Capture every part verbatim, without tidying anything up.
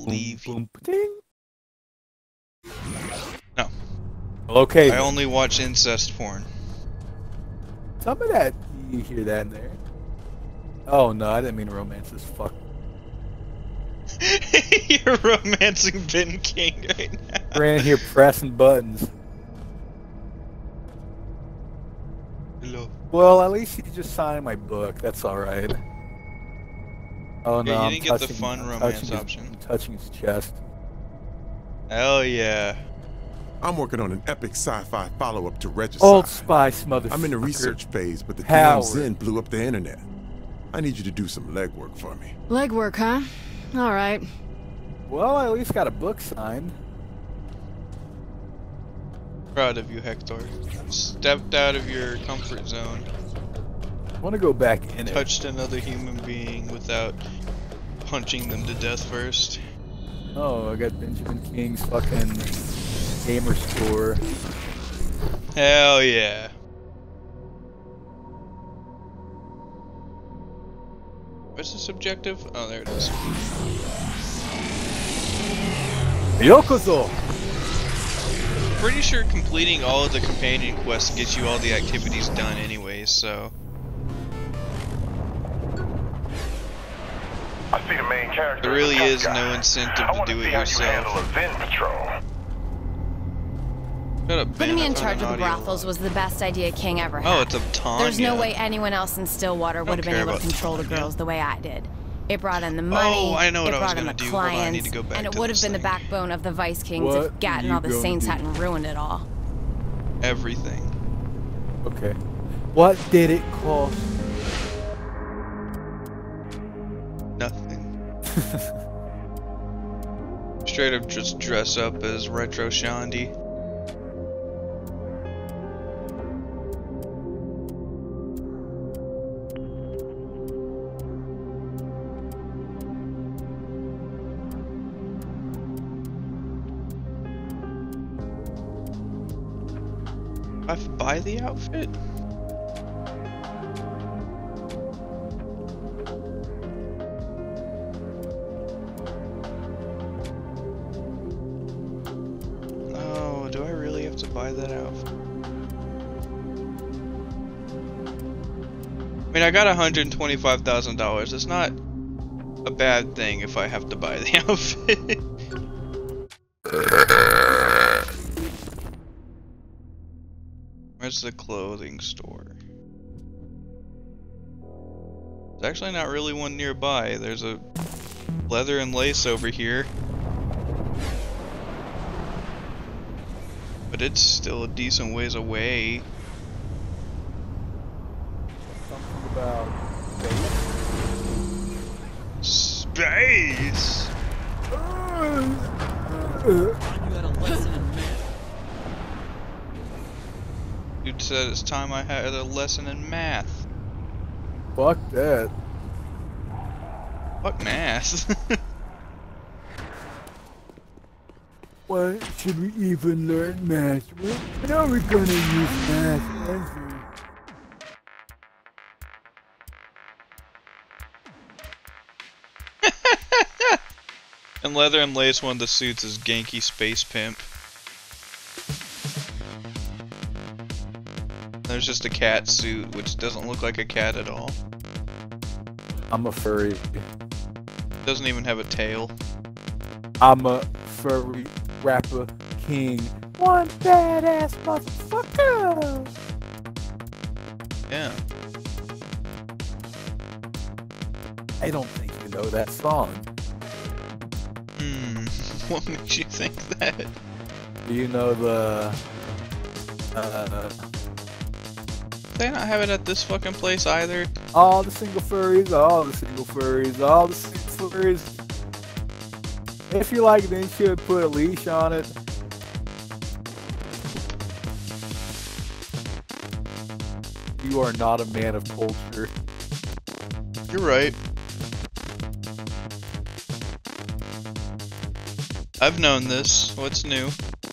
leave. Boom, boom, ding. No. Okay. I then. only watch incest porn. Some of that, you hear that in there. Oh no, I didn't mean romance as fuck. You're romancing Ben King right now. We're in here pressing buttons. Hello. Well, at least you just signed my book. That's all right. Oh no, Yeah, you I'm didn't get the touching, fun I'm romance touching his, option. I'm touching his chest. Hell yeah. I'm working on an epic sci-fi follow-up to Regicide. Old Spice, motherfucker. I'm in the research phase, but the Howard. D M Zen blew up the internet. I need you to do some legwork for me. Legwork, huh? All right. Well, I at least got a book signed. Proud of you, Hector. Stepped out of your comfort zone. I want to go back in it. Touched another human being without punching them to death first. Oh, I got Benjamin King's fucking gamer score. Hell yeah. What's this objective? Oh, there it is. Yokozo! Pretty sure completing all of the companion quests gets you all the activities done anyways, so... I see the main character. There really is no incentive to do it yourself. Putting me in charge of the brothels was the best idea King ever had. Oh, it's a Tanya. There's no way anyone else in Stillwater would have been able to control the girls the way I did. It brought in the money, oh, I know what it I was brought in the gonna do. Hold on, I need clients, to go back and it to would have this been the thing. backbone of the Vice Kings What if Gat and you all the gonna Saints do? hadn't ruined it all. Everything. Okay. What did it cost? Nothing. Straight up just dress up as Retro Shandi. I have to buy the outfit? Oh, do I really have to buy that outfit? I mean, I got one hundred twenty-five thousand dollars. It's not a bad thing if I have to buy the outfit. Where's the clothing store? There's actually not really one nearby. There's a leather and lace over here. But it's still a decent ways away. Something about Space! Dude said it's time I had a lesson in math. Fuck that. Fuck math. Why should we even learn math? When are we gonna use math ever? And leather and lace, one of the suits is Genki Space Pimp. There's just a cat suit, which doesn't look like a cat at all. I'm a furry. Doesn't even have a tail. I'm a furry rapper king. One badass motherfucker! Yeah. I don't think you know that song. Hmm. What makes you think that? Do you know the... Uh... They not have it at this fucking place either. All the single furries, all the single furries, all the single furries. If you like it, then you should put a leash on it. You are not a man of culture. You're right. I've known this. What's new?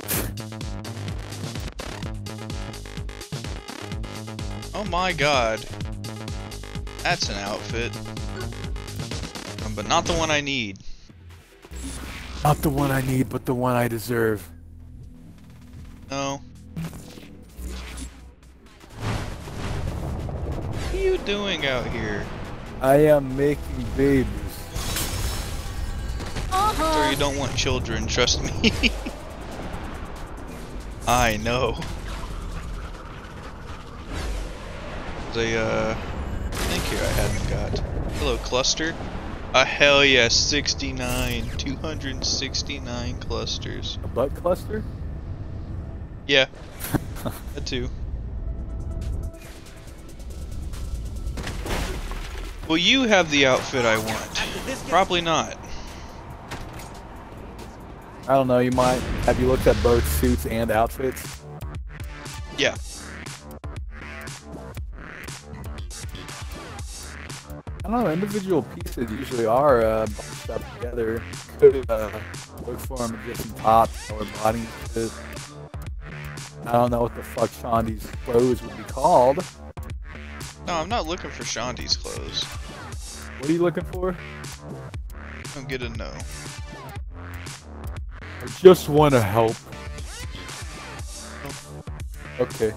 Oh my god. That's an outfit. Um, but not the one I need. Not the one I need, but the one I deserve. No. What are you doing out here? I am making babies. Or you don't want children, trust me. I know. They, uh, I think here I hadn't got. Hello, cluster. A hell yeah, sixty-nine. two hundred sixty-nine clusters. A butt cluster? Yeah. That too. Will you have the outfit I want? Probably not. I don't know, you might. Have you looked at both suits and outfits? Yeah. I don't know, individual pieces usually are uh, bunched up together. Could uh, look for them in different tops or body pieces. I don't know what the fuck Shondi's clothes would be called. No, I'm not looking for Shondi's clothes. What are you looking for? I'm gonna know. I just want to help. Okay.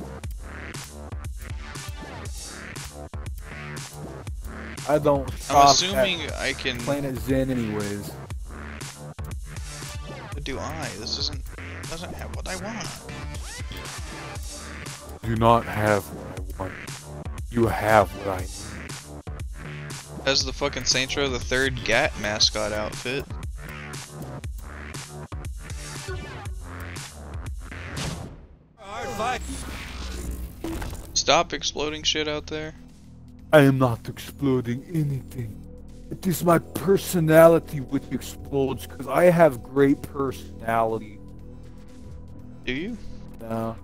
I don't I'm shop assuming at I can. Planet Zen anyways. What do I? This isn't. Doesn't have what I want. Do not have what I want. You have what I need. As the fucking Saints Row the Third G A T mascot outfit. Stop exploding shit out there. I am not exploding anything. It is my personality which explodes because I have great personality. Do you? No.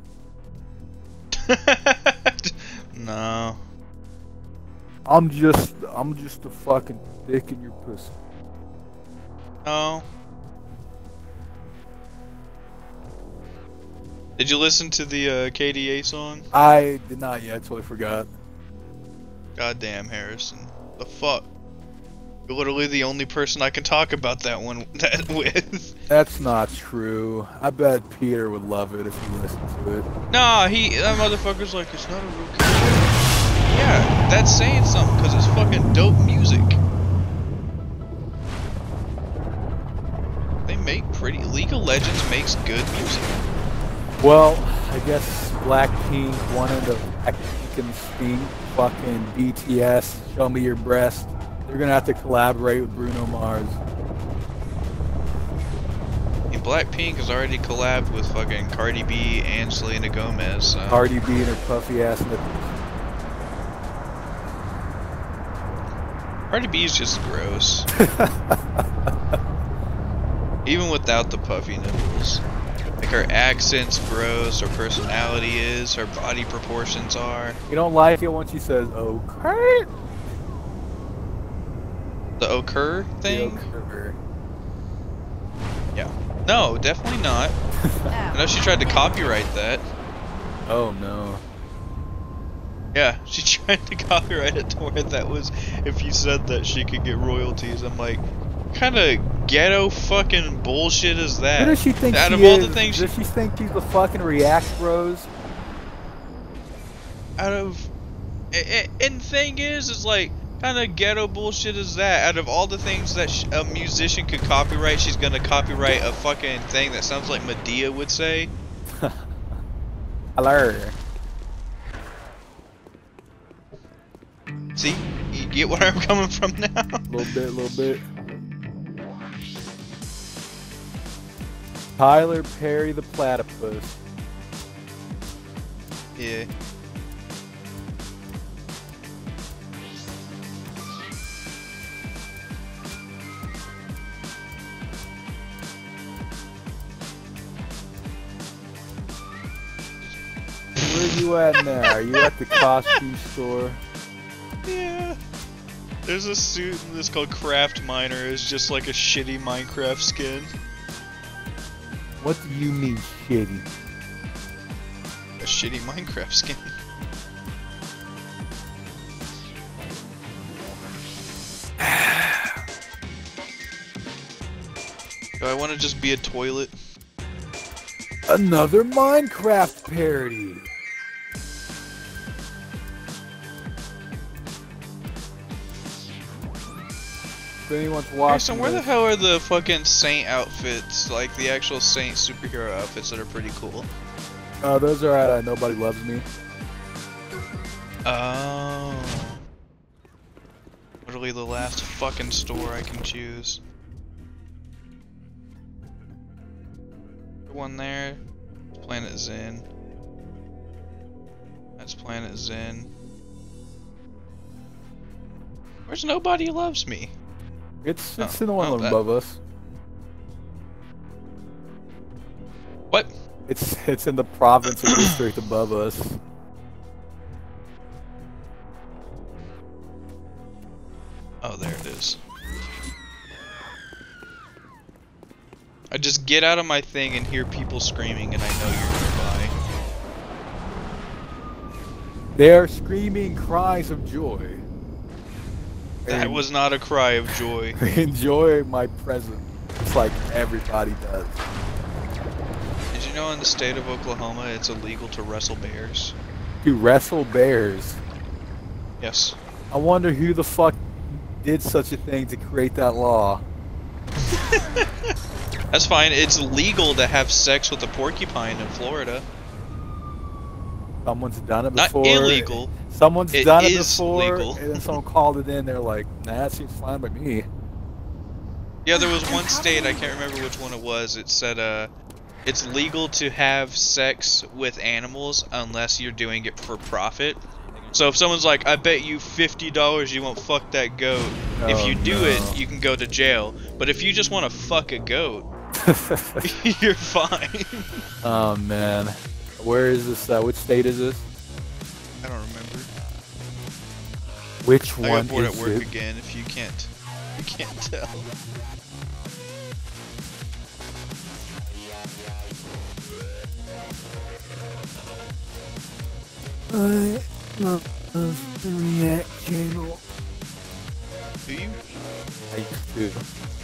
No. I'm just, I'm just a fucking dick in your pussy. Oh. Did you listen to the uh, K D A song? I did not yet, I totally forgot. Goddamn, Harrison. The fuck? You're literally the only person I can talk about that one that with. That's not true. I bet Peter would love it if he listened to it. Nah, he that motherfucker's like, it's not a real K D A. Yeah, that's saying something because it's fucking dope music. They make pretty. League of Legends makes good music. Well, I guess Blackpink wanted to Blackpink and speak fucking B T S, Show Me Your Breast. They're gonna have to collaborate with Bruno Mars. And Blackpink has already collabed with fucking Cardi B and Selena Gomez. So. Cardi B and her puffy ass nipples. Cardi B is just gross. Even without the puffy nipples. Like her accent's gross, her personality is, her body proportions are. You don't like it when she says, okay? The occur thing? The occur. Yeah. No, definitely not. I know she tried to copyright that. Oh no. Yeah, she tried to copyright it to where that was, if you said that she could get royalties. I'm like, what kind of ghetto fucking bullshit is that? Who does she think Out she of all is? the things Does she think she's the fucking React Bros? Out of, and the thing is, is like, kind of ghetto bullshit is that? Out of all the things that sh a musician could copyright, she's gonna copyright a fucking thing that sounds like Medea would say. Hello. See, you get where I'm coming from now. A little bit, a little bit. Tyler Perry the Platypus. Yeah. Where are you at now? Are you at the costume store? Yeah. There's a suit in this called Craft Miner. It's just like a shitty Minecraft skin. What do you mean shitty? A shitty Minecraft skin. Do I want to just be a toilet? Another Minecraft parody. If anyone's watching Harrison, where the this- hell are the fucking Saint outfits? Like the actual Saint superhero outfits that are pretty cool. Uh, those are at uh, Nobody Loves Me. Oh. Literally the last fucking store I can choose. One there. Planet Zen. That's Planet Zen. Where's Nobody Loves Me? It's it's Oh, in the one oh, that- above us. What? It's it's in the province or district above us. Oh, there it is. I just get out of my thing and hear people screaming, and I know you're nearby. They are screaming cries of joy. That And was not a cry of joy. enjoy my presence. It's like everybody does. Did you know in the state of Oklahoma it's illegal to wrestle bears? To wrestle bears. Yes. I wonder who the fuck did such a thing to create that law. That's fine. It's legal to have sex with a porcupine in Florida. Someone's done it Not before. illegal. Someone's It done it is before, legal. and then someone called it in. They're like, "Nah, that seems fine by me." Yeah, there was one state, I can't remember which one it was, it said uh, it's legal to have sex with animals unless you're doing it for profit. So if someone's like, I bet you fifty dollars you won't fuck that goat, if Oh, you do no. it, you can go to jail. But if you just want to fuck a goat, you're fine. Oh man, where is this? Uh, which state is this? I don't remember. Which I one got bored is at work it? again, if you can't, you can't tell. I love the React channel. Do you? I used to.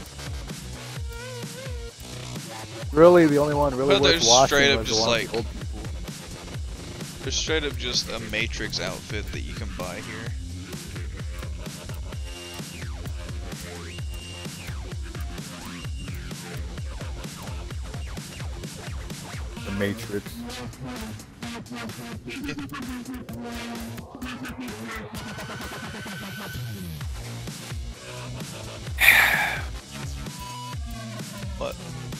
Really, the only one really Well, worth there's watching straight up was the just one with like- the old people. There's straight up just a Matrix outfit that you can buy here. The Matrix. But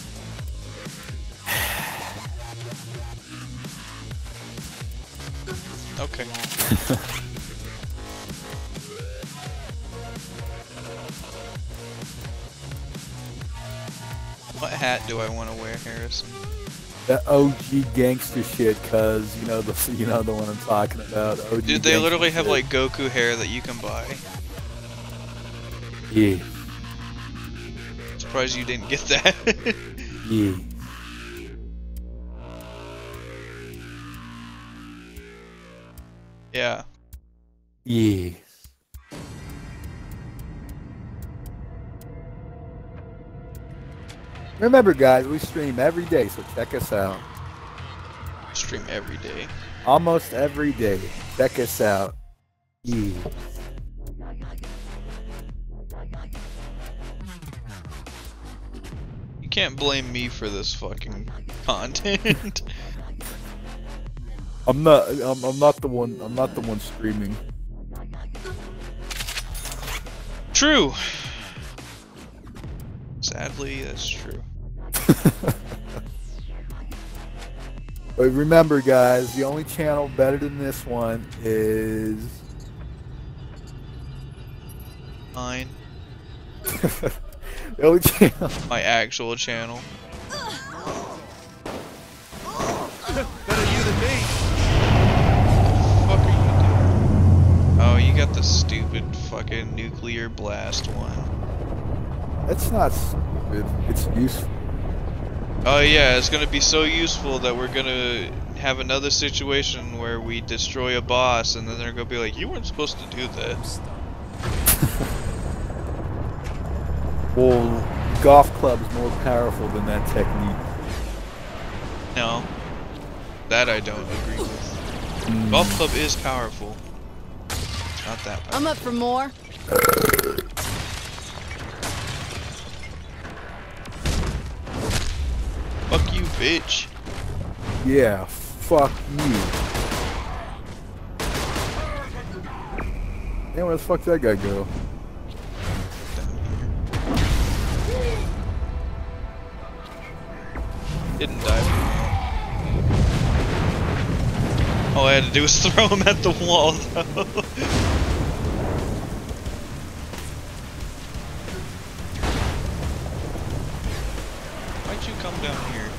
okay. What hat do I want to wear, Harrison? The O G gangster shit, cause you know the you know the one I'm talking about. O G Dude, they gangster literally have shit. like Goku hair that you can buy. Yeah, Surprised you didn't get that. yeah. Yeah. Yes. Remember, guys, we stream every day, so check us out. Stream every day. Almost every day. Check us out. Yeah. You can't blame me for this fucking content. I'm not. I'm, I'm not the one. I'm not the one streaming. True. Sadly, that's true. But remember, guys, the only channel better than this one is Mine. the only channel. My actual channel. Better you than me. What the fuck are you doing? Oh, you got the stupid fucking nuclear blast one. That's not stupid. It's useful. Oh yeah, it's gonna be so useful that we're gonna have another situation where we destroy a boss and then they're gonna be like, you weren't supposed to do that. Well, golf club is more powerful than that technique. No. That I don't agree with. Mm. Golf club is powerful. Not that powerful. I'm up for more. Fuck you, bitch. Yeah, fuck you. Damn, where the fuck did that guy go? Didn't die. All I had to do was throw him at the wall, though. Why'd you come down here?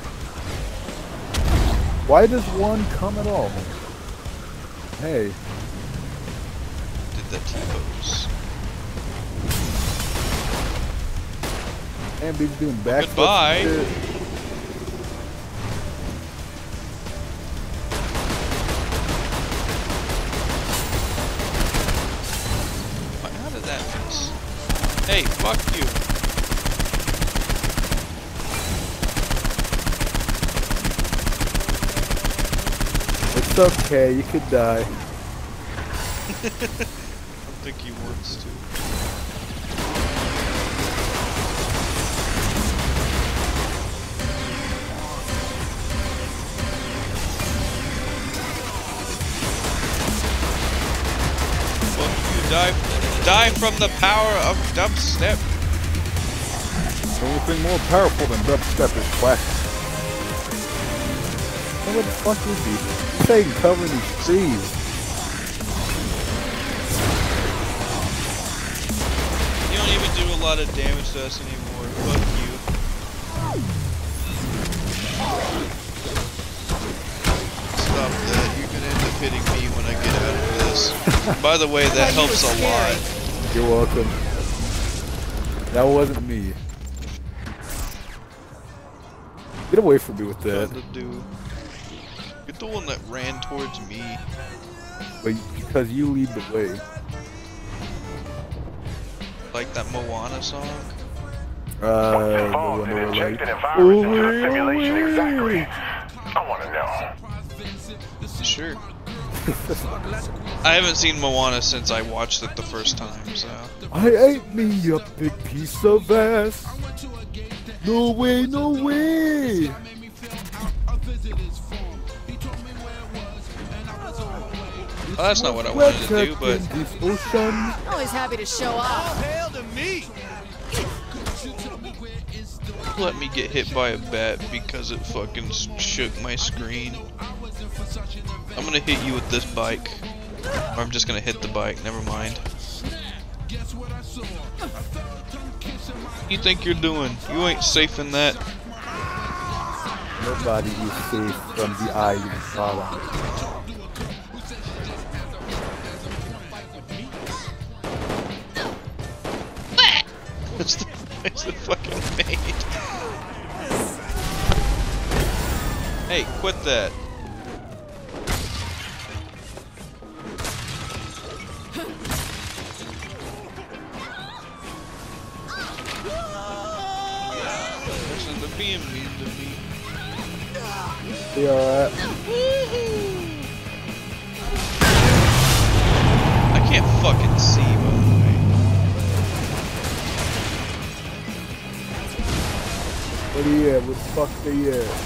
Why does one come at all? Hey. Did the T-pose. And he's doing backflips. Goodbye. How did that miss? Hey, fuck you. It's okay, you could die. I don't think he wants to. Die, die from the power of dubstep. The only thing more powerful than dubstep is classic. Hey, what the fuck is he? He's taking cover in these trees. You don't even do a lot of damage to us anymore. Fuck you. Stop that. You're gonna end up hitting me when I get out of this. By the way, that helps a lot. You're welcome. That wasn't me. Get away from me with that. Do. Get the one that ran towards me. But because you lead the way. Like that Moana song? Uh, the one that were like, oh, simulation exactly. I want to know. Sure. I haven't seen Moana since I watched it the first time, so. I ate me a big piece of ass. No way, no way. Well, that's not what I wanted to do, but. Always happy to show off. Hail to me. Let me get hit by a bat because it fucking shook my screen. I'm gonna hit you with this bike. Or I'm just gonna hit the bike, never mind. What you think you're doing? You ain't safe in that. Nobody is safe from the eye of the Father. That's the, that's the fucking mate. Hey, quit that. Listen to being mean to me. Be alright. I can't fucking see, by the way. What are you at? What the fuck are you at?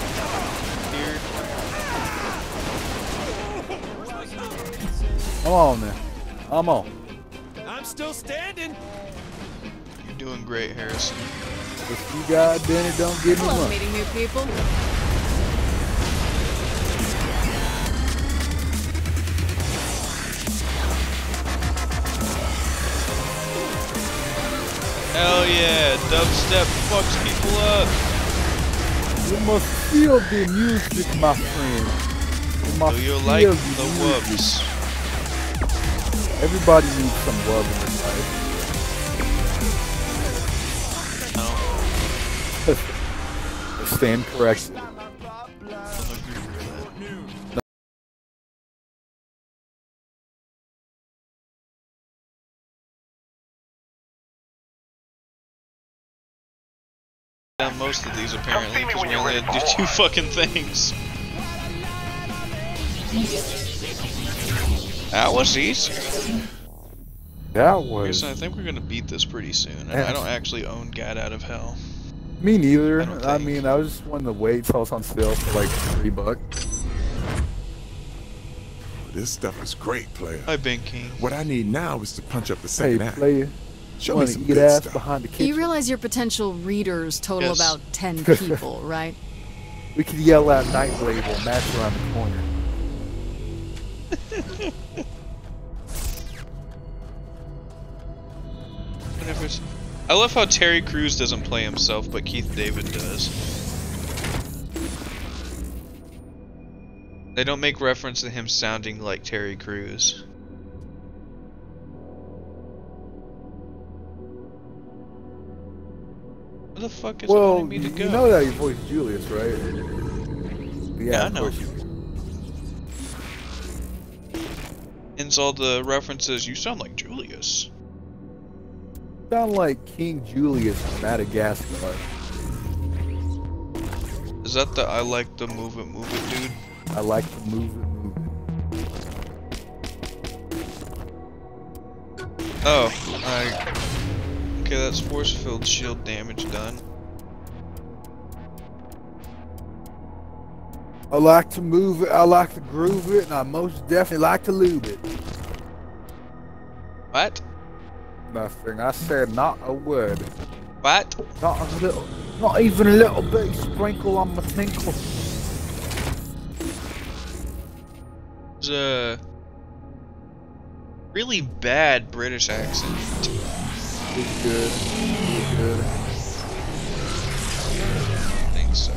Come on then. Come on. I'm still standing. You're doing great, Harrison. If you got dinner, don't give me I love one. meeting new people. Hell yeah, dubstep fucks people up. You must feel the music, my friend. You must Do you feel like the the music. whoops? Everybody needs some love in their life. No. Stand corrected. down most of these apparently, because we only had to do two fucking things. That was easy. That was. I think we're gonna beat this pretty soon, and I don't actually own Gat Out of Hell. Me neither. I, I mean, I was just wanting to wait till it's on sale for like three bucks. This stuff is great, player. Hi, Ben King. What I need now is to punch up the second Hey, act. player. Show me Want to some eat good ass stuff. behind the kitchen? You realize your potential readers total Yes. about ten people, right? We could yell out Night Label and match around the corner. Whatever. it's- I love how Terry Crews doesn't play himself, but Keith David does. They don't make reference to him sounding like Terry Crews. Where the fuck is Well, wanting me to you, go? you know that you voiced Julius, right? Yeah, Yeah, I of know. course you do. Ends all the references. You sound like Julius. Sound like King Julius from Madagascar. Is that the I like the move it, move it, dude? I like to move it, move it. Oh, I. Okay, that's force field shield damage done. I like to move it, I like to groove it, and I most definitely like to lube it. What? Nothing. I said not a word. What? Not a little, not even a little bit sprinkle on my tinkle. It's a really bad British accent. It's good. It's good. I think so.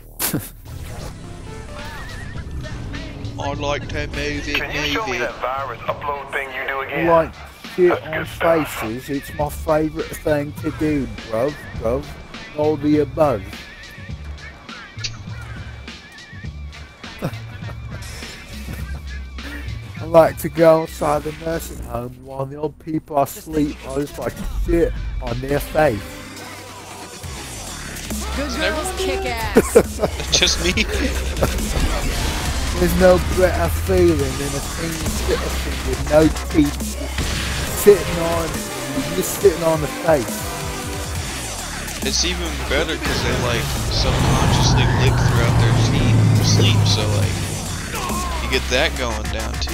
I'd like to move it, Can you show move me it. that virus upload thing you do I again? like shit That's on good stuff. faces. It's my favorite thing to do, bruv, bruv. All the above. I like to go outside the nursing home while the old people are asleep. I just like to shit on their face. Good girls kick ass. Just me? There's no better feeling than a senior citizen with no teeth sitting on, just sitting on the face. It's even better because they like subconsciously lick throughout their teeth sleep, so like you get that going down too.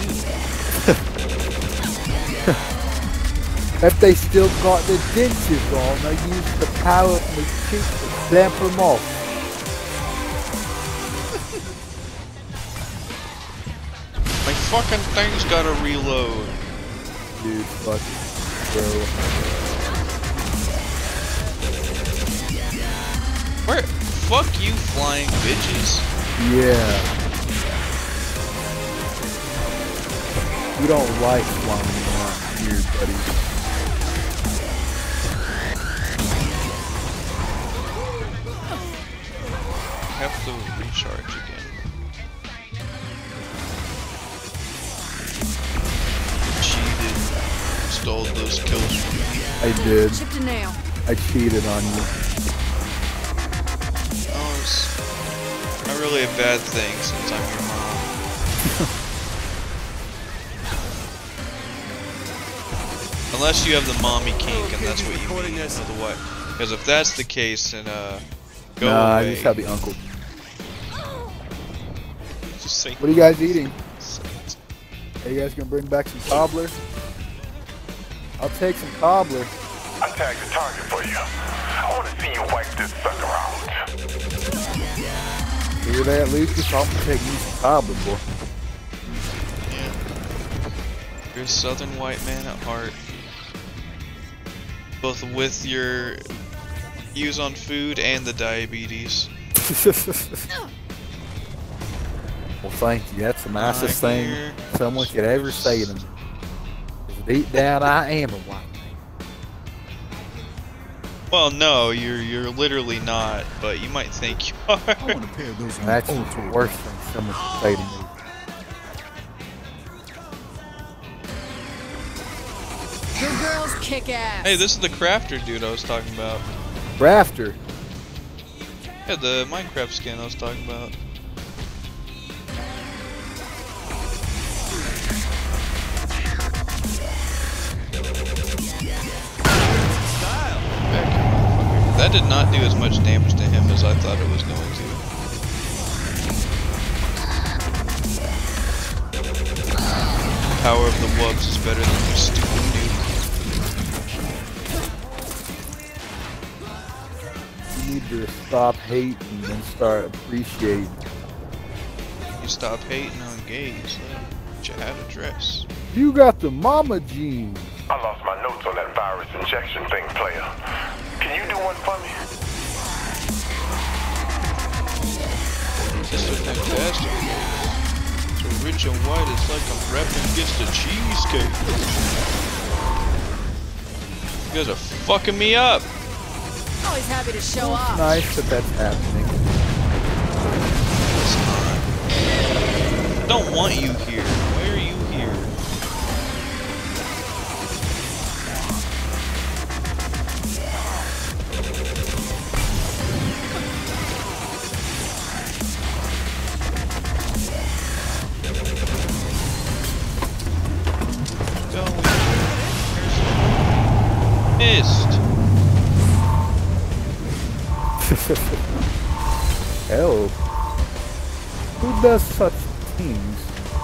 If they still got the dentures on, they use the power of my cheek to clamp them off. My fucking thing's gotta reload. Dude, fucking bro. Where? Fuck you, flying bitches. Yeah. We don't like flying around here, buddy. I have to recharge again. Cheated. Stole those kills from me. I did. Chipped a nail. I cheated on you. Oh, it's not really a bad thing since I'm your mom. Unless you have the mommy kink and that's what you mean. Otherwise, because if that's the case, then uh, go Nah, I away. just have the uncle. Just say. What are you guys eating? Are you guys gonna bring back some cobbler? I'll take some cobbler. I tagged the target for you. I want to see you wipe this sucker out. Hear that, Lucas? I'm gonna take me some cobbler, boy. Yeah. You're a southern white man at heart. Both with your views on food and the diabetes. Well, thank you. That's the nicest I thing hear- someone could ever say to me. 'Cause deep down, I am a white man. Well, no, you're you're literally not, but you might think you are. I want a pair of those And that's new the Ultra worst thing someone could say to me. Good girls kick ass. Hey, this is the crafter dude I was talking about. Rafter. Yeah, the Minecraft skin I was talking about. That did not do as much damage to him as I thought it was going to. Power of the Wubs is better than your stupid nuke. You need to stop hating and start appreciating. You stop hating on gays, but you had a dress. You got the mama jeans. I lost my notes on that virus injection thing, player. Can you do one for me? It's so fantastic. So rich and white, it's like I'm wrapping against a cheesecake. You guys are fucking me up. Always happy to show off. Nice that that's happening. I don't want you here. Why are you here? Missed. Hell. Who does such things?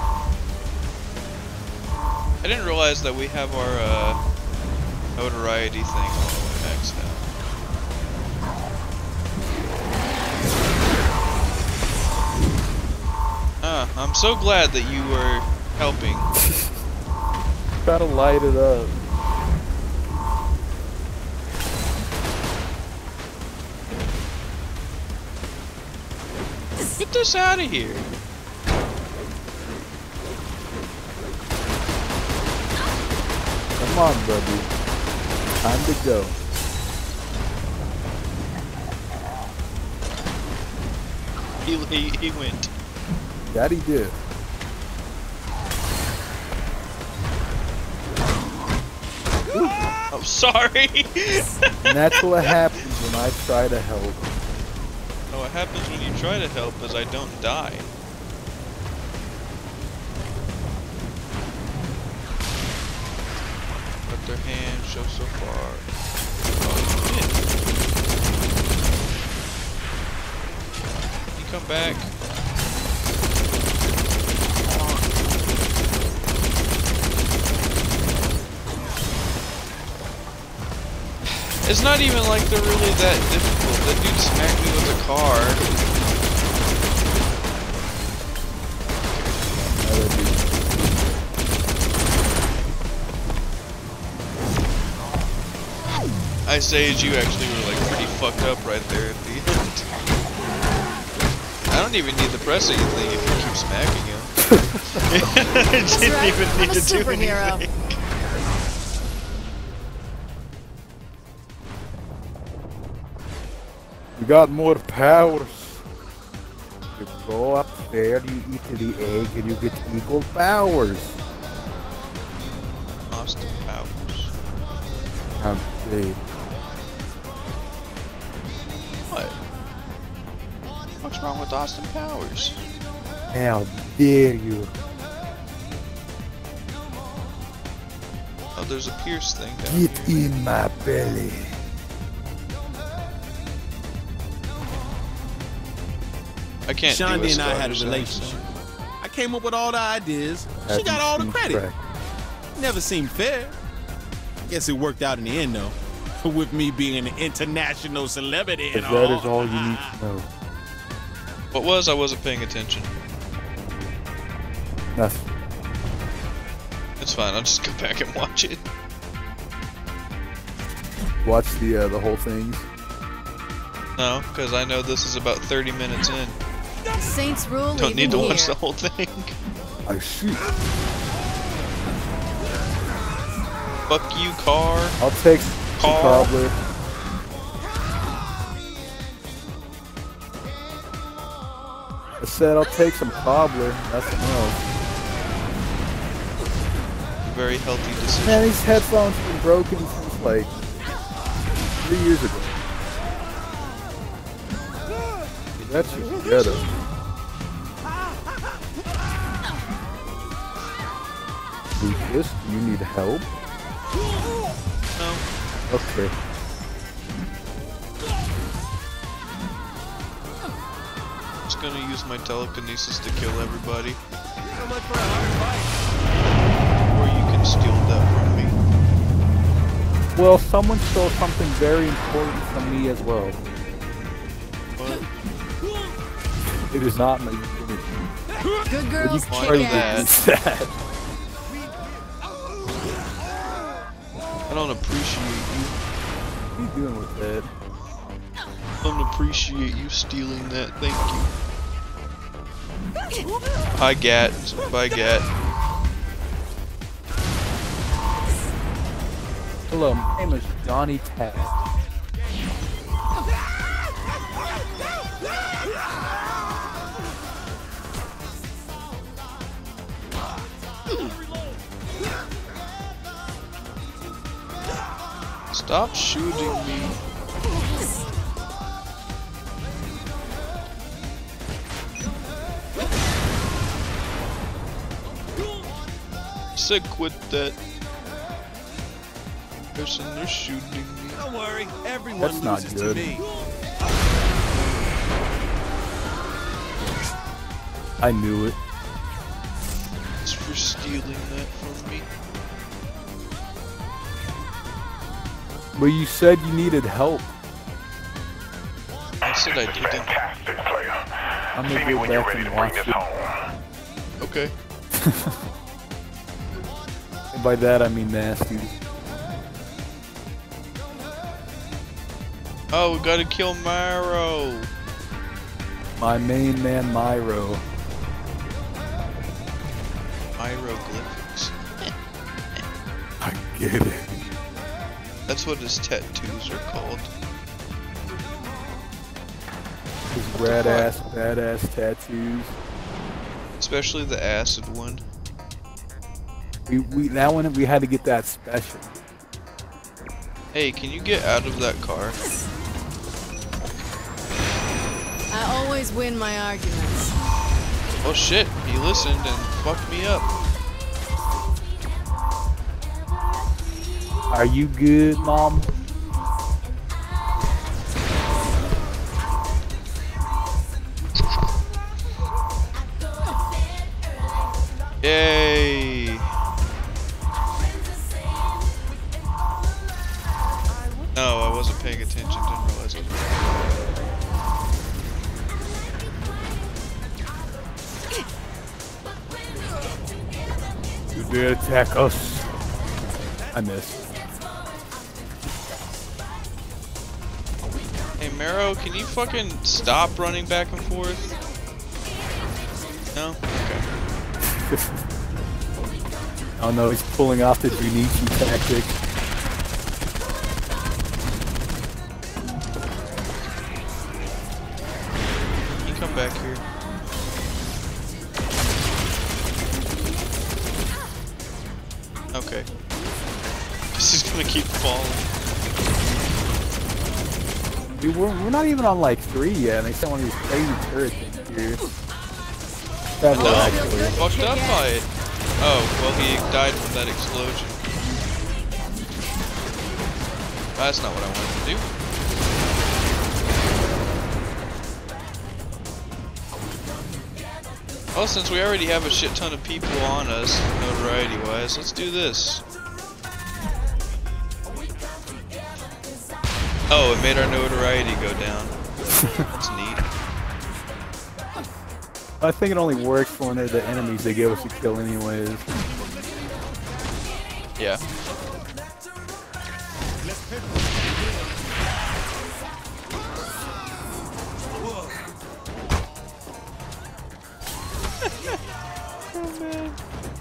I didn't realize that we have our uh, notoriety thing all the way maxed out. Ah, I'm so glad that you were helping. Gotta light it up. Get this out of here. Come on, buddy. Time to go. He, he, he went. That he did. I'm sorry. And that's what happens when I try to help. Oh, what happens when you try to help is I don't die. Let their hand show so far. Oh, shit. You come back. It's not even like they're really that difficult. That dude smacked me with a car. I Sage, you actually were like pretty fucked up right there at the end. I don't even need to press anything if you keep smacking him. I didn't right. even need I'm a to do superhero. anything. You got more powers. You go up there, you eat the egg, and you get equal powers. Austin Powers. How dare What? What's wrong with Austin Powers? How dare you? Oh, there's a Pierce thing down Get here. in my belly. I can't do a Shandi and I had a Scottish relationship. accent. I came up with all the ideas. She Haven't got all the seen credit. Shrek. Never seemed fair. Guess it worked out in the end, though. With me being an international celebrity and If all. that is all you need to know. What was? I wasn't paying attention. Nothing. It's fine. I'll just go back and watch it. Watch the uh, the whole thing. No, because I know this is about thirty minutes in. Saints rule. Don't need to leaving watch here. the whole thing. I see. Fuck you, car. I'll take some Carl. cobbler. I said I'll take some cobbler. Nothing else. Very healthy decision. Man, these headphones have been broken since like three years ago. That's just ghetto. Lucas, do you need help? No. Okay. Just gonna use my telekinesis to kill everybody. So much for a hard fight. Or you can steal that from me. Well, someone stole something very important from me as well. What? It is not my virginity. Good You girls can kick already ass. use that. I don't appreciate you. What are you doing with that? I don't appreciate you stealing that. Thank you. Hi, Gat. Bye, Gat. Hello, my name is Johnny Tag. Stop shooting me. Sick with that person, they're shooting me. Don't worry, everyone That's not loses good. to me. I knew it. It's for stealing that from me. But you said you needed help. I said I didn't. Fantastic, player. I'm See gonna me go when you're back ready and to bring watch this it. home. Okay. And by that I mean nasty. Oh, we gotta kill Myro. My main man, Myro. Hieroglyphics. I get it. That's what his tattoos are called. His rad ass, badass tattoos. Especially the acid one. We, we that one we had to get that special. Hey, can you get out of that car? I always win my arguments. Oh shit, he listened and fucked me up. Are you good, Mom? Yay! No, I wasn't paying attention, didn't realize it. You did attack us. I missed. Hey Maro, can you fucking stop running back and forth? No? Okay. Oh no, he's pulling off the Junichi tactic. You come back here. Okay. This is gonna keep falling. Dude, we're, we're not even on like three yet, and they sent one of these crazy turret things here. That No, will I'm actually. fucked up by it. Oh, well he died from that explosion. That's not what I wanted to do. Well, since we already have a shit ton of people on us, notoriety-wise, let's do this. Oh, it made our notoriety go down. That's neat. I think it only works for when they're the enemies they give us to kill anyways. Yeah. Oh man.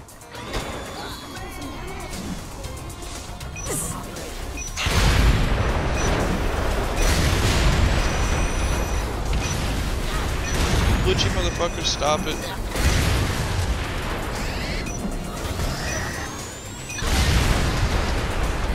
Glitchy motherfucker, stop it.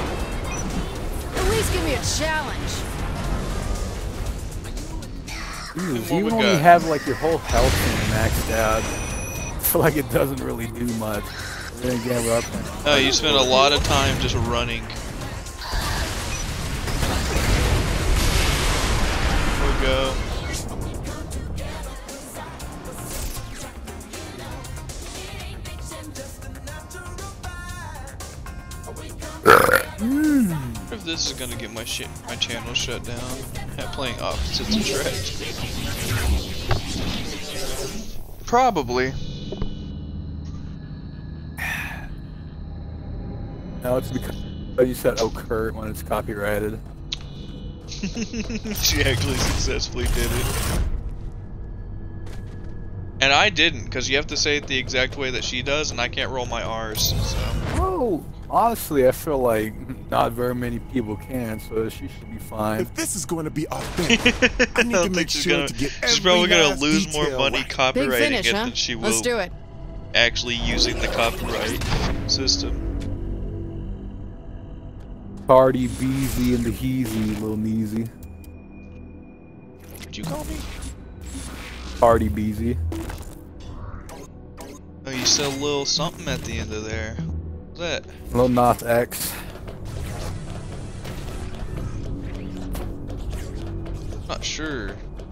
At least give me a challenge. Jesus, What even we when you got? have like your whole health thing maxed out, I feel like it doesn't really do much. But then again, we're up. Oh, you spend a lot of time just running. Here we go. Mm. If this is gonna get my shit, my channel shut down, at playing opposites attract. Probably. No, it's because you said "oh Kurt" when it's copyrighted. She actually successfully did it. And I didn't, because you have to say it the exact way that she does, and I can't roll my R's, so. Oh, honestly, I feel like not very many people can, so she should be fine. If this is going to be authentic, I need I to don't make think she's sure gonna, to get every she's probably gonna last lose more detail money right. Big copyrighting finish, it huh? than she will Let's do it. actually using the copyright system. Cardi, Beezy, and the Heezy, Lil Neezy. What'd you call me? Cardi, Beezy. Oh, you said a little something at the end of there. What's that? Lil Nas X. Not sure.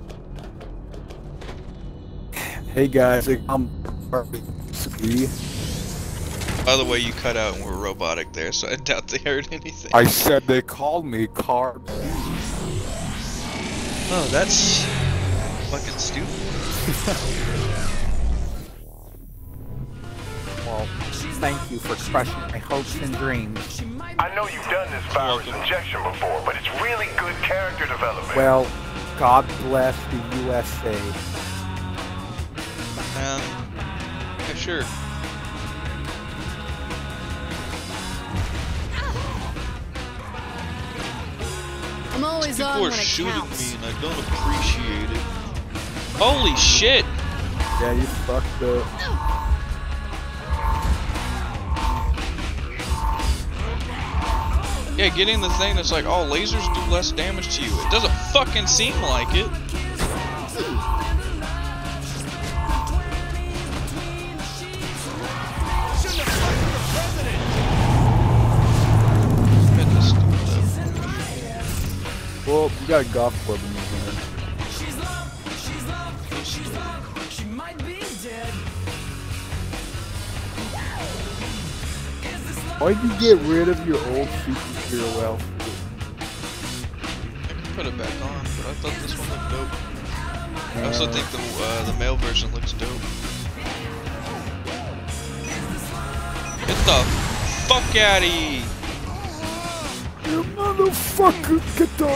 Hey guys, I'm Cardi B. By the way, you cut out and were robotic there, so I doubt they heard anything. I said they called me Cardi. Oh, that's fucking stupid. Well, thank you for crushing my hopes and dreams. I know you've done this virus injection before, but it's really good character development. Well, God bless the U S A. Um, yeah, sure. I'm always on People when are it shooting counts. me and I don't appreciate it. Holy shit! Yeah, you fucked up. Yeah, getting the thing that's like, oh, lasers do less damage to you. It doesn't fucking seem like it. Get this stupid up. Well, you got a golf club in your hand. Why'd you get rid of your old superhero outfit? I can put it back on, but I thought this one looked dope. I also think the uh, the male version looks dope. Get the fuck out of here! You motherfucker, get the...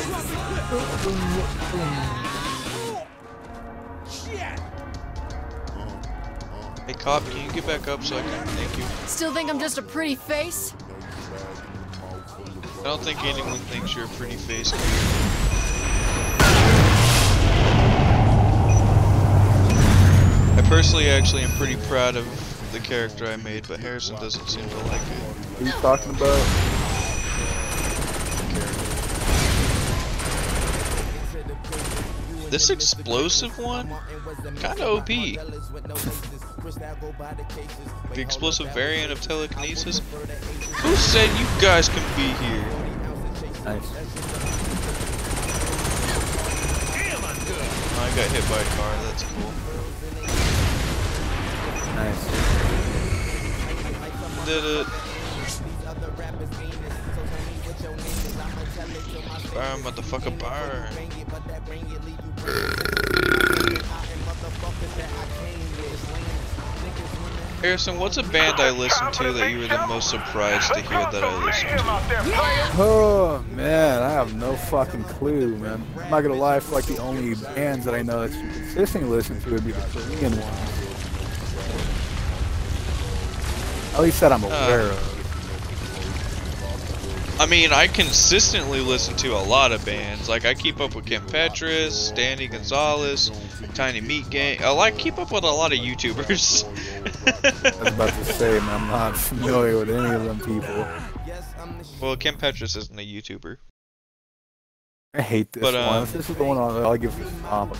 Hey cop, can you get back up so I can thank you? Still think I'm just a pretty face? I don't think anyone thinks you're a pretty face. I personally actually am pretty proud of the character I made, but Harrison doesn't seem to like it. What are you talking about? This explosive one? Kinda O P. The explosive variant of telekinesis? Who said you guys can be here? Nice. Oh, I got hit by a car, that's cool. Nice. Did it. Burn, motherfucker, burn. Harrison, what's a band I listened to that you were the most surprised to hear that I listened to? Oh man, I have no fucking clue, man. I'm not gonna lie, I feel like the only bands that I know that you consistently listen to would be the Korean ones. At least that I'm aware Uh. of. I mean, I consistently listen to a lot of bands. Like, I keep up with Kim Petras, Danny Gonzalez, Tiny Meat Gang. I like keep up with a lot of YouTubers. I was about to say, man, I'm not familiar with any of them people. Well, Kim Petras isn't a YouTuber. I hate this But, one. um, If this is the one I'll, I'll give this stomp.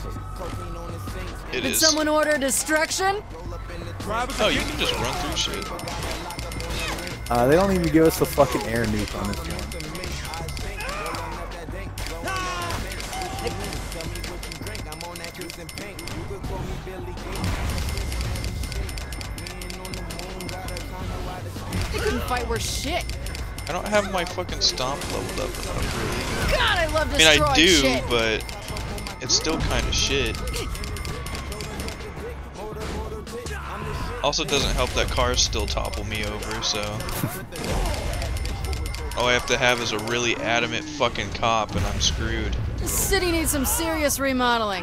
It Did is. someone order destruction? No, you can just run through shit. Uh, they don't even give us the fucking air nuke on this one. They couldn't fight worth shit. I don't have my fucking stomp leveled up enough, really. God, I love I mean, destroying I do, shit. but it's still kind of shit. Also, doesn't help that cars still topple me over, so. All I have to have is a really adamant fucking cop, and I'm screwed. This city needs some serious remodeling.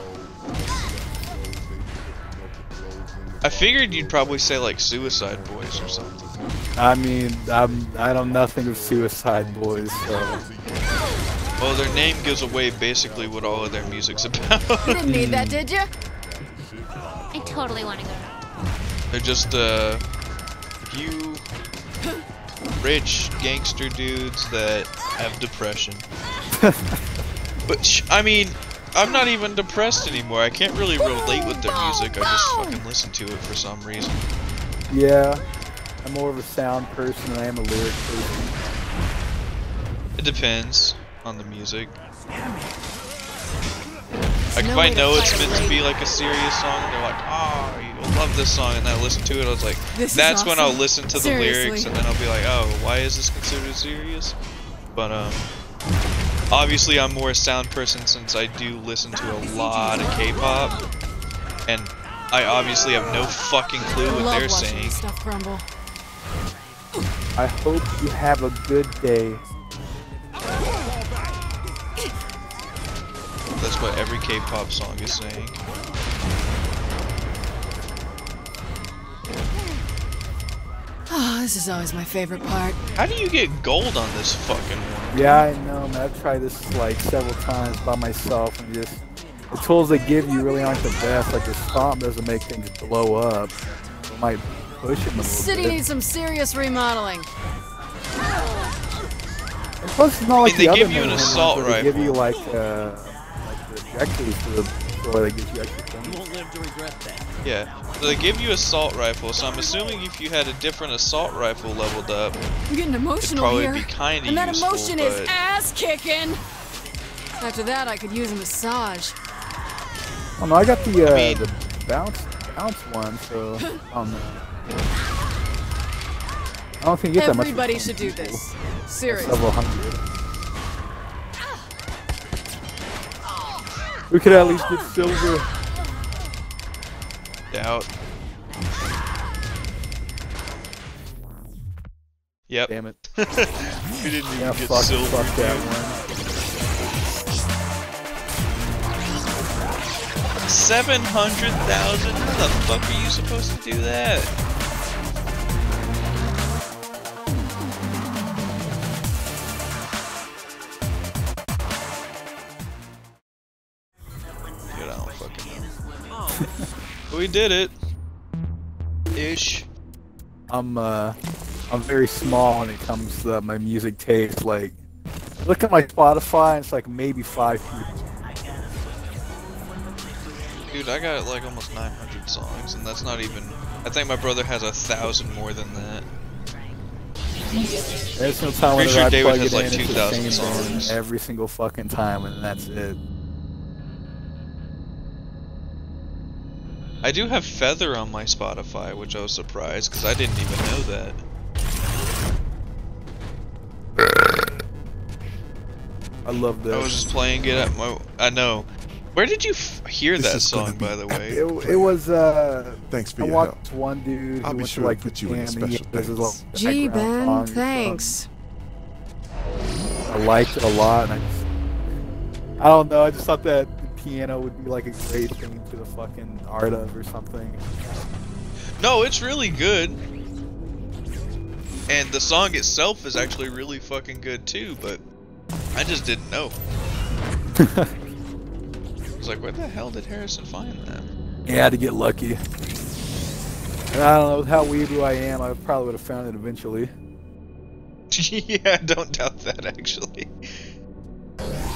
I figured you'd probably say like Suicide Boys or something. I mean, I'm, I know nothing of Suicide Boys, so. Well, their name gives away basically what all of their music's about. You didn't need that, did you? I totally want to go. They're just uh, a few rich gangster dudes that have depression. But sh I mean, I'm not even depressed anymore. I can't really relate with their music. I just fucking listen to it for some reason. Yeah, I'm more of a sound person than I am a lyric person. It depends on the music. Like no if way I to know it's fight a meant to be lady. like a serious song, they're like, oh, you'll love this song, and I listen to it, I was like, This is that's when I'll awesome. listen to the Seriously. lyrics, and then I'll be like, oh, why is this considered serious? But um, obviously I'm more a sound person since I do listen to a lot of K-pop, and I obviously have no fucking clue I what love they're watching saying. this stuff crumble. I hope you have a good day. That's what every K-pop song is saying. Oh, this is always my favorite part. How do you get gold on this fucking one? Yeah, I know, man. I've tried this like several times by myself, and just the tools they give you really aren't the best. Like the stomp doesn't make things blow up. It might push them a The little city bit. needs some serious remodeling. And plus, it's not like I mean, they the give other you an main ones assault where they give rifle. you like uh, like the objectives for the for they give you extra things. Yeah, so they give you assault rifle, so I'm assuming if you had a different assault rifle leveled up, I'm getting it'd emotional probably here. be kinda and that useful, emotion is but- ass kicking. After that, I could use a massage. Oh no, I got the uh, I mean- the bounce bounce one, so I don't know. I don't think you get that much. Everybody for should do people. this. Seriously. Several hundred. We could at least get silver. Doubt. Yep. Damn it. We didn't even Yeah, get fuck, silver. fuck that dude. one. seven hundred thousand? How the fuck are you supposed to do that? Dude, I don't fucking know. But we did it. Ish. I'm uh, I'm very small when it comes to my music taste. Like, look at my Spotify, and it's like maybe five people. Dude, I got like almost nine hundred songs, and that's not even. I think my brother has a thousand more than that. Every single time Pretty whenever sure I David plug has, it like, in, it's two the thousand same band songs. every single fucking time, and that's it. I do have Feather on my Spotify, which I was surprised because I didn't even know that. I love this. I was just playing it at my. I know. Where did you f hear This that is gonna song, be by the way? It, it was uh. Thanks for I your watched help. one dude who I'll be went sure to like to put the you in band, and he special has his thanks. little Gee, background Ben, song or something. thanks. I liked it a lot, and I just, I don't know, I just thought that the piano would be like a great thing to the fucking art of or something. No, it's really good. And the song itself is actually really fucking good too, but I just didn't know. I was like, where the hell did Harrison find that? Yeah, to get lucky. And I don't know with how weirdo I am, I probably would have found it eventually. Yeah, don't doubt that actually.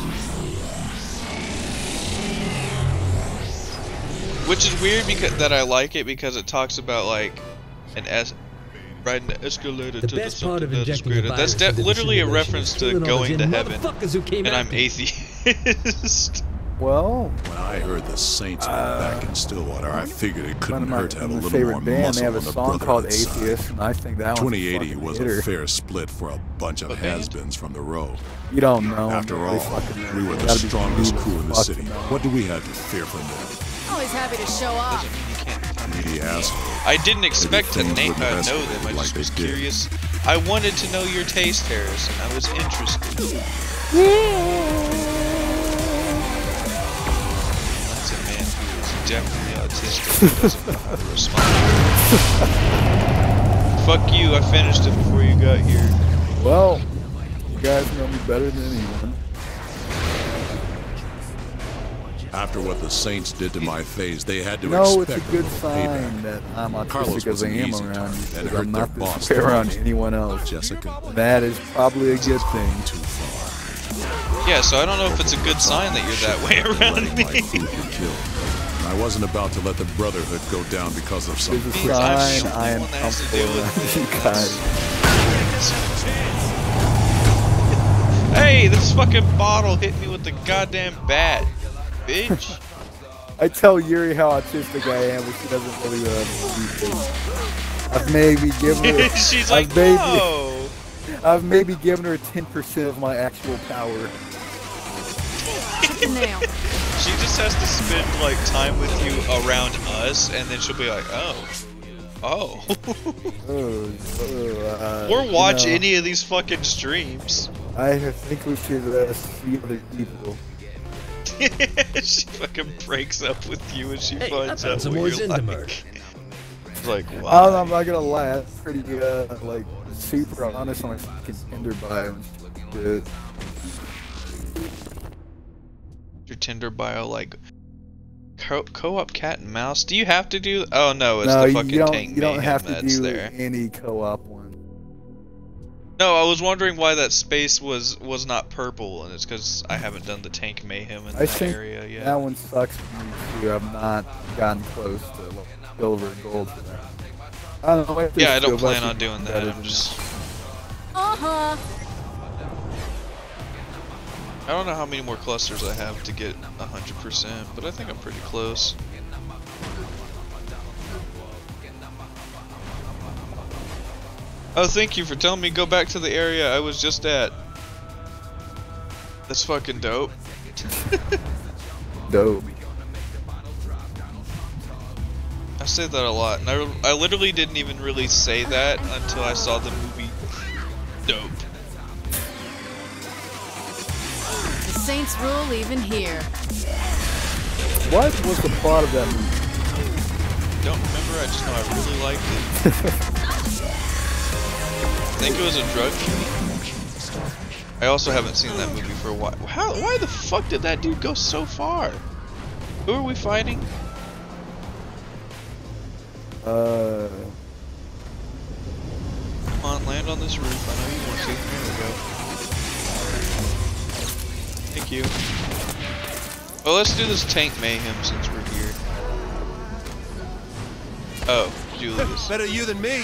Which is weird because that I like it because it talks about like an S riding the escalator The to the best part something of that is injecting a greater. That's virus de- into the literally a simulation reference is to killing all going the to heaven, motherfuckers who came and I'm after you. atheist. Well, When I heard the Saints were Uh, back in Stillwater, I figured it one couldn't of my, hurt to have a my little favorite more band, muscle they have a on the song called Brotherhood side. Atheist, and I think that one's twenty eighty fucking was hitter. a fair split for a bunch of What band? has-beens from the row. You don't know. After they all, fucking know. we were They the gotta be strongest cool crew as in the fuck city. to know. What do we have to fear from them? Always happy to show off. Doesn't mean you can't. Needy asshole. I didn't expect to things na- wouldn't uh, have know them. I escalated just like was they did. curious. I wanted to know your taste, Harrison. I was interested. That's a man who is definitely autistic and doesn't know how to respond. Fuck you, I finished it before you got here. Well, you guys know me better than anyone. After what the Saints did to my face, they had to No, it's expect a good little sign payback. that I'm Carlos autistic as I wasn't am easy around target you, and because hurt I'm their not boss this way around the most. anyone else. Jessica, That is probably a good thing. too far. Yeah, so I don't know if it's a good sign that you're that way around Letting my me. crew be killed. I wasn't about to let the Brotherhood go down because of some It's a Means I'm sign the I am one that has to comfortable deal with around it. you guys. Hey, this fucking bottle hit me with the goddamn bat, bitch. I tell Yuri how autistic I am, but she doesn't really uh, believe it. I've maybe given her. She's I've like, maybe, no. I've maybe given her ten percent of my actual power. Hit the nail. She just has to spend like time with you around us, and then she'll be like, oh, oh. Oh, oh, uh, Or watch you know, any of these fucking streams. I think we should uh, see other people. She fucking breaks up with you and she Hey, finds I found out some what more you're like. Zindeberg. It's like, I don't know, wow. I'm not gonna lie, that's pretty uh, like super honest on my fucking Tinder bio and shit. Your Tinder bio, like, co- co-op cat and mouse. Do you have to do? Oh no, it's No, the fucking you don't. tank You don't mayhem have to that's do there. any co-op one. No, I was wondering why that space was was not purple, and it's because I haven't done the tank mayhem in I that think area yet. that one sucks for me too. I've not gotten close to like, silver and gold for that. I don't know. Like Yeah, I there's don't two of plan us on who doing do that. better I'm than just. Uh-huh. I don't know how many more clusters I have to get one hundred percent, but I think I'm pretty close. Oh, thank you for telling me to go back to the area I was just at. That's fucking dope. Dope. I say that a lot, and I, I literally didn't even really say that until I saw the movie Dope. The Saints rule even here. What was the plot of that movie? Don't remember, I just know I really liked it. I think it was a drug king. I also haven't seen that movie for a while. How? Why the fuck did that dude go so far? Who are we fighting? Uh, Come on, land on this roof. I know you want to. There we go. Thank you. Well, let's do this tank mayhem since we're here. Oh, Julius. Better you than me.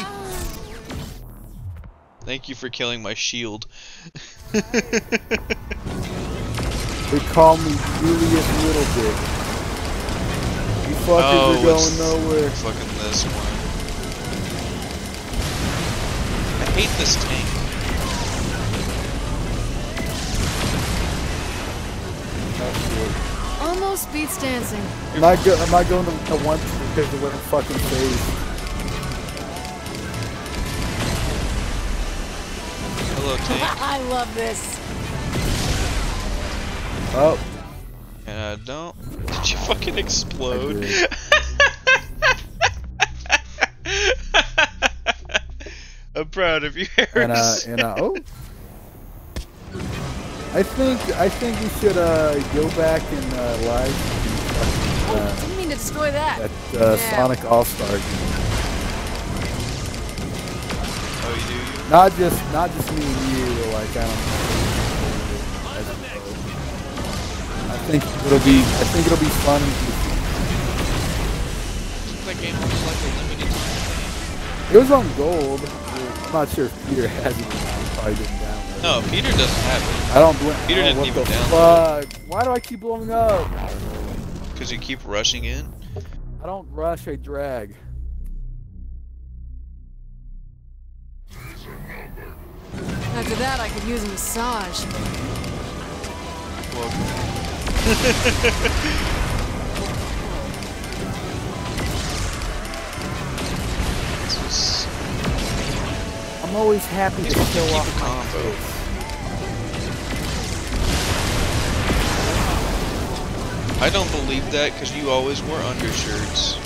Thank you for killing my shield. they call me Julius Little Dick. You fuckers Oh, are going it's nowhere. fucking this one. I hate this tank. Almost beats dancing. Am I, go am I going to the one because of what I'm fucking face? Hello, tank. I love this. Oh, And I don't. Did you fucking explode? did. I'm proud of you, and uh, Harris. and uh, oh. I think I think we should uh go back and uh, live Oh, uh, didn't mean to destroy that. at uh, Yeah. Sonic All Star. Oh, you do? You? Not just not just me and you. Like I don't know. I think it'll be I think it'll be fun. that game was like a limited time thing? It was on gold. I'm not sure if Peter has it. He probably didn't download it. No, Peter doesn't have it. I don't blame. Peter oh, didn't what even the download fuck? Why do I keep blowing up? Because you keep rushing in? I don't rush, I drag. After that, I could use a massage. I'm always happy to show off my combo. face. I don't believe that because you always wore undershirts.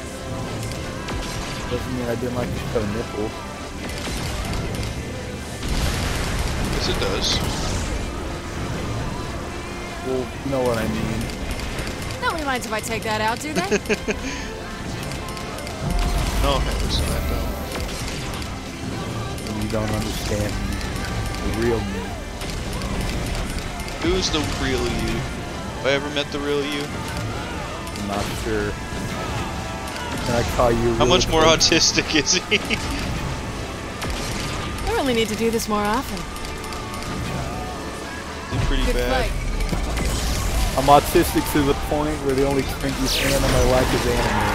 Doesn't mean I didn't like to show nipple. Yes, it does. Well, you know what I mean. Nobody minds if I take that out, do they? No, Harrison, I don't. You don't understand me. The real me. Who's the real you? Have I ever met the real you? I'm not sure. Can I call you? How real much more quick? autistic is he? I really need to do this more often. He's pretty Good bad. fight. I'm autistic to the point where the only cringy fan in my life is anime.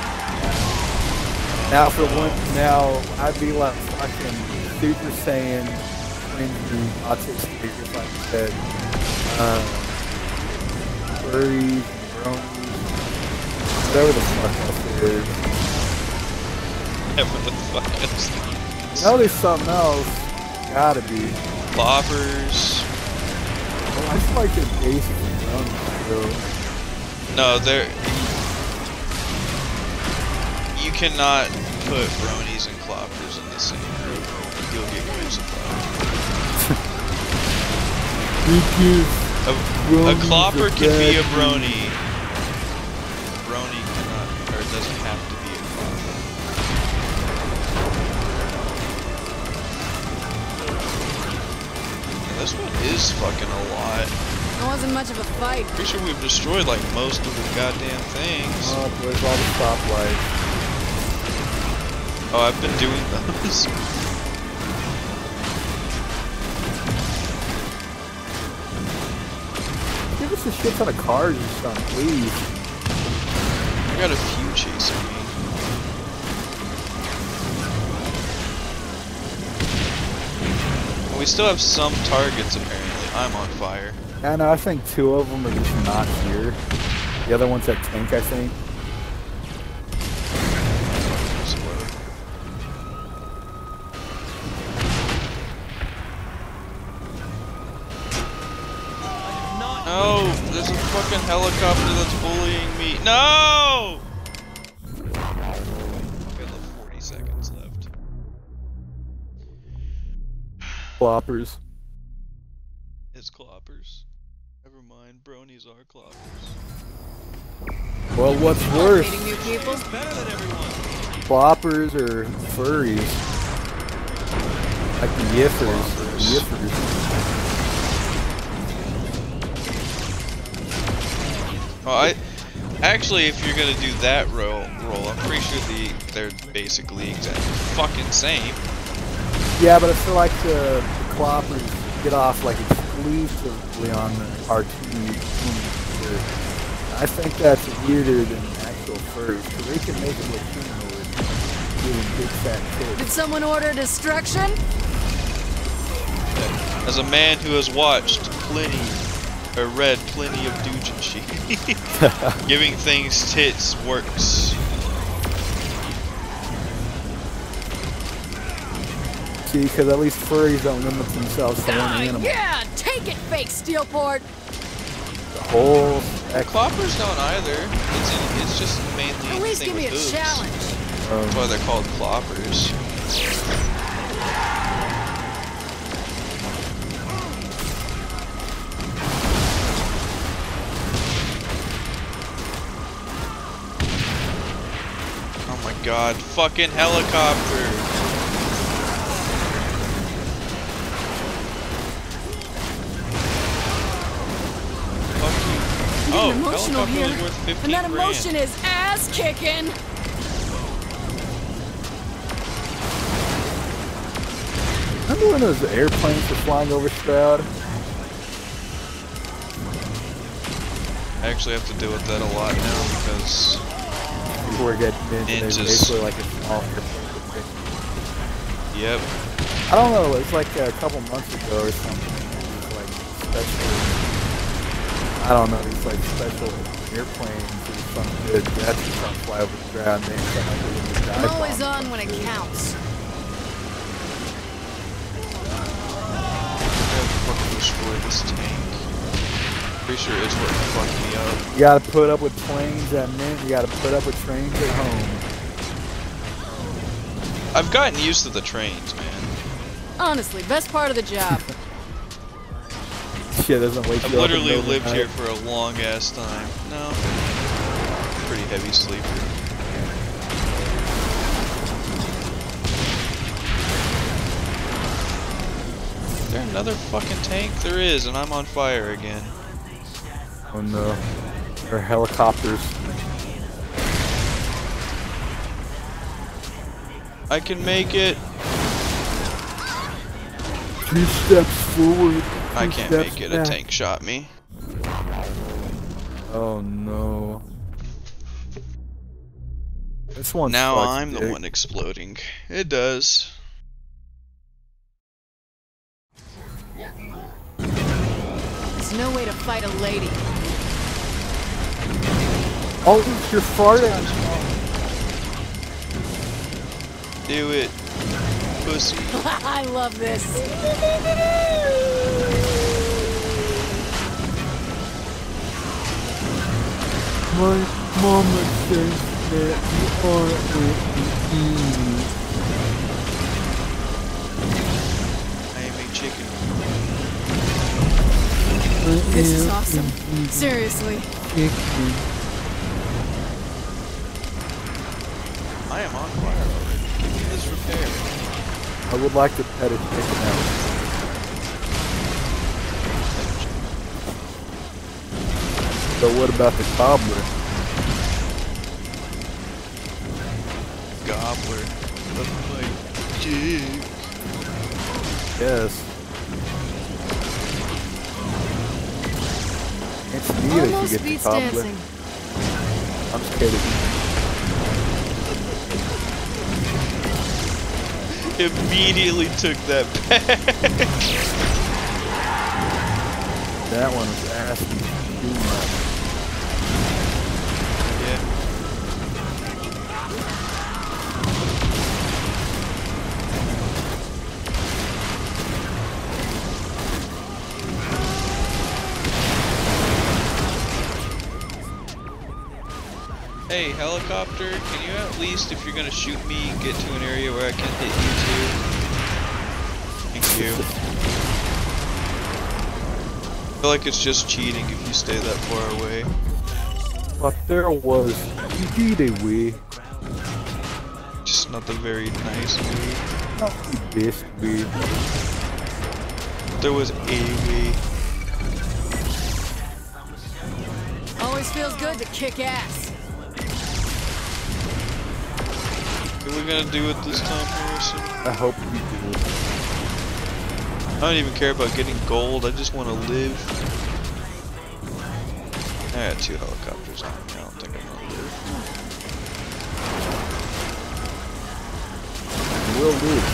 Now for one, now I'd be like fucking Super Saiyan, cringy, autistic if I said, uh, furries, bronies, whatever the fuck else there is. Whatever the fuck else. No, there's something else. Gotta be. Boppers. Well, I feel like they're basically bronies, though. No, they're... You cannot put bronies and cloppers in the same group. You'll get crucified. A, a clopper can be a brony. A brony cannot, or doesn't have to be a clopper. And this one is fucking a lot. It wasn't much of a fight. Pretty sure we've destroyed like most of the goddamn things. Oh, where's all the stoplights? Oh, I've been doing those. Give us a shit ton of cars or something, please. I got a few chasing me. We still have some targets apparently. I'm on fire. Yeah, no, I think two of them are just not here. The other one's at tank, I think. No, there's a fucking helicopter that's bullying me. No! Okay, look, forty seconds left. Cloppers. It's cloppers. Never mind, bronies are cloppers. Well, what's worse? Meeting new people. Better than everyone. Cloppers or furries? Like the yiffers. The yiffers. Oh, I actually, if you're gonna do that roll, roll, I'm pretty sure the they're basically exactly fucking same. Yeah, but I feel like the, the cloppers get off like exclusively on the cartoon. I think that's weirder than actual furries because they can make it look humanoid, doing big fat tits. Did someone order destruction? As a man who has watched plenty, or read plenty of doujinshi, giving things tits works. See, because at least furries don't limit themselves to one Ah, animal. yeah, take it, fake Steelport. The whole Cloppers don't either. It's in, it's just mainly At least the give thing me a with hooves. challenge. That's why they're called cloppers. Oh my god, fucking helicopter! I'm Oh, getting emotional helicopter here, was worth fifteen and that grand. emotion is ass kicking. Remember when those airplanes were flying over Stroud? I actually have to deal with that a lot now because People were getting into they Ninjas. basically like a small airplane. yep. I don't know, it was like a couple months ago or something. It was like special, I don't know, these like special airplanes or some good jets or something fly over the ground. They sound like they were dive I'm always bombs. on when it counts. I have to fucking destroy this tank. Pretty sure it's what fucked me up. You gotta put up with planes at mint, you gotta put up with trains at home. I've gotten used to the trains, man. Honestly, best part of the job. Shit doesn't wake I've you up. in the literally middle of the lived night. here for a long ass time. No. Pretty heavy sleeper. Is there another fucking tank? There is, and I'm on fire again. Oh no. They're helicopters. I can make it. Two steps forward. I two can't steps make it. A back. tank shot me. Oh no. This one Now sucks, I'm the dick. one exploding. It does. There's no way to fight a lady. Oh, it's your fart out. Do it. Pussy. I love this. My mama says that you are with me. I am a chicken. This is awesome. Seriously. Chicken. I am on fire already. Give me this repair. I would like to pet a chicken out. So what about the cobbler? Gobbler of my dick. Yes. It's neat if you Almost get the beats cobbler. dancing. I'm scared of you. Immediately took that back. That one was asking too much. Yeah. Hey, helicopter, can you at least, if you're gonna shoot me, get to an area where I can hit you too? Thank you. I feel like it's just cheating if you stay that far away. But there was indeed a way. Just not the very nice way. Not the best way. There was a way. Always feels good to kick ass. What are we gonna do it this time, Harrison? I hope we do. I don't even care about getting gold, I just want to live. I got two helicopters on me, I don't think I'm gonna live. We'll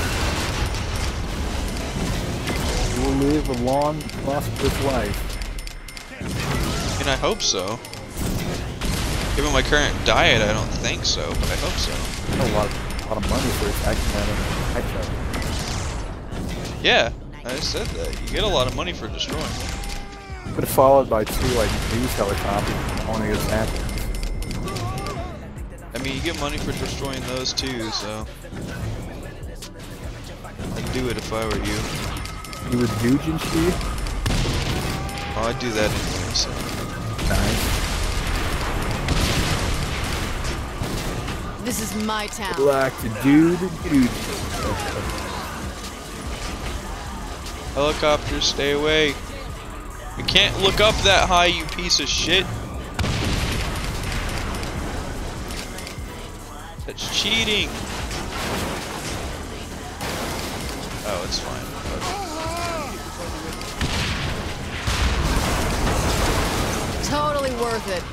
live. We'll live a long, prosperous life. And I hope so. Given my current diet, I don't think so, but I hope so. A lot of, a lot of money for attacking that on the Yeah, I said that. You get a lot of money for destroying them. But followed by two like news helicopters when one gets happened. I mean, you get money for destroying those too, so I'd do it if I were you. You were Dujin Steve? Oh, I'd do that anyway, so. Nice. This is my town. Like to do the dude. Helicopters, stay away. You can't look up that high, you piece of shit. That's cheating. Oh, it's fine. Totally worth it.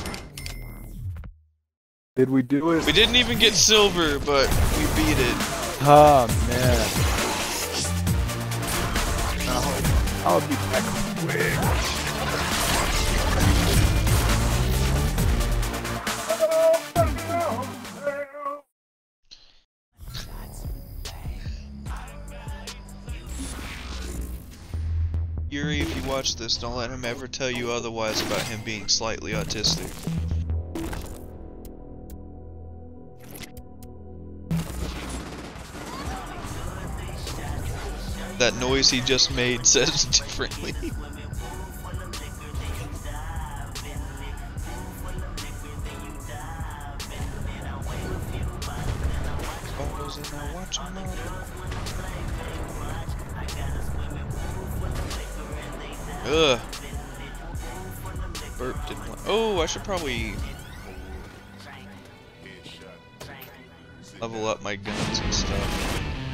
Did we do it? We didn't even get silver, but we beat it. Oh man. I'll be back quick. Yuri, if you watch this, don't let him ever tell you otherwise about him being slightly autistic. That noise he just made says differently. Ugh. Burp didn't want. Oh, I should probably level up my guns and stuff.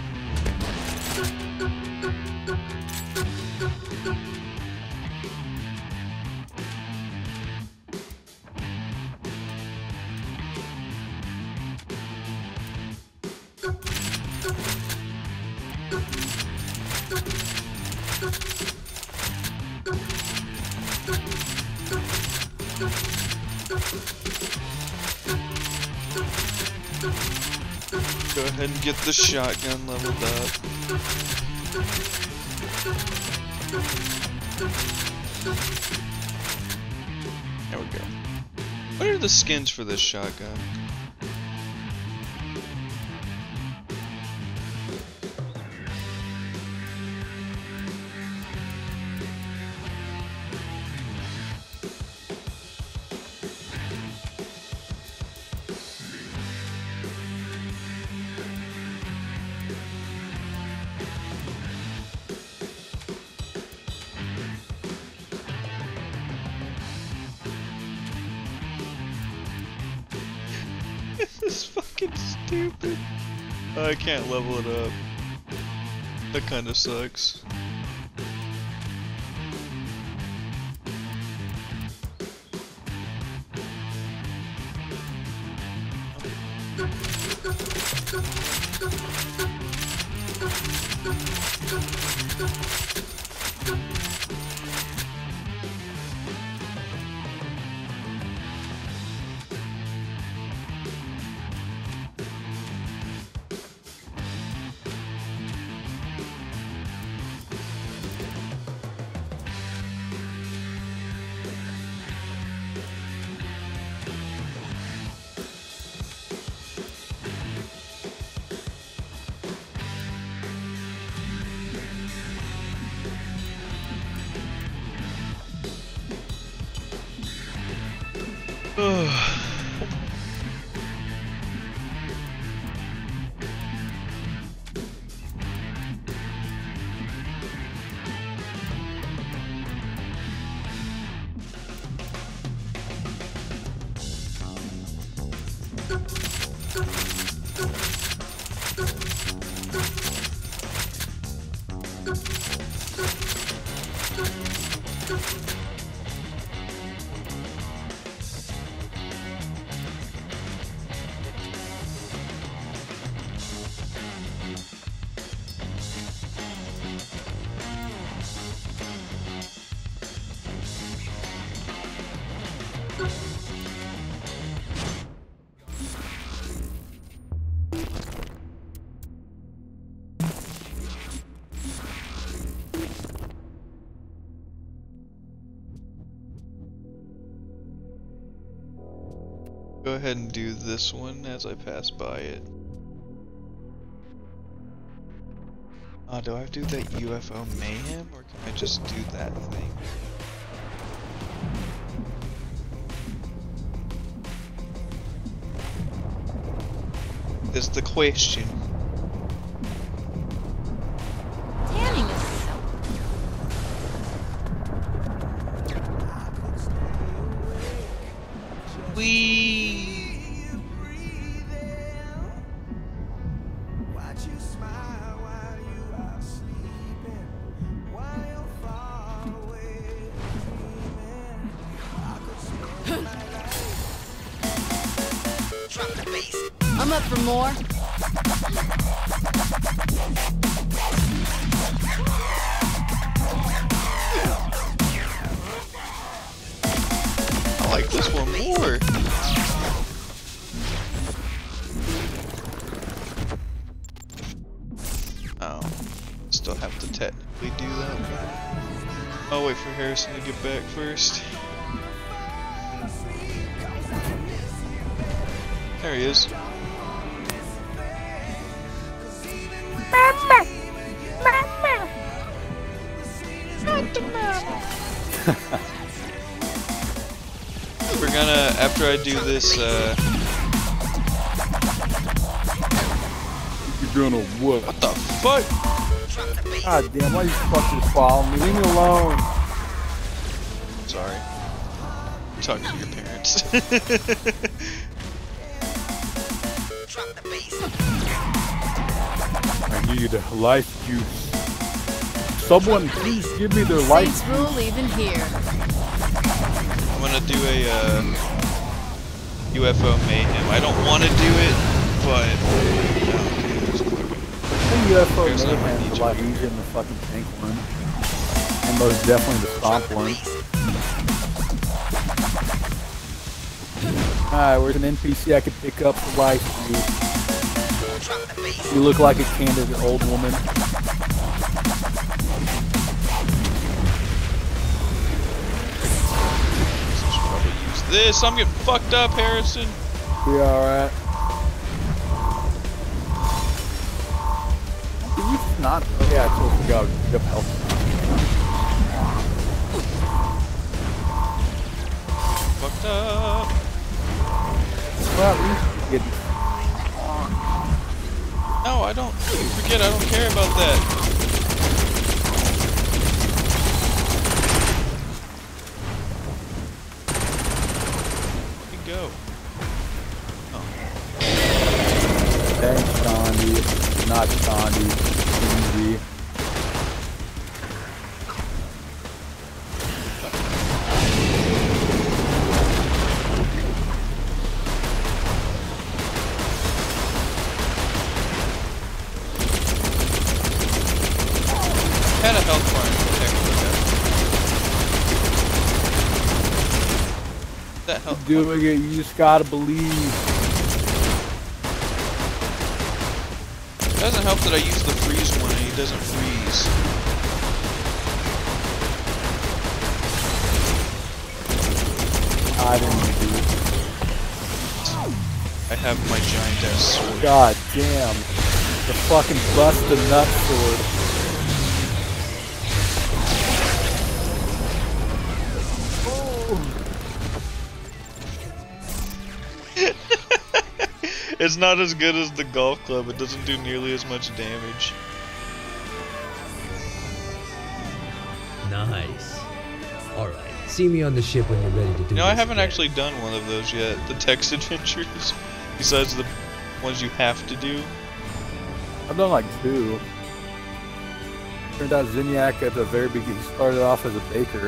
Go ahead and get the shotgun leveled up. There we go. What are the skins for this shotgun? This is fucking stupid. I can't level it up. That kind of sucks. Go ahead and do this one as I pass by it. Oh, do I have to do that U F O mayhem, or can I just do that thing? That's the question. Tanning is so. Wee. I'm up for more. I like this one more. Oh, still have to technically do that. I'll wait for Harrison to get back first. There he is. Mama! Mama! Not the mama! We're gonna, after I do this, uh... You're gonna what? What the fuck? God damn, why you fuckers following me? Leave me alone. Sorry. Talk to your parents. I need a life juice. Someone please give me their life Saints rule even here. I'm gonna do a uh, U F O mayhem. I don't want to do it, but The U F O Here's not my mayhem is a D J. lot easier than the fucking tank one. And most definitely the stomp one. Alright, where's an N P C I could pick up for life juice? You look like a candid old woman. use this. I'm getting fucked up, Harrison. Be alright. Did you just not? Oh yeah, I totally forgot. Pick up health. Fucked up. Well, at least you get. No, I don't. Forget, I don't care about that. Where'd he go? Oh. Thanks, Sandy. Not Sandy. Sandy. Had a health bar in that health Doing it, you just gotta believe. It doesn't help that I use the freeze one and he doesn't freeze. I didn't do it. I have my giant ass sword. God damn. The fucking bust the nut sword. It's not as good as the golf club. It doesn't do nearly as much damage. Nice. Alright, see me on the ship when you're ready to do No, this I haven't again. actually done one of those yet. The text adventures. Besides the ones you have to do. I've done like two. Turned out Zinyak at the very beginning started off as a baker.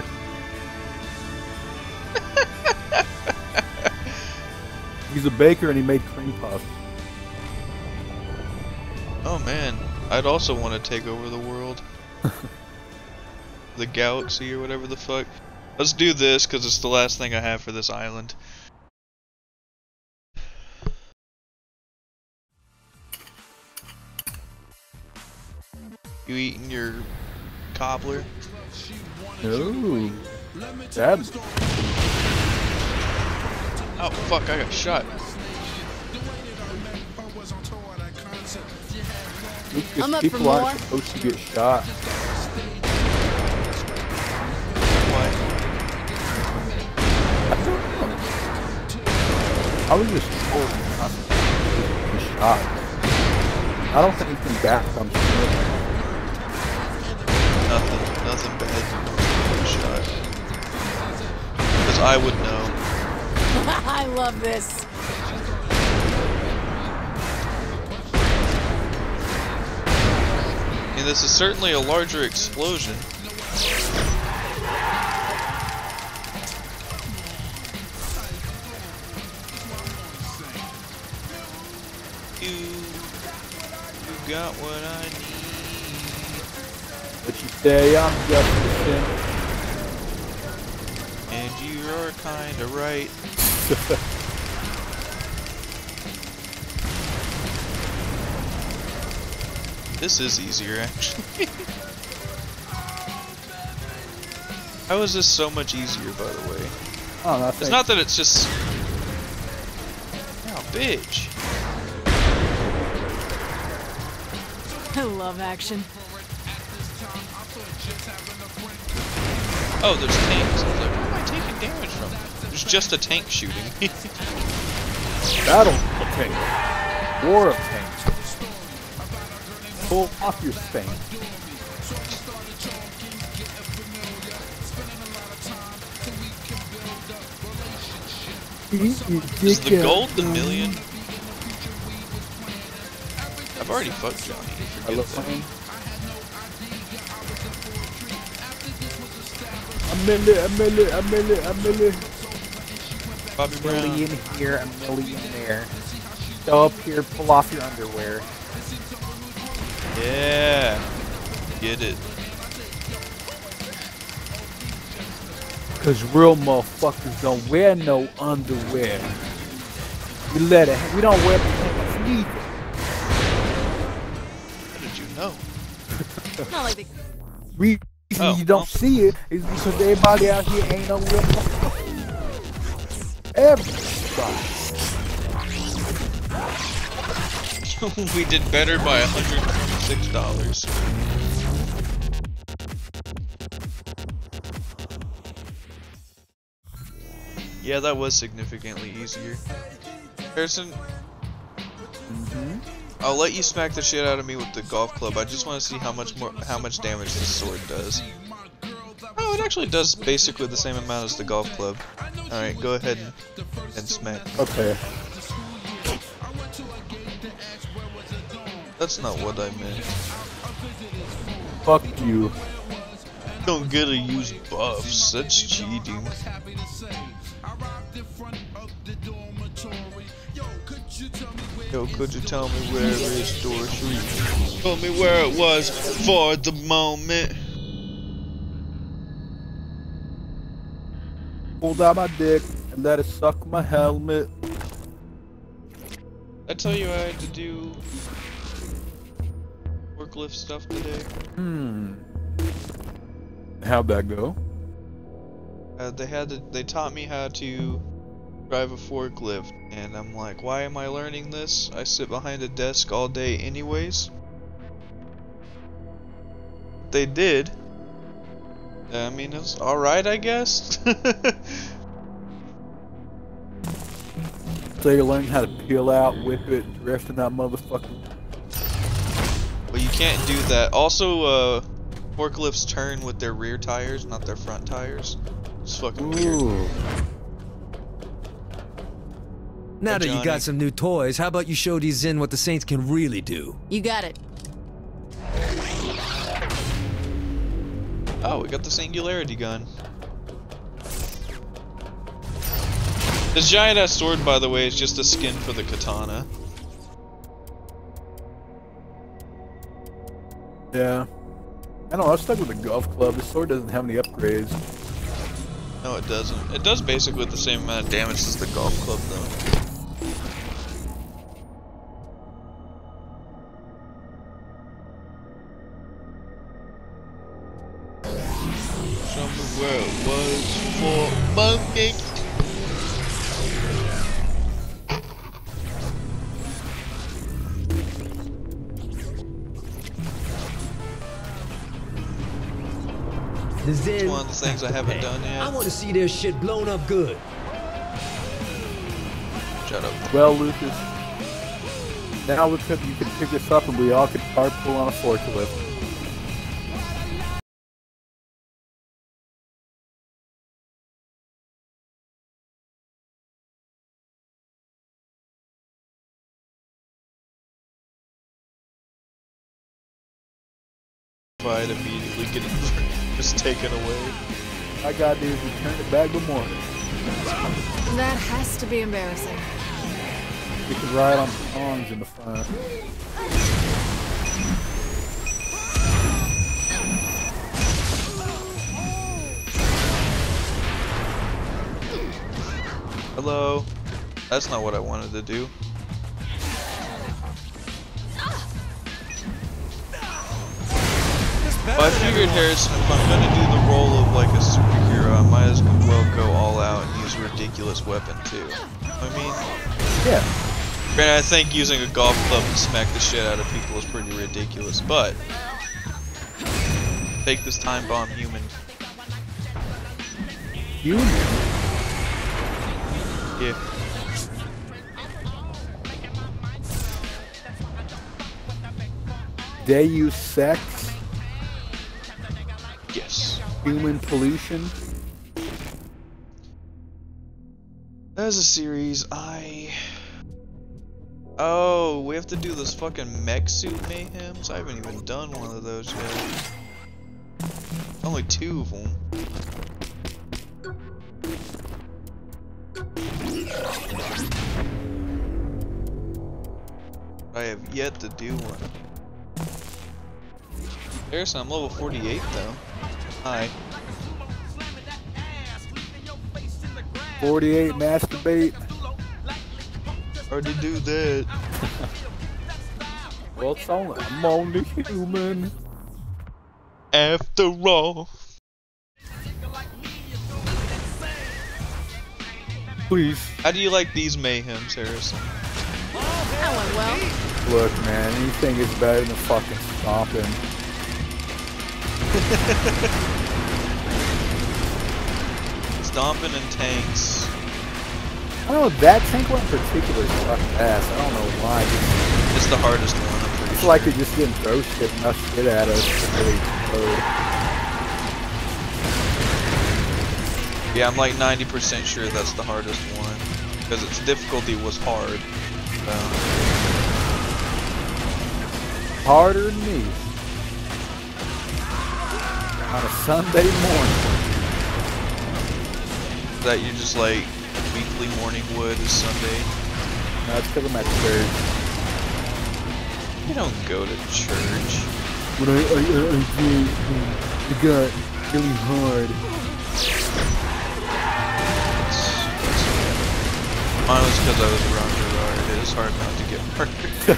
He's a baker and he made cream puffs. Oh man, I'd also want to take over the world. The galaxy or whatever the fuck. Let's do this because it's the last thing I have for this island. You eating your cobbler? Ooh. That. Oh fuck, I got shot. I'm up People for aren't more. supposed to get shot. Why? I was just told not to get shot. I don't think anything bad comes from it. Nothing, nothing bad from getting shot. Because I would know. I love this. I mean, this is certainly a larger explosion. got what I need. But you say I'm just a simp. And you're kinda right. This is easier, actually. How is this so much easier, by the way? Oh, no, it's not that it's just... Oh, bitch. I love action. Oh, there's tanks. I was like, where am I taking damage from? There's just a tank shooting. Battle of tanks. War of tanks. Pull off your stain. Is the gold the million? I've already fucked Johnny. I love playing. A million, a million, a million, a million. Bobby Brown. A million here, a million there. Go up here, pull off your underwear. Yeah. Get it. Cause real motherfuckers don't wear no underwear. We let it. We don't wear pants neither. How did you know? Not like the reason oh, you don't well. see it is because everybody out here ain't no real motherfucker. Everybody. We did better by one hundred twenty-six dollars. Yeah, that was significantly easier. Harrison, mm-hmm. I'll let you smack the shit out of me with the golf club. I just want to see how much more, how much damage this sword does. Oh, it actually does basically the same amount as the golf club. All right, go ahead and, and smack me. Okay. That's not what I meant. Fuck you. Don't get to use buffs. That's cheating. Yo, could you tell me where is door three? Tell me where it was for the moment. Pulled out my dick and let it suck my helmet. I tell you I had to do forklift stuff today. Hmm. How'd that go? Uh, they had to, they taught me how to drive a forklift, and I'm like, why am I learning this? I sit behind a desk all day anyways. They did. I mean, it's alright, I guess. So you're learning how to peel out, whip it, drift in that motherfucker. But you can't do that. Also, uh, forklifts turn with their rear tires, not their front tires. It's fucking weird. Ooh. Now Hey, that you Johnny. got some new toys, how about you show these Zen what the Saints can really do? You got it. Oh, we got the Singularity gun. This giant ass sword, by the way, is just a skin for the katana. Yeah. I don't know, I was stuck with the golf club. This sword doesn't have any upgrades. No, it doesn't. It does basically the same amount of damage as the golf club, though. Somewhere it was for monkey. The Zen, It's one of the things I haven't done yet. I want to see their shit blown up good. Shut up. Well, Lucas, now looks like you can pick this up and we all can carpool on a forklift. Fight immediately getting just taken away. I got these return it back good morning. That has to be embarrassing. You can ride on tongs in the front. Hello? That's not what I wanted to do. Well, I figured, Harrison, if I'm gonna do the role of like a superhero, I might as well go all out and use a ridiculous weapon too. I mean, yeah. Granted, I think using a golf club to smack the shit out of people is pretty ridiculous, but take this time bomb, human. Human? Yeah. Deus Ex? Yes. Human pollution? As a series, I... Oh, we have to do this fucking mech suit mayhems? I haven't even done one of those yet. Only two of them. I have yet to do one. Harrison, I'm level forty-eight though. Hi. forty-eight masturbate. Already do that. Well, it's only I'm only human. After all. Please. How do you like these mayhems, Harrison? That went well. Look, man, anything is better than fucking stomping. Stomping and tanks. I don't know, that tank one in particular sucked ass. I don't know why. It's the hardest one, I'm pretty It's sure. like it just didn't throw shit enough shit at us to really explode. Yeah, I'm like ninety percent sure that's the hardest one. Because its difficulty was hard. So. Harder than me. On a Sunday morning. That you just like weekly morning wood is Sunday. No, it's because I'm at church. You don't go to church. But I, I, I, I did. It got really hard. Mine was because I was around Gerard. It is hard not to get hurt.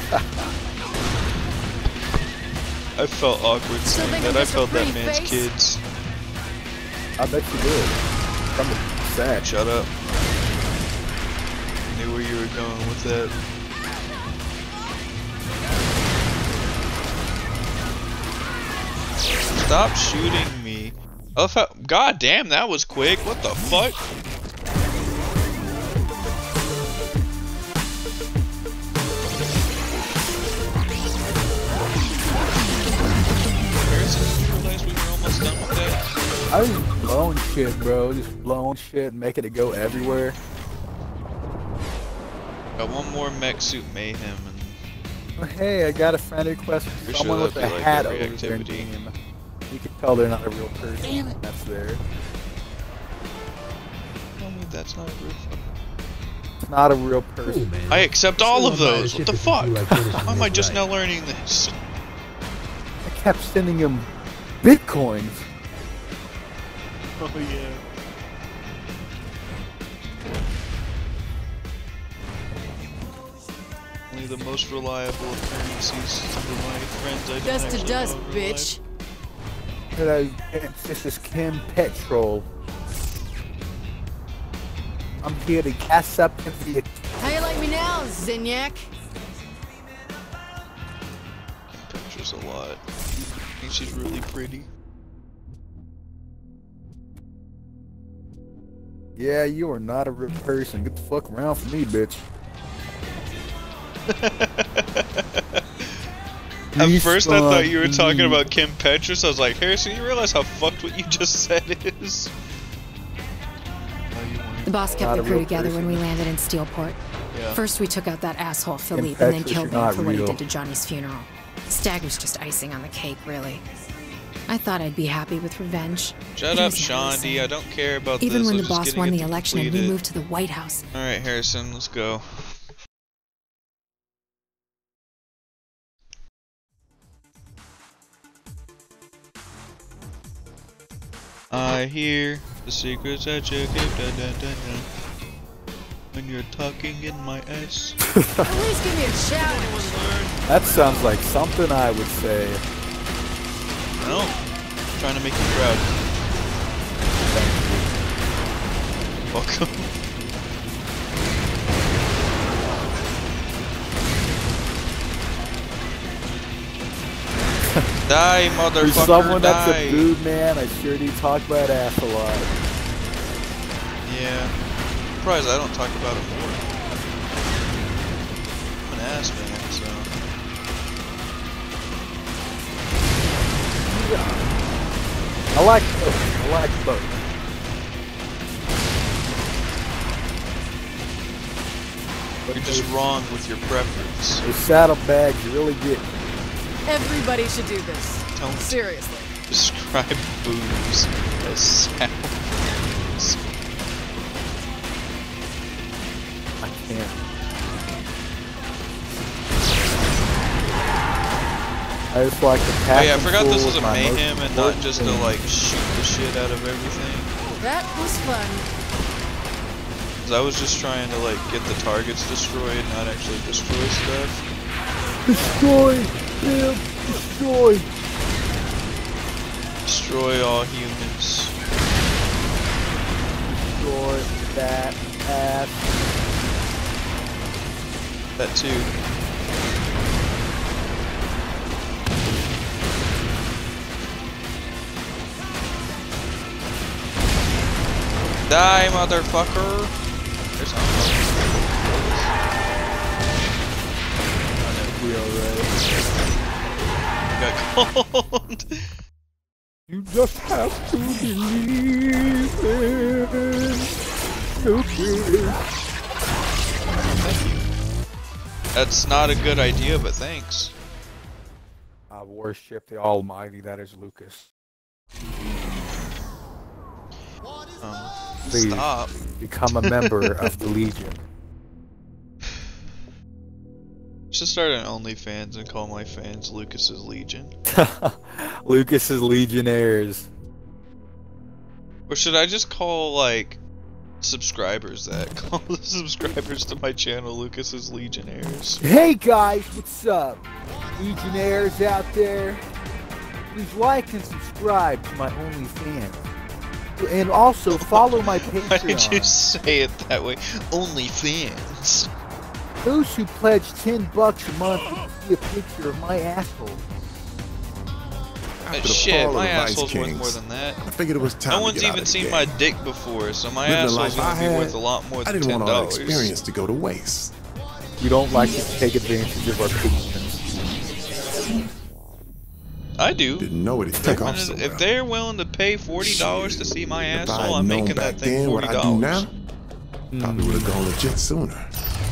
I felt awkward saying that. I felt that man's face? kids. I bet you did. I'm sad. Shut up. I knew where you were going with that. Stop shooting me. I love how, God damn, that was quick. What the fuck? I was just blowing shit, bro. Just blowing shit, making it go everywhere. Got one more mech suit mayhem and Oh, hey, I got a friend request from Pretty someone sure with a that'd be like hat every over their activity. name. You can tell they're not a real person. Damn it. That's there. tell me that's not a real fucking. It's not a real Cool, person. man. I accept all of Still on my those. ship What the if fuck? you feel like finishing Why am I this just right. now learning this? I kept sending him bitcoins. Oh yeah. Only the most reliable of currencies to my friends I don't Dust to actually dust, know in real bitch. Hello, this is Kim Petrol. I'm here to gas up the vehicle. How you like me now, Zinyak? life. Pictures a lot. I think she's really pretty. Yeah, you are not a real person. Get the fuck around from me, bitch. At first I thought you were Respawn, talking please. about Kim Petras. I was like, Harrison, you realize how fucked what you just said is? The boss kept Not the a crew real together when we person. landed in Steelport. Yeah. First we took out that asshole Philippe and then Petrus, killed you're him not for what he real. did to Johnny's funeral. Stag was just icing on the cake, really. I thought I'd be happy with revenge. Shut He up, was never the Shondi. same. I don't care about Even this. when I'm the just boss getting won it the election and we completed. moved to the White House. Alright, Harrison, let's go. I hear the secrets that you keep. Da, da, da, da. When you're talking in my ass. At least give me a shout. That sounds like something I would say. No. Trying to make you proud. Welcome. Die, motherfucker, For someone die. that's a dude, man, I sure do talk about ass a lot. Yeah. I'm surprised I don't talk about it more. I'm an ass man, so. Yeah. I like both. I like both. You're just wrong with your preference. The saddlebags really get me. Everybody should do this. Don't Seriously. describe boobs as saddlebags. I can't. I just like the Oh packing yeah, I forgot this was a my most mayhem and not important just to thing. like shoot the shit out of everything. That was fun. Cause I was just trying to like get the targets destroyed, not actually destroy stuff. Destroy him! Destroy! Destroy all humans. Destroy that ass. That too. Die, motherfucker! There's We alright. got cold. You just have to believe in stupid. That's not a good idea, but thanks. I worship the Almighty that is Lucas. Um, Please stop. become a member of the Legion. Should start an OnlyFans and call my fans Lucas's Legion. Lucas's Legionnaires. Or should I just call like subscribers that? Call the subscribers to my channel Lucas's Legionnaires. Hey guys, what's up? Legionnaires out there. Please like and subscribe to my OnlyFans. And also follow my Patreon. Why did you say it that way? OnlyFans. Those who pledge ten bucks a month will see a picture of my asshole. Uh, shit, my asshole's worth more than that. I figured it was time No to one's get out even of the seen game. my dick before, so my Living the asshole's life I gonna be had, worth a lot more I than didn't ten want all that dollars. experience to go to waste. You don't like to take advantage of our patrons. I do. Didn't know it'd take off so If well. they're willing to pay forty dollars to see my If asshole, I'd I'm known making back that thing then what forty I do now, dollars. probably would have gone legit sooner.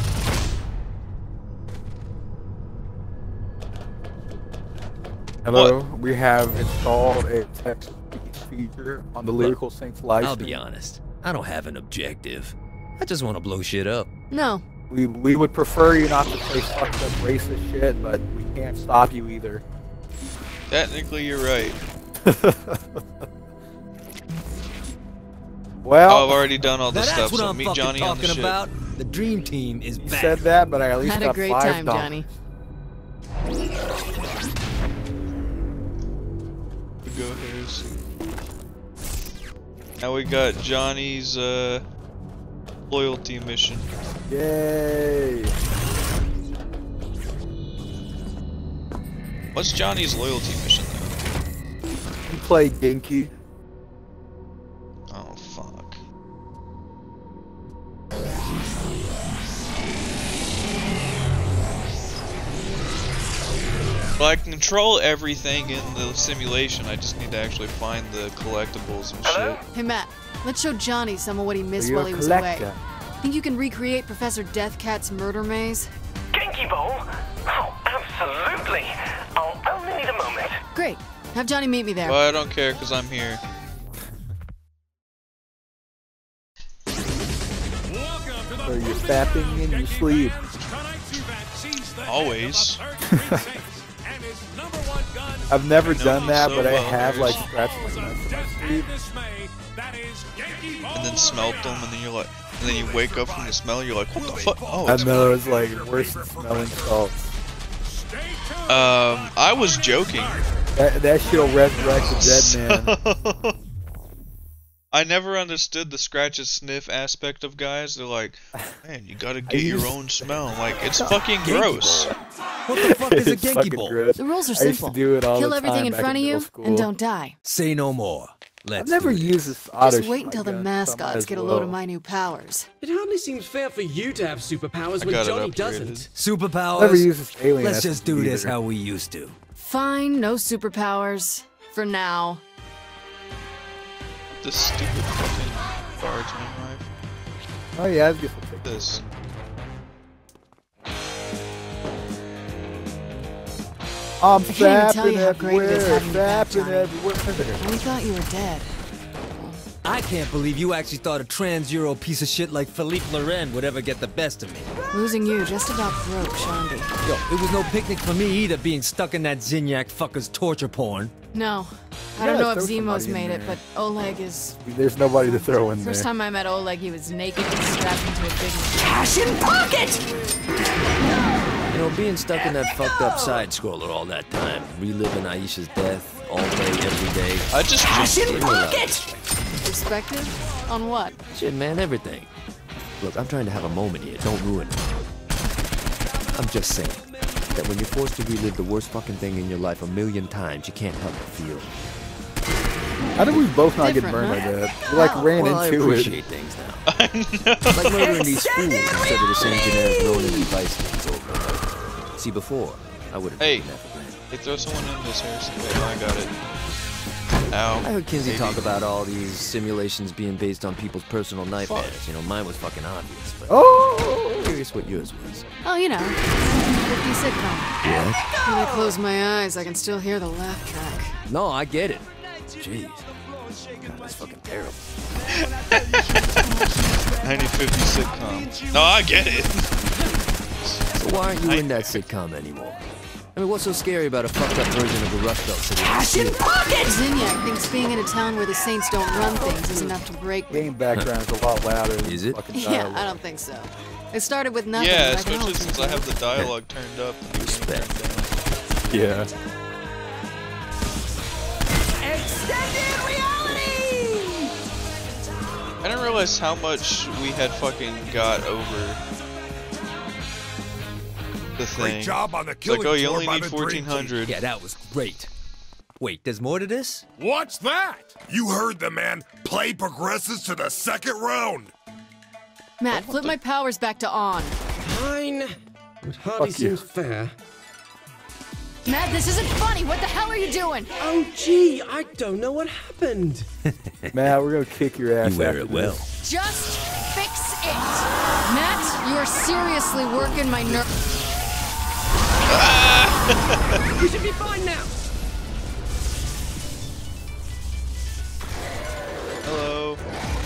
Hello, we have installed a text feature on the Lyrical Saints live I'll stream. be honest. I don't have an objective. I just want to blow shit up. No. We, we would prefer you not to say fucked up racist shit, but we can't stop you either. Technically, you're right. Well, Oh, I've already done all Now this that's stuff, what so I'm meet fucking Johnny on the talking ship. about. The dream team is you back. said that, but I at least Had a got great five time, dollars. Johnny. Go Harris. Now we got Johnny's uh, loyalty mission. Yay! What's Johnny's loyalty mission though? You play Genki. Oh fuck. Well, I can control everything in the simulation. I just need to actually find the collectibles and shit. Hey Matt, let's show Johnny some of what he missed You're while a he was away. collector. Think you can recreate Professor Deathcat's murder maze? Genki Bowl? Oh, absolutely. I'll only need a moment. Great. Have Johnny meet me there. Well, I don't care because I'm here. So you're fapping in your sleep. Always. I've never know done you that, so but I well, have Harris. like scratched my nuts in my sleep. And then smelt them, and then you're like, and then you wake up from the smell, you're like, what the fuck? Oh, I it's know, it's like worse than smelling salt. Um, I was joking. That, that shit'll resurrect a dead man. I never understood the scratch and sniff aspect of guys. They're like, man, you gotta get your own smell. I'm like, it's fucking gross. What the fuck is a It's Genki fucking ball? gross. The rules are I used simple. to do it all Kill the everything time in back front of middle you school. and don't die. Say no more. Let's I've never do it. used this auto Just wait until the shotgun, so I might mascots as get a load of well. my new powers. It hardly seems fair for you to have superpowers I when got it Johnny upgraded. doesn't. Superpowers? Never used this alien. Let's S just M G do this either. how we used to. Fine, no superpowers. For now. This stupid fucking guardsman knife. Oh yeah, I guess we'll take This. I'm I can't even tell zapping you how great it is everywhere, having you back, zapping Johnny. everywhere. We thought you were dead. I can't believe you actually thought a trans-Euro piece of shit like Philippe Loren would ever get the best of me. Losing you just about broke Shandy. Yo, it was no picnic for me either being stuck in that Zinyak fucker's torture porn. No. I Yeah, don't know if throw Zemo's somebody in made it, there. but Oleg is... There's nobody to throw in First there. time I met Oleg, he was naked and strapped into a big... Cash in pocket! You know, being stuck in that fucked up side-scroller all that time, reliving Aisha's death all day, every day. I just Cash in didn't realize. pocket! Perspective? On what? Shit, man, everything. Look, I'm trying to have a moment here. Don't ruin it. I'm just saying that when you're forced to relive the worst fucking thing in your life a million times, you can't help but feel. How did we both not Different, get burned huh? like that? We like Wow. ran Well, I into appreciate it. things now. Like murdering these fools instead of the same generic Ronin device things over and over. See, before, I would have Hey. taken that for granted. Hey, throw someone in this, Harrison. Wait, no, I got it. Ow. I heard Kinsey Maybe. talk about all these simulations being based on people's personal nightmares. You know, mine was fucking obvious, but Oh! I'm curious what yours was. Oh, you know. fifty sitcom. What? When I close my eyes, I can still hear the laugh track. No, I get it. Jeez. God, that's fucking terrible. nineteen fifty sitcom. No, I get it. So why aren't you in that sitcom anymore? I mean, what's so scary about a fucked up version of the Rust Belt City? Cash in pocket! Zinyak thinks being in a town where the Saints don't run things is enough to break me. Game background is a lot louder than Is it? fucking Yeah, dialogue. I don't think so. It started with nothing. Yeah, but I can especially always since make I have it the dialogue turned up. And the game Respect. turned down. Yeah. Extended reality! I didn't realize how much we had fucking got over the thing. Great job on the It's killing like, oh, you floor only by need the Dream fourteen hundred. Yeah, that was great. Wait, there's more to this? What's that? You heard the man. Play progresses to the second round. Matt, flip my powers back to on. Fine. It hardly Fuck you. seems fair. Matt, this isn't funny. What the hell are you doing? Oh, gee, I don't know what happened. Matt, we're gonna kick your ass You wear after it well. this. Just fix it. Matt, you are seriously working my nerve. You should be fine now. Hello.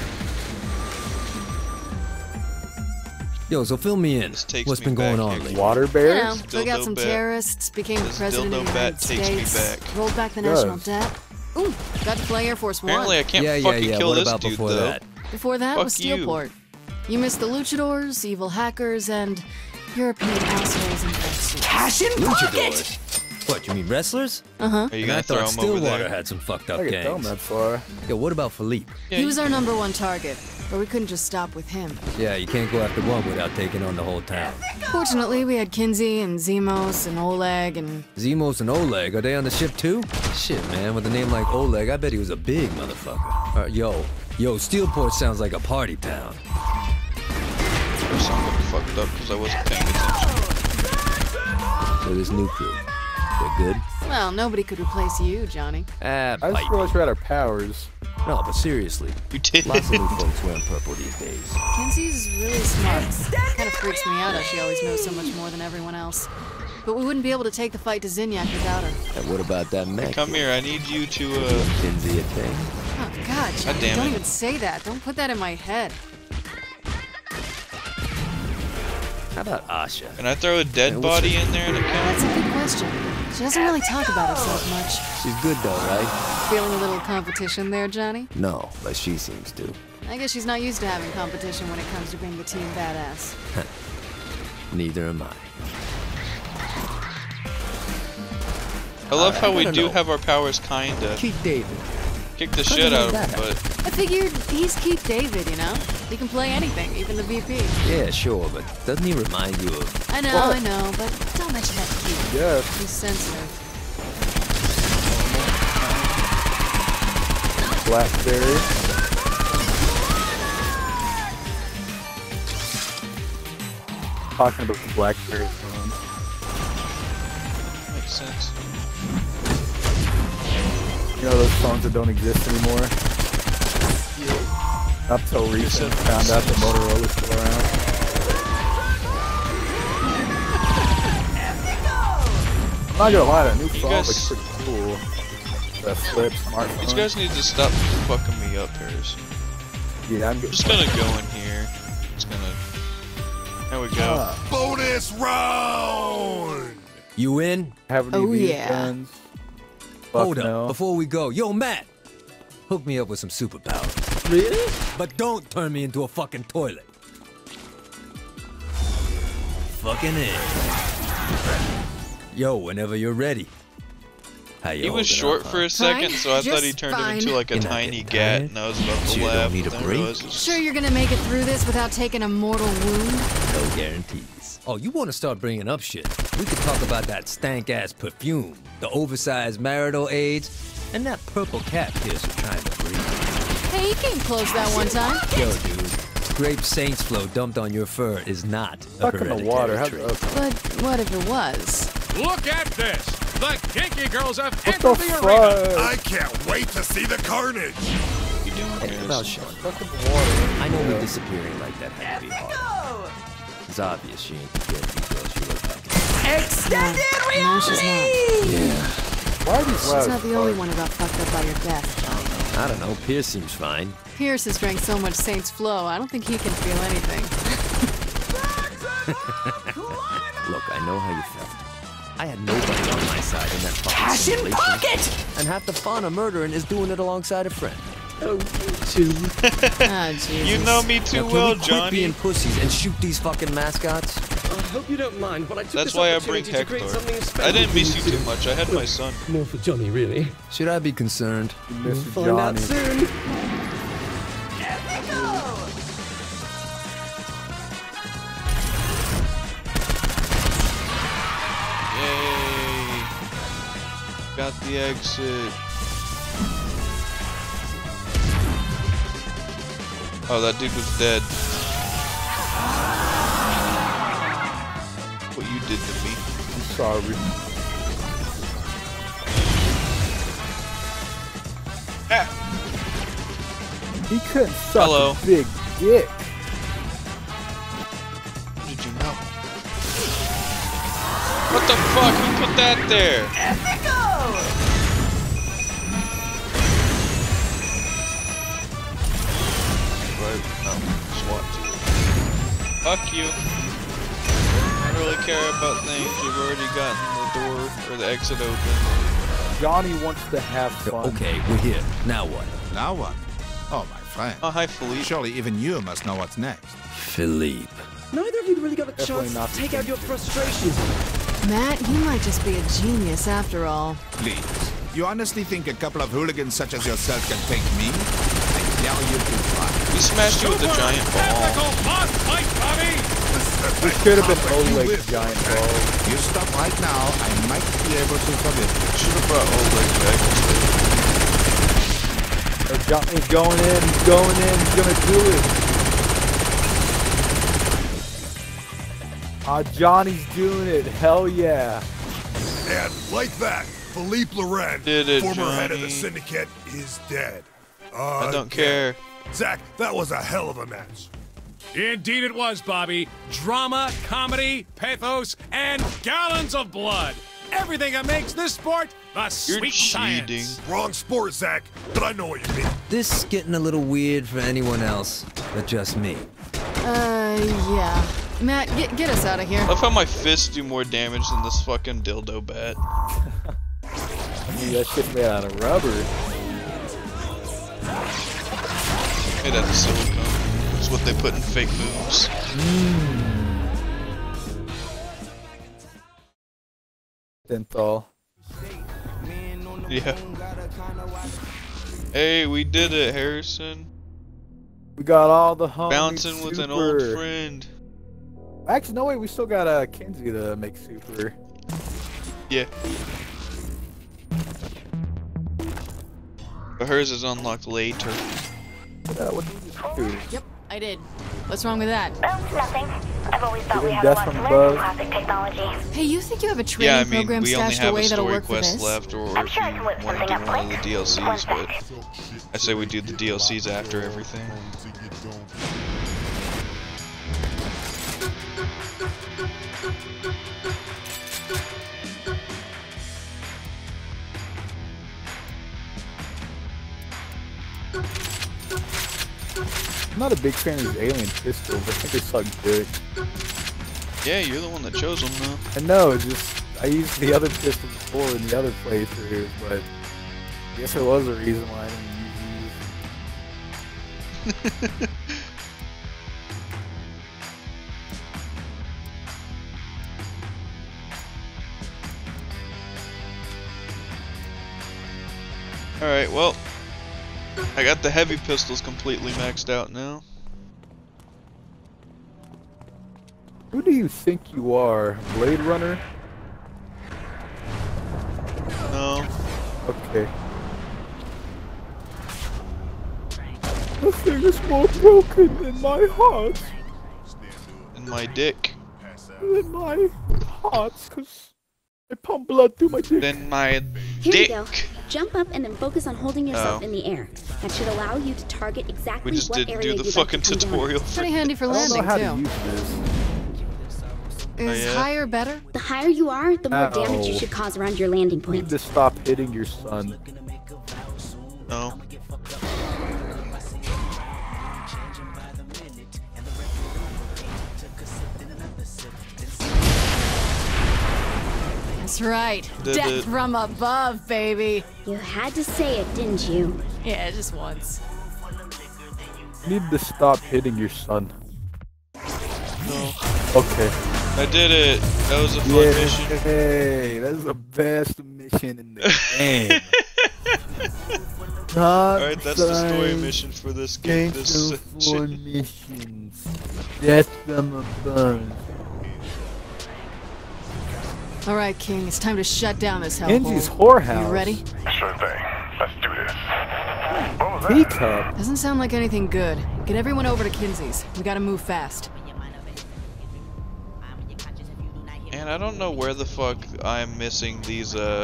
Yo, so fill me in. This takes What's me been going back, on Hicks. lately? Water You bears? know, took out Dildo some bat. terrorists, became This president of dildo the bat United takes me States, back. rolled back the Does. national debt. Ooh, got to play Air Force One. Apparently, I can't yeah, yeah, fucking yeah. kill What this about dude before though. that? Before that Fuck was you. Steelport. You missed the luchadors, evil hackers, and European assholes in red suits. Cash in pocket! Luchadors? What, you mean wrestlers? Uh-huh. Are you And gonna I throw thought him over Stillwater there? had some fucked up I can throw him gangs. that far. Yo, what about Philippe? He was our number one target, but we couldn't just stop with him. Yeah, you can't go after one without taking on the whole town. Fortunately, we had Kinsey and Zemos and Oleg and... Zemos and Oleg, are they on the ship too? Shit, man, with a name like Oleg, I bet he was a big motherfucker. Uh, yo, yo, Steelport sounds like a party town. Or something fucked up because I wasn't paying attention. So this new crew, they're good? Well, nobody could replace you, Johnny. Ah, I just pipe. realized we had our powers. No, but seriously, You did. lots of new folks wearing purple these days. Kinsey's really smart. Kind of freaks me out how she always knows so much more than everyone else. But we wouldn't be able to take the fight to Zinyak without her. And what about that mech? Come here, I need you to, uh... Kinsey a thing? Oh, God, Johnny, damn don't it. even say that. Don't put that in my head. How about Asha? Can I throw a dead Yeah, what's body her- in there in a That's count? a good question. She doesn't really talk about herself much. She's good though, right? Feeling a little competition there, Johnny? No, but she seems to. I guess she's not used to having competition when it comes to being the team badass. Neither am I. I love Uh, how I we don't do know. have our powers, kinda. Keith David. Kick the How shit the hell out of did him, that but I figured he's Keith David, you know? He can play anything, even the V P. Yeah, sure, but doesn't he remind you of... I know, What? I know, but don't mention that to Keith. Yes. He's sensitive. Blackberry. Talking about the Blackberry phone. makes sense. You know those phones that don't exist anymore? Up till recent, found out that Motorola's still around. I'm not gonna lie, that new phone guys- looks pretty cool. That flip smartphone. These guys need to stop fucking me up, Harris. Yeah, I'm I'm just gonna go in here. Just gonna. There we go. Ah. Bonus round! You in? Have Oh, any of these yeah. guns? Hold Fuck up, no. before we go. Yo, Matt! Hook me up with some superpowers. Really? But don't turn me into a fucking toilet. Fucking in. Yo, whenever you're ready. How you He was holding short up, for huh? a second, Fine, so I thought he just turned fine. into like a You're not tiny getting gat, tired? and I was about to You don't laugh. need a but then I break? realized it's- Sure you're gonna make it through this without taking a mortal wound? No guarantees. Oh, you want to start bringing up shit? We could talk about that stank-ass perfume, the oversized marital aids, and that purple cat piercer trying to breathe. Hey, you came close that one time. Yo, dude, grape saints flow dumped on your fur is not a Stuck in the hereditary water. How's trait. that? But what if it was? Look at this! The Kinky Girls have What entered the the, arena! fuck? I can't wait to see the carnage! What you doing, Hey, Harris? about Sean. Stuck in the water. I know me disappearing like that had to be hard. It's obvious she ain't the deadbeat girl she looked like. Extended No, she's not. reality! Yeah. Why are these She's loud not as the only fuck? one who got fucked up by your death, Johnny. I don't know, Pierce seems fine. Pierce has drank so much Saints Flow, I don't think he can feel anything. Look, I know how you felt. I had nobody on my side in that fucking Cash in simulation. pocket! And half the fun of murdering is doing it alongside a friend. Oh, you two. Ah, Jesus. You know me too Now, can well, we quit Johnny. being pussies and shoot these fucking mascots? I hope you don't mind, but I took That's this why I bring opportunity to create Hector. something special I didn't for miss you two. too much. I had my son. More for Johnny, really. Should I be concerned? Mister Find out Johnny. soon. Yay! Got the exit. Oh, that dude was dead. What you did to me. I'm sorry. He couldn't suck Hello. a big dick. How did you know? What the fuck? Who put that there? Right? No. SWAT team. Fuck you. I don't really care about things. You've already gotten the door or the exit open. Johnny wants to have fun. Okay, we're here. Now what? Now what? Oh, my friend. Oh, hi, Philippe. Surely even you must know what's next. Philippe. Neither of you really got a Definitely chance not to the take out your same. frustrations. Matt, you might just be a genius after all. Please. You honestly think a couple of hooligans such as yourself can take me? I dare you to try. We smashed you with a giant ball. Tactical boss fight, Bobby! This should have been Oleg's giant ball. You stop right now, I might be able to forgive you. Should have brought Oleg back instead. Oh, Johnny's going in. He's going in. He's gonna do it. Ah, Johnny's doing it. Hell yeah. And like that, Philippe Loren, Did it, former head of the Johnny. syndicate, is dead. I Uh, don't care. Zach, that was a hell of a match. Indeed it was, Bobby. Drama, comedy, pathos, and gallons of blood. Everything that makes this sport the You're sweet cheating. science. Wrong sport, Zach, but I know what you mean. This is getting a little weird for anyone else, but just me. Uh, yeah. Matt, get get us out of here. I love how my fists do more damage than this fucking dildo bat. I mean, that shit's made out of rubber. Made out of silicone. It's what they put in fake boobs. Mm. Dental. Yeah. Hey, we did it, Harrison. We got all the homies. Bouncing super. with an old friend. Actually, no way. We still got uh, Kinsey to make super. Yeah. But hers is unlocked later. Uh, what did you do? Yep, I did. What's wrong with that? Oh, nothing. I've always thought Didn't we had a death lot from to above? learn from classic technology. Hey, you think you have a training Yeah, I mean, program we only stashed have away a that'll story work for quest this? left, or I'm if sure you I can whip want to something do up one of quick. the D L Cs, One but sec. I say we do the D L Cs after everything. I'm not a big fan of these alien pistols. I think they suck dick. Yeah, you're the one that chose them, though. I know, it's just I used the other pistol before in the other playthrough, but I guess there was a reason why I didn't use these. Alright, well, I got the heavy pistols completely maxed out now. Who do you think you are? Blade Runner? No. Okay. Nothing is more broken than my heart. And my dick. Than my heart, because I pump blood through my dick. Then my Here dick. we go. Jump up and then focus on holding yourself Oh. in the air. That should allow you to target exactly We just what didn't area do the you'd fucking like to come down. tutorial. Pretty handy for I don't know landing, how too. to use this. Is Oh, yeah? higher better? The higher you are, the more Ow. damage you should cause around your landing You need point. to stop hitting your son. No. That's right. Did Death it. from above, baby. You had to say it, didn't you? Yeah, just once. You need to stop hitting your son. No. Okay. I did it. That was a fun Yeah, mission. hey, that's the best mission in the game. Alright, that's the story mission for this game. This four missions. Death from above. All right, King, it's time to shut down this hellhole. Genji's whorehouse. You ready? Sure thing. Let's do this. What was that? Teacup. Doesn't sound like anything good. Get everyone over to Kinsey's. We gotta move fast. And I don't know where the fuck I'm missing these, uh...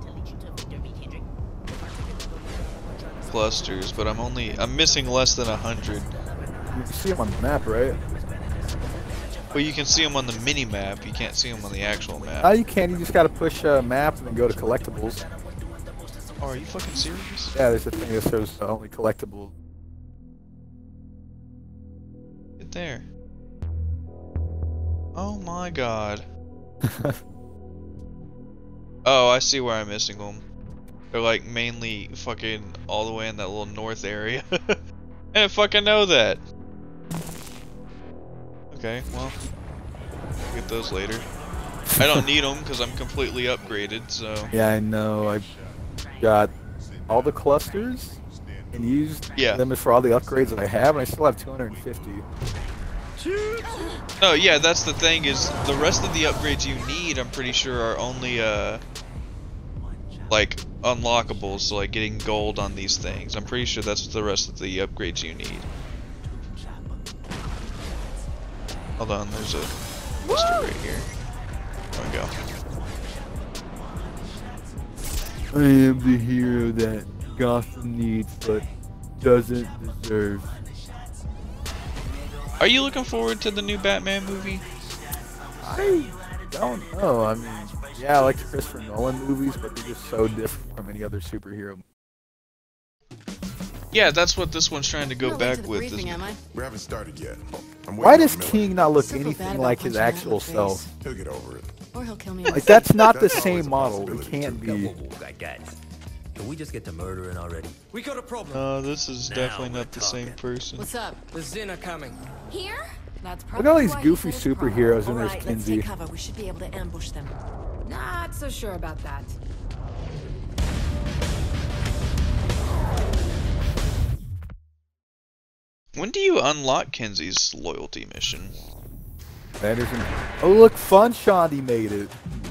clusters, but I'm only... I'm missing less than a hundred. You can see them on the map, right? Well, you can see them on the mini-map, you can't see them on the actual map. Oh, you can. You just gotta push uh, map and then go to collectibles. Oh, are you fucking serious? Yeah, there's a thing that shows uh, only collectibles. Get there. Oh my god. Oh, I see where I'm missing them. They're like mainly fucking all the way in that little north area. I didn't fucking know that. Okay, well, I'll get those later. I don't need them because I'm completely upgraded, so. Yeah, I know. I got all the clusters and used Yeah. them for all the upgrades that I have, and I still have two hundred fifty. No, yeah, that's the thing is the rest of the upgrades you need, I'm pretty sure, are only uh like unlockables, so like getting gold on these things. I'm pretty sure that's the rest of the upgrades you need. Hold on, there's a cluster right here. There we go. I am the hero that Gotham needs, but doesn't deserve. Are you looking forward to the new Batman movie? I don't know. I mean, yeah, I like the Christopher Nolan movies, but they're just so different from any other superhero. Yeah, that's what this one's trying to go I'm not late back to the with. briefing, Isn't am it? I? We haven't started yet. I'm Why waiting does on Miller. King not look Still feel bad anything about like his punching that in actual the self? face. He'll get over it. Or he'll kill me. Like that's not the That's same always a model. It possibility, can't too. be. I got it. Can we just get to murdering already? We got a problem. No, this is Now definitely we're not the same talking. person. What's up? The Zin are coming. Here? That's Look probably at all these why he goofy said it's wrong. superheroes and All there's right, let's Kinsey. take cover. We should be able to ambush them. Not so sure about that. When do you unlock Kenzie's loyalty mission? That isn't. Oh look, Fun Shandy made it.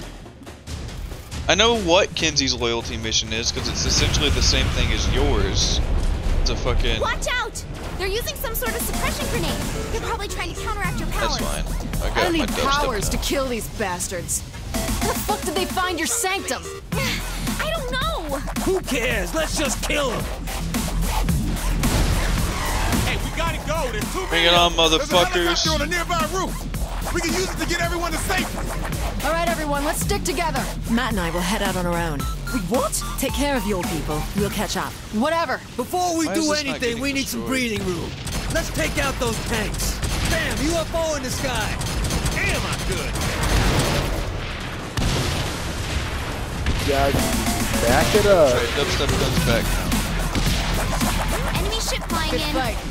I know what Kenzie's loyalty mission is because it's essentially the same thing as yours. It's a fucking. Watch out! They're using some sort of suppression grenade. They're probably trying to counteract your powers. That's fine. I got I my need dubstep powers to now. kill these bastards. Where the fuck did they find your sanctum? I don't know. Who cares? Let's just kill him. Hey, we gotta go. There's too Bring many. it on, There's a helicopter motherfuckers. on a nearby roof. We can use it to get everyone to safety. All right, everyone, let's stick together. Matt and I will head out on our own. Wait, what? Take care of your people. We'll catch up. Whatever. Before we Why is do this not anything, getting we need some destroyed? breathing room. Let's take out those tanks. Bam! U F O in the sky. Damn, I'm good. Guys, back it up. Right, dubstep guns back now. Enemy ship flying Good in. fight.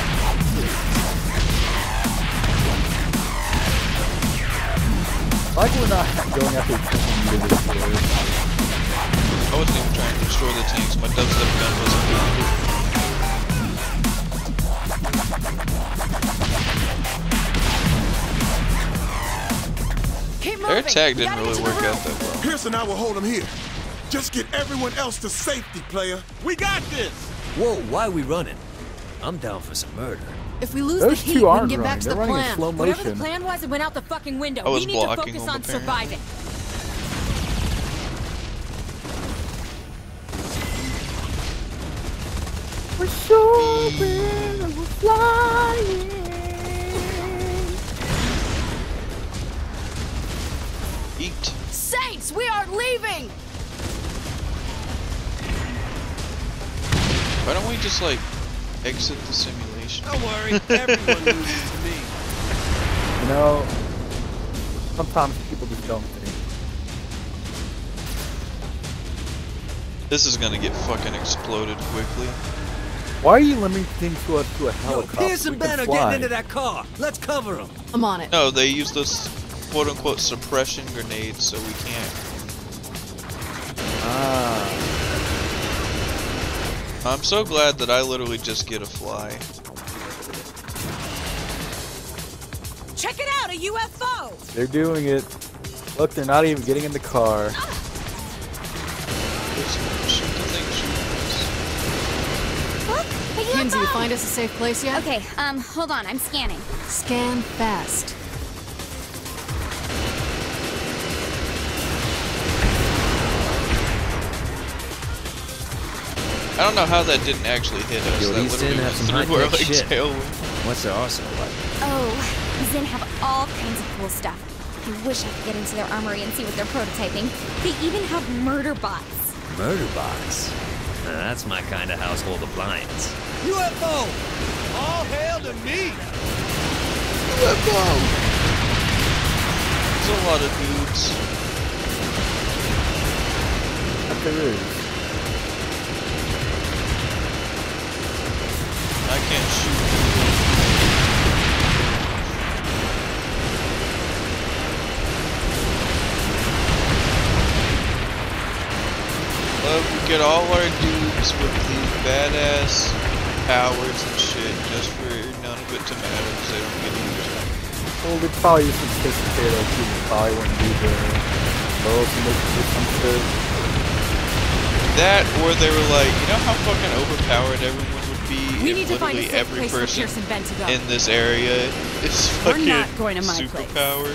Like we're not going after Kinsey to destroy it. I wasn't even trying to destroy the tanks. My dubstep gun wasn't doing it. Keep moving. Their attack We didn't gotta really get to the work out roof. that well. Pierce and I will hold him here. Just get everyone else to safety, player. We got this. Whoa, why are we running? I'm down for some murder. If we lose Those the heat, two we can aren't get back running. to They're the running in plan. slow Whatever the motion. plan was, it went out the fucking window. I was We need to blocking focus them, on apparently. surviving. We're soaring and we're flying. Eat. Saints, we are leaving. Why don't we just like exit the simulation? Don't worry, everyone loses to me. You know, sometimes people just don't think. This is gonna get fucking exploded quickly. Why are you limiting to us to a Yo, helicopter? Pierce and We can Ben are fly. getting into that car. Let's cover them. I'm on it. No, they use those quote unquote suppression grenades, so we can't. Ah. I'm so glad that I literally just get a fly. Check it out, a U F O! They're doing it. Look, they're not even getting in the car. Shoot the thing, shoot Look, a U F O. Kinsey, you find us a safe place yet? Okay, um, hold on, I'm scanning. Scan fast. I don't know how that didn't actually hit us. Yo, that these literally Zin have went some through our high-tech like shit. tailwind. What's their arsenal like? Oh, Zin have all kinds of cool stuff. I wish I could get into their armory and see what they're prototyping. They even have murder bots. Murder box. Now, that's my kind of household appliance. U F O. All hail to me. U F O. There's a lot of dudes. But there is. I can't shoot. Love to get all our dudes with these badass powers and shit just for none of it to matter because they don't get used. Well, they probably just anticipated that people probably wouldn't be there. Loyalty missions or some shit. That, or they were like, you know how fucking overpowered everyone would be We if need to find a literally safe every place for person Pierce and Ben to go. in this area is We're fucking not going to my place. superpowered.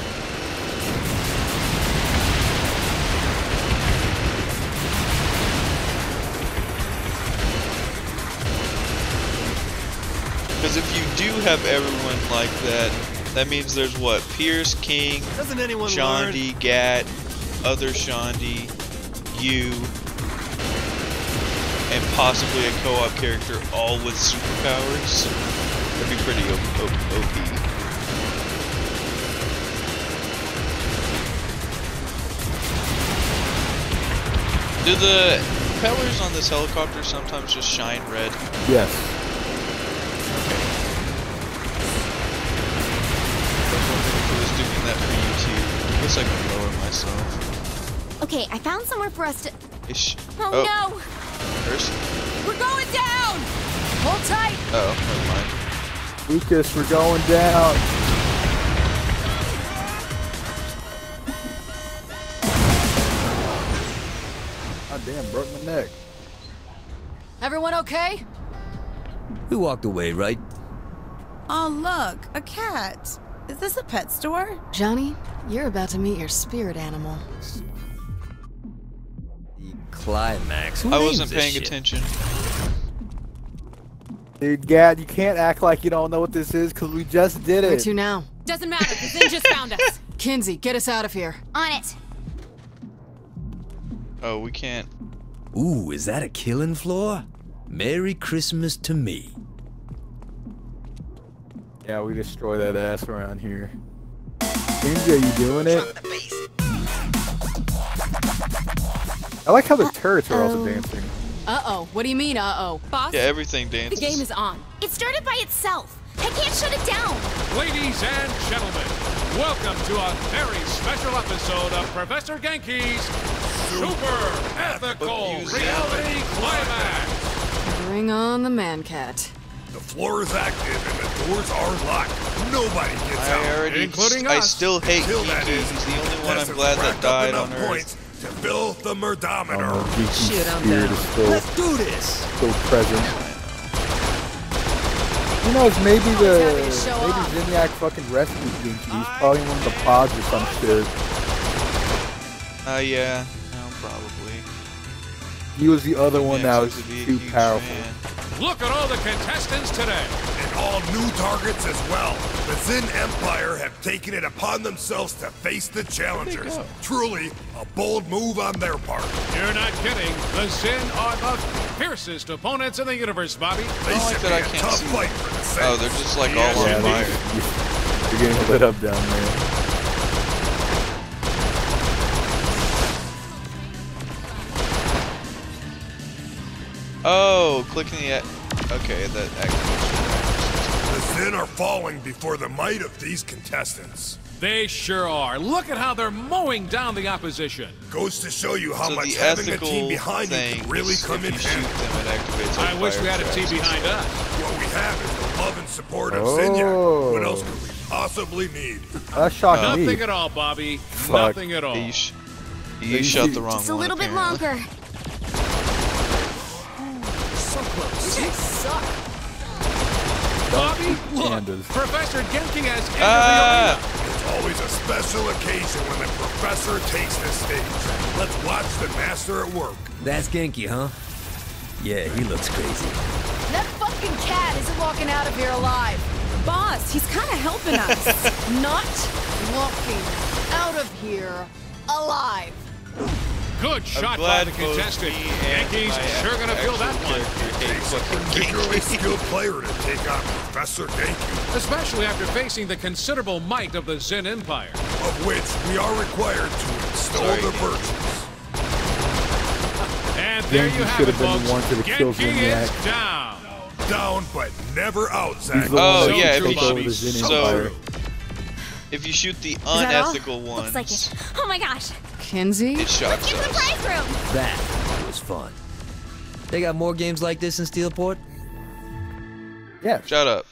Because if you do have everyone like that, that means there's what? Pierce, King, Doesn't anyone Shondi, Gat, other Shondi, you, and possibly a co-op character, all with superpowers. That'd be pretty O P. Do the propellers on this helicopter sometimes just shine red? Yes. I was doing that for you too. I guess I can lower myself. Okay, I found somewhere for us to... Ish. Oh, oh no! First? We're going down! Hold tight! Oh, never mind. Lucas, we're going down. God damn, broke my neck. Everyone okay? We walked away, right? Oh, look, a cat. Is this a pet store? Johnny, you're about to meet your spirit animal. The climax. Who I names wasn't this paying shit? attention. Dude, Gad, you can't act like you don't know what this is, because we just did Where it. to now? Doesn't matter, the Zin just found us. Kinsey, get us out of here. On it! Oh, we can't. Ooh, is that a killing floor? Merry Christmas to me. Yeah, we destroy that ass around here. Kinsey, are you doing it? I like how the turrets are also dancing. Uh-oh. What do you mean, uh-oh? Boss? Yeah, everything dances. The game is on. It started by itself. I can't shut it down. Ladies and gentlemen, welcome to a very special episode of Professor Genki's Super Ethical Reality Climax. Bring on the man-cat. The floor is active and the doors are locked. Nobody gets I out. already, Including I us. still hate Until that Kiki. is, He's the only one I'm Tess glad has that racked died up on enough Earth. points to fill the murdometer. Oh, no, Geeky's Shit, I'm spirit down. is still, Let's do this. still present. Who knows, maybe the happy to show maybe off. Zinyak fucking rescued Ginky. He's probably in one of the pods or some shit. Uh, yeah. No, probably. He was the other one that Yeah, was supposed to be a too huge powerful. fan. Look at all the contestants today. And all new targets as well. The Zin Empire have taken it upon themselves to face the challengers. Truly, a bold move on their part. You're not kidding. The Zin are the fiercest opponents in the universe, Bobby. They I like should that I be a can't tough see fight them. for the Saints. Oh, they're just like Yes, all on indeed. fire. You're getting lit up down there. Oh, clicking the... Okay, that activates. The Zin are falling before the might of these contestants. They sure are. Look at how they're mowing down the opposition. Goes to show you how So much the having a ethical team behind you thing, can really come if in you shoot handy. them, it activates I like wish we fire had a team traps. behind us. What we have is the love and support of Oh. Zinyak. What else could we possibly need? That shocked Nothing me. at all, Bobby. Fuck. Nothing at all. You, sh you shot the wrong Just a one, little bit apparently. longer. So close. You guys suck. Bobby, look. Pandas. Professor Genki has entered Ah! the arena. It's always a special occasion when the professor takes the stage. Let's watch the master at work. That's Genki, huh? Yeah, he looks crazy. That fucking cat isn't walking out of here alive. Boss, he's kind of helping us. Not walking out of here alive. Good shot by glad the both contestant. me and Yankees my sure gonna feel that actual one. character hate Takes a fucking particularly Genki. skilled player to take on Professor Genki, Especially after facing the considerable might of the Zin Empire. of which we are required to extol Sorry, the Genki. virtues. And there Genki you have should it, have been the folks. one to kill Genki Zinyak. is down. Down, but never out, He's Zach. the Oh, one that yeah, can if take you over shoot- the Zin so- Empire. If you shoot the that all? unethical ones, Looks like it. Oh my gosh. Kinsey? it shocks Get to the us. prize room. That was fun. They got more games like this in Steelport? Yeah. Shut up.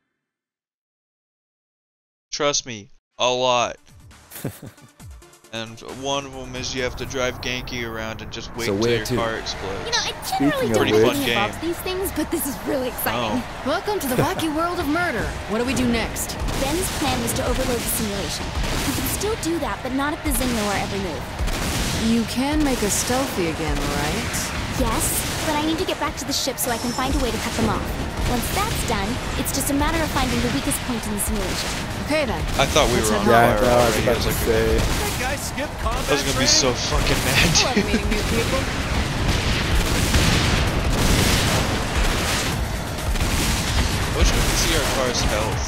Trust me, a lot. And one of them is you have to drive Genki around and just wait So until where your to? car explodes. You know, I Speaking generally of don't Pretty get fun involved game. in these things, but this is really exciting. Oh. Welcome to the wacky world of murder. What do we do next? Ben's plan was to overload the simulation. We can still do that, but not if the Zin know our every move. You can make us stealthy again, right? Yes, but I need to get back to the ship so I can find a way to cut them off. Once that's done, it's just a matter of finding the weakest point in the simulation. Okay then. I thought we Let's were on head Yeah, I fire know, I was already. I about was to like, say. That guy skipped combat I was gonna be so fucking mad. I love meeting new people. can see our car's health.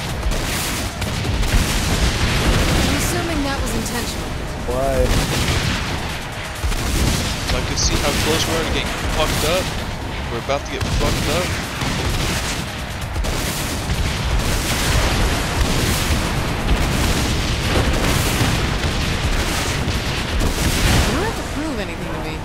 I'm assuming that was intentional. Why? So I can see how close we are to getting fucked up. We're about to get fucked up. You don't have to prove anything to me.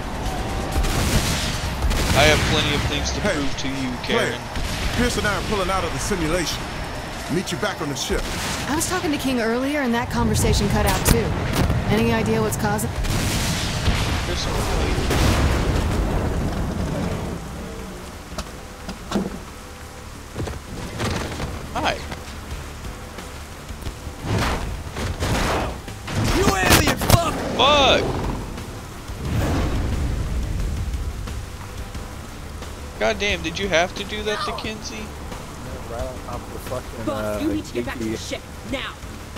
I have plenty of things to prove to you, Karen. Claire, Pierce and I are pulling out of the simulation. Meet you back on the ship. I was talking to King earlier, and that conversation cut out too. Any idea what's causing? There's some Hi. You alien fuck! Fuck! Goddamn, did you have to do that to Kinsey? Right on top of the fucking, Boss, uh, you need to get back to the Yankee. ship now.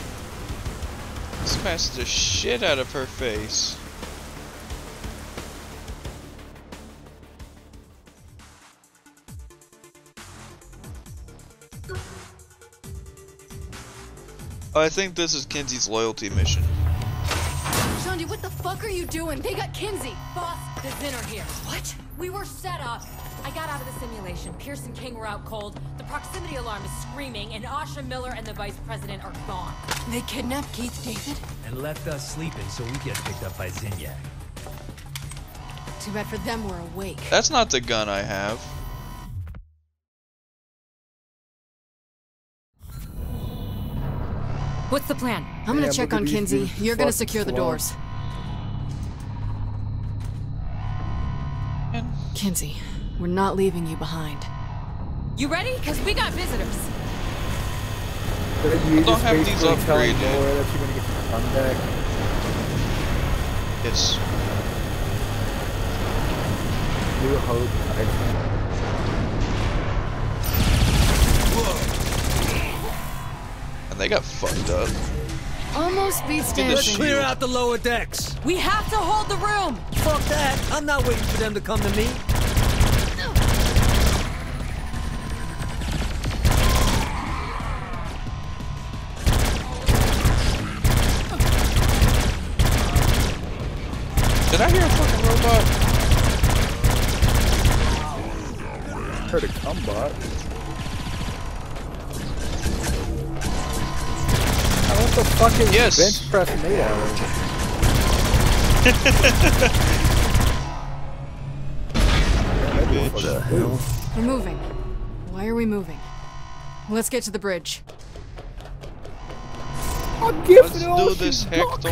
Smashed the shit out of her face. Oh, I think this is Kinsey's loyalty mission. Shandy, what the fuck are you doing? They got Kinsey. Boss, the Zinn are here. What? We were set up. I got out of the simulation. Pierce and King were out cold. The proximity alarm is screaming, and Asha Miller and the vice president are gone. They kidnapped Keith David? And left us sleeping so we get picked up by Zinyak. Too bad for them we're awake. That's not the gun I have. What's the plan? I'm gonna Yeah, check look at on these Kinsey. dudes You're gonna fucking secure the slow. doors. Kinsey, we're not leaving you behind. You ready? Because we got visitors. But you I don't just have these basically telling upgraded. Laura that you're gonna get your gun back. Yes. New hope. And they got fucked up. Almost beats Get the dancing. shield. Clear out the lower decks. We have to hold the room. Fuck that. I'm not waiting for them to come to me. Did I hear a fucking robot? Heard a cumbot. Oh, what the fuck is Yes. bench press made out of? Bitch. the hell? We're moving. Why are we moving? Let's get to the bridge. Let's do this, Hector.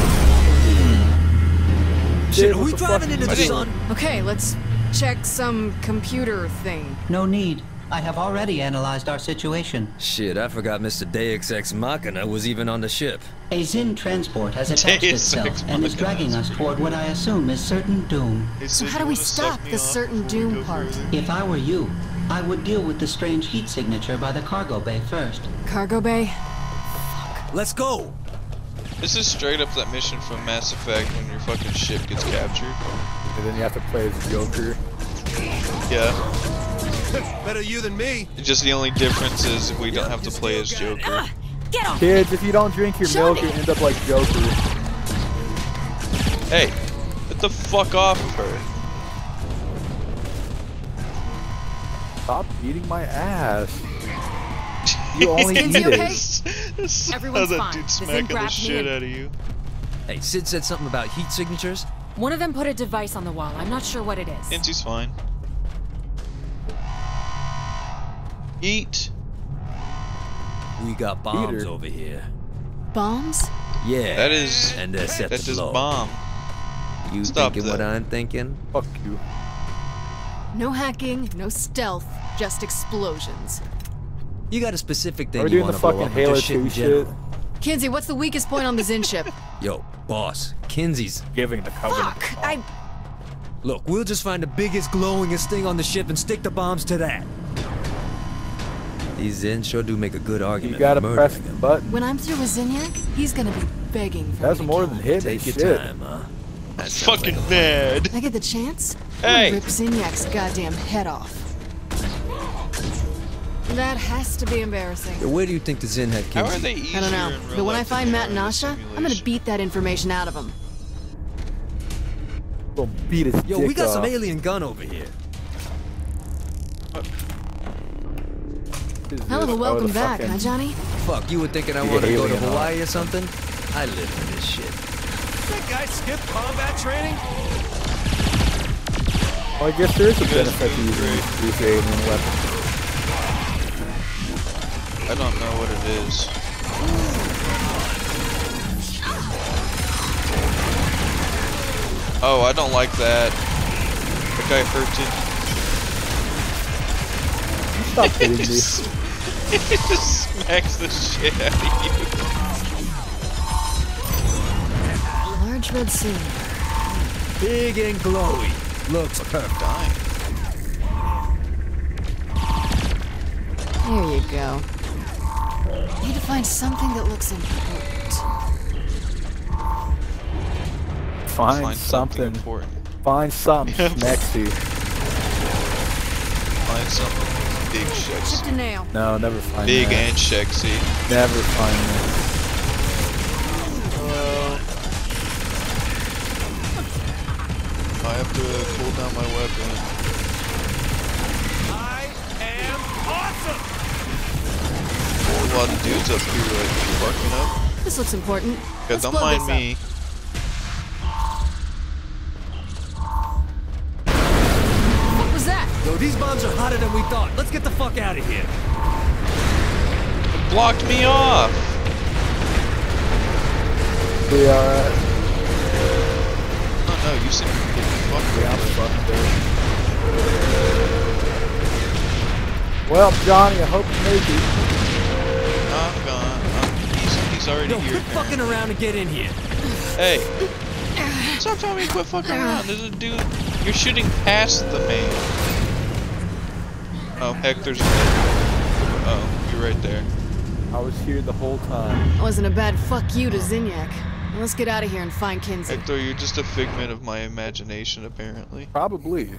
Shit, are we driving into the sun? Okay, let's check some computer thing. No need. I have already analyzed our situation. Shit, I forgot Mister Deus Ex Machina was even on the ship. A Zinn transport has attached Deus itself Ex and is dragging us toward what I assume is certain doom. So how do we stop the certain doom part? If I were you, I would deal with the strange heat signature by the cargo bay first. Cargo bay? Let's go! This is straight up that mission from Mass Effect when your fucking ship gets captured. And then you have to play as a Joker. Yeah. Better you than me. Just the only difference is we don't have to play as Joker. Get off! Kids, if you don't drink your milk, you end up like Joker. Hey, get the fuck off of her. Stop eating my ass. You only Is eat he okay? it. Everyone's that fine. dude The Zinn smacking the grabbed me shit and- out of you. Hey, Sid said something about heat signatures. One of them put a device on the wall. I'm not sure what it is. Kinsey's fine. Eat. We got bombs Peter. over here. Bombs? Yeah. That is. And they're set That's to his blow. bomb. You Stop thinking that. what I'm thinking? Fuck you. No hacking, no stealth, just explosions. You got a specific Are thing we you doing want the to blow fucking up or Halo just shit in two shit? general? Kinsey, what's the weakest point on the Zinn ship? Yo, boss, Kinsey's. Giving the covenant. Fuck! I... Look, we'll just find the biggest, glowingest thing on the ship and stick the bombs to that. These Zinn sure do make a good argument. You gotta for press murdering the him. button. When I'm through with Zinyak, he's gonna be begging for That's me to more kill than him. hitting. Take Shit. your time, huh? That sounds Fucking like a- mad. I get the chance? Hey. I'm gonna rip Zinyak's goddamn head off. That has to be embarrassing. Yeah, where do you think the Zin had How Kinsey? are they easier I don't know, in real but when I life find than Matt they and are in Asha, the I'm gonna beat that information out of them. We'll beat his Yo, dick we got off. some alien gun over here. Hell of a Oh, welcome the back, fucking- huh, Johnny? Fuck, you were thinking I You wanted to go to alien, huh? Hawaii or something? I live for this shit. That guy skipped combat training? Well, I guess there is a benefit to using these alien weapons. I don't know what it is. Oh, I don't like that. That guy hurts it. Stop hitting me. He just smacks the shit out of you. Large red sea. Big and glowy. Looks perfect. Dying. There you go. Need to find something that looks important. Find, Find something something. important. Find something Yep. next to you. Find something big, Chipped sexy. a nail. No, never find Big that. and sexy. Never find that. Well, I have to pull down my weapon. I am awesome! A lot of dudes up here like fucking up. This looks important. Yeah, Let's don't blow mind this me. What was that? Yo, these bombs are hotter than we thought. Let's get the fuck out of here. It blocked me off. We are at. Oh no, you seem to be getting fucked Yeah, I'm up. fucking dead. Well, Johnny, I hope you make it. I'm gone. I'm, he's, he's already Yo, here. quit fucking around and get in here. Hey. Stop telling me to quit fucking around. There's a dude. You're shooting past the man. Oh, heck, there's a man. Oh, you're right there. I was here the whole time. That wasn't a bad fuck you to Zinyak. Let's get out of here and find Kinsey. Hector, you're just a figment of my imagination, apparently. Probably.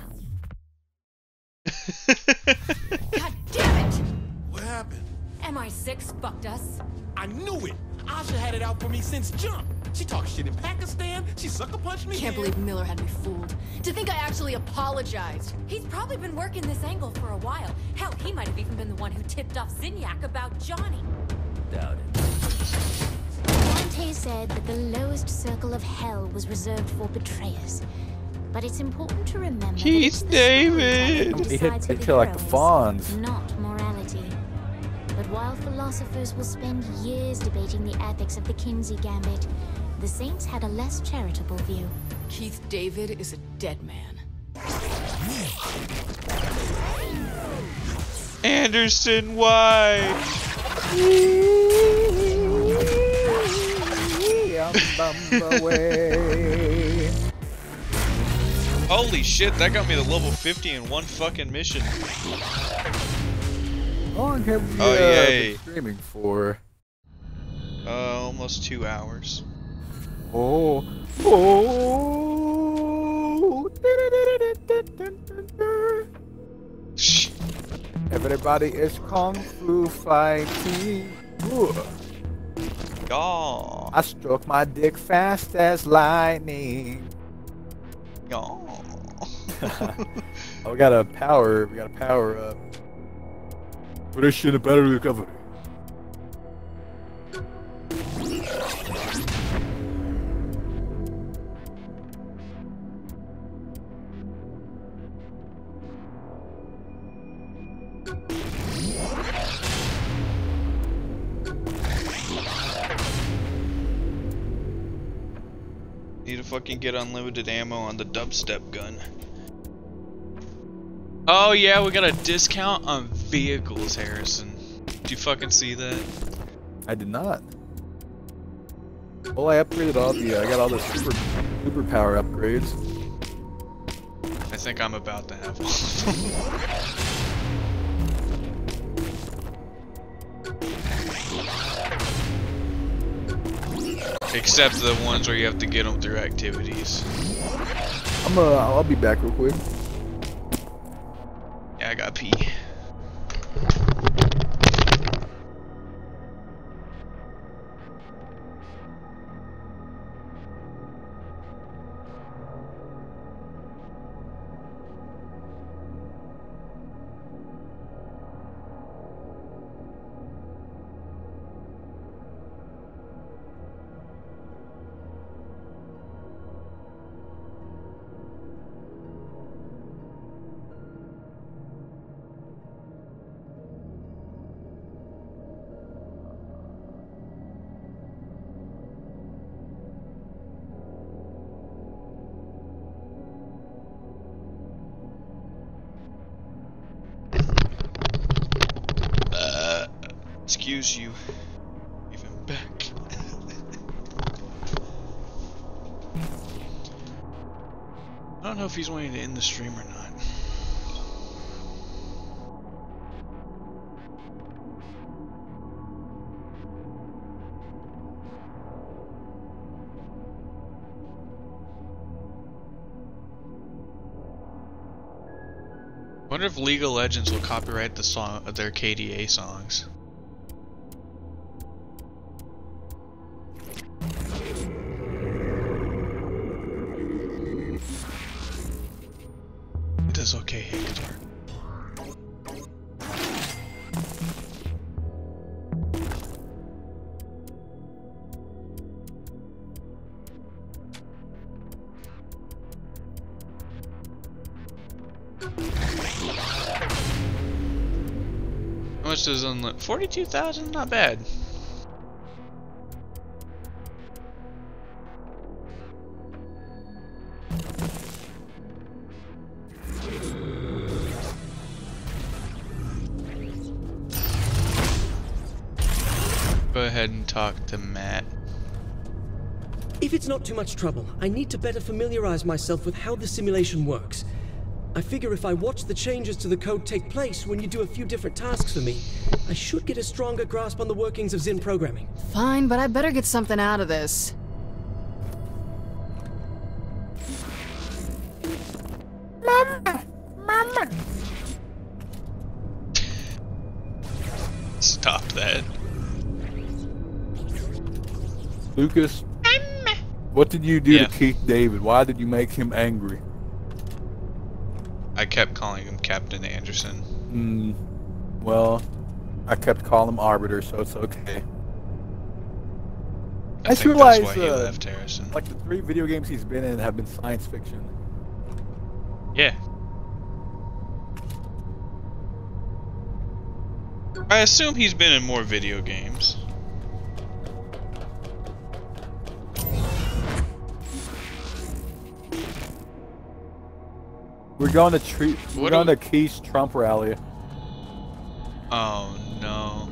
God damn it! What happened? M I six fucked us. I knew it! Asha had it out for me since jump. She talked shit in Pakistan. She sucker punched me. Can't here. believe Miller had me fooled. To think I actually apologized. He's probably been working this angle for a while. Hell, he might have even been the one who tipped off Zinyak about Johnny. Doubt it. Dante said that the lowest circle of hell was reserved for betrayers. But it's important to remember Keith that it's the David. storyteller who He hit decides who they the kill like the hero fawns. is, not morality. But while philosophers will spend years debating the ethics of the Kinsey Gambit, the Saints had a less charitable view. Keith David is a dead man. Anderson White. Holy shit, that got me to level fifty in one fucking mission. How long have you Oh, uh, yay. been streaming for? Uh, almost two hours. Oh. Oh. Everybody is kung fu fighting. Ooh. Yaw. I stroke my dick fast as lightning. Yaw. Oh, we got a power. We got a power up. Put this shit in better recovery. Need to fucking get unlimited ammo on the dubstep gun. Oh yeah, we got a discount on vehicles, Harrison. Did you fucking see that? I did not. Well, I upgraded all the. I got all the super super power upgrades. I think I'm about to have one. Except the ones where you have to get them through activities. I'm uh, I'll be back real quick. Yeah, I got pee. introduce you. Give him back. I don't know if he's wanting to end the stream or not. I wonder if League of Legends will copyright the song of their K D A songs. It does okay, hey guitar. How much does unlit? forty-two thousand? Not bad. Go ahead and talk to Matt. If it's not too much trouble, I need to better familiarize myself with how the simulation works. I figure if I watch the changes to the code take place when you do a few different tasks for me, I should get a stronger grasp on the workings of Zin programming. Fine, but I better get something out of this. Mama! Mama! Stop that. Lucas, what did you do Yeah. to Keith David? Why did you make him angry? I kept calling him Captain Anderson. Hmm. Well, I kept calling him Arbiter, so it's okay. I, I think realized, that's why he uh, left Harrison. like the three video games he's been in have been science fiction. Yeah. I assume he's been in more video games. We're going to treat. We're What going do to Keith's Trump rally. Oh no.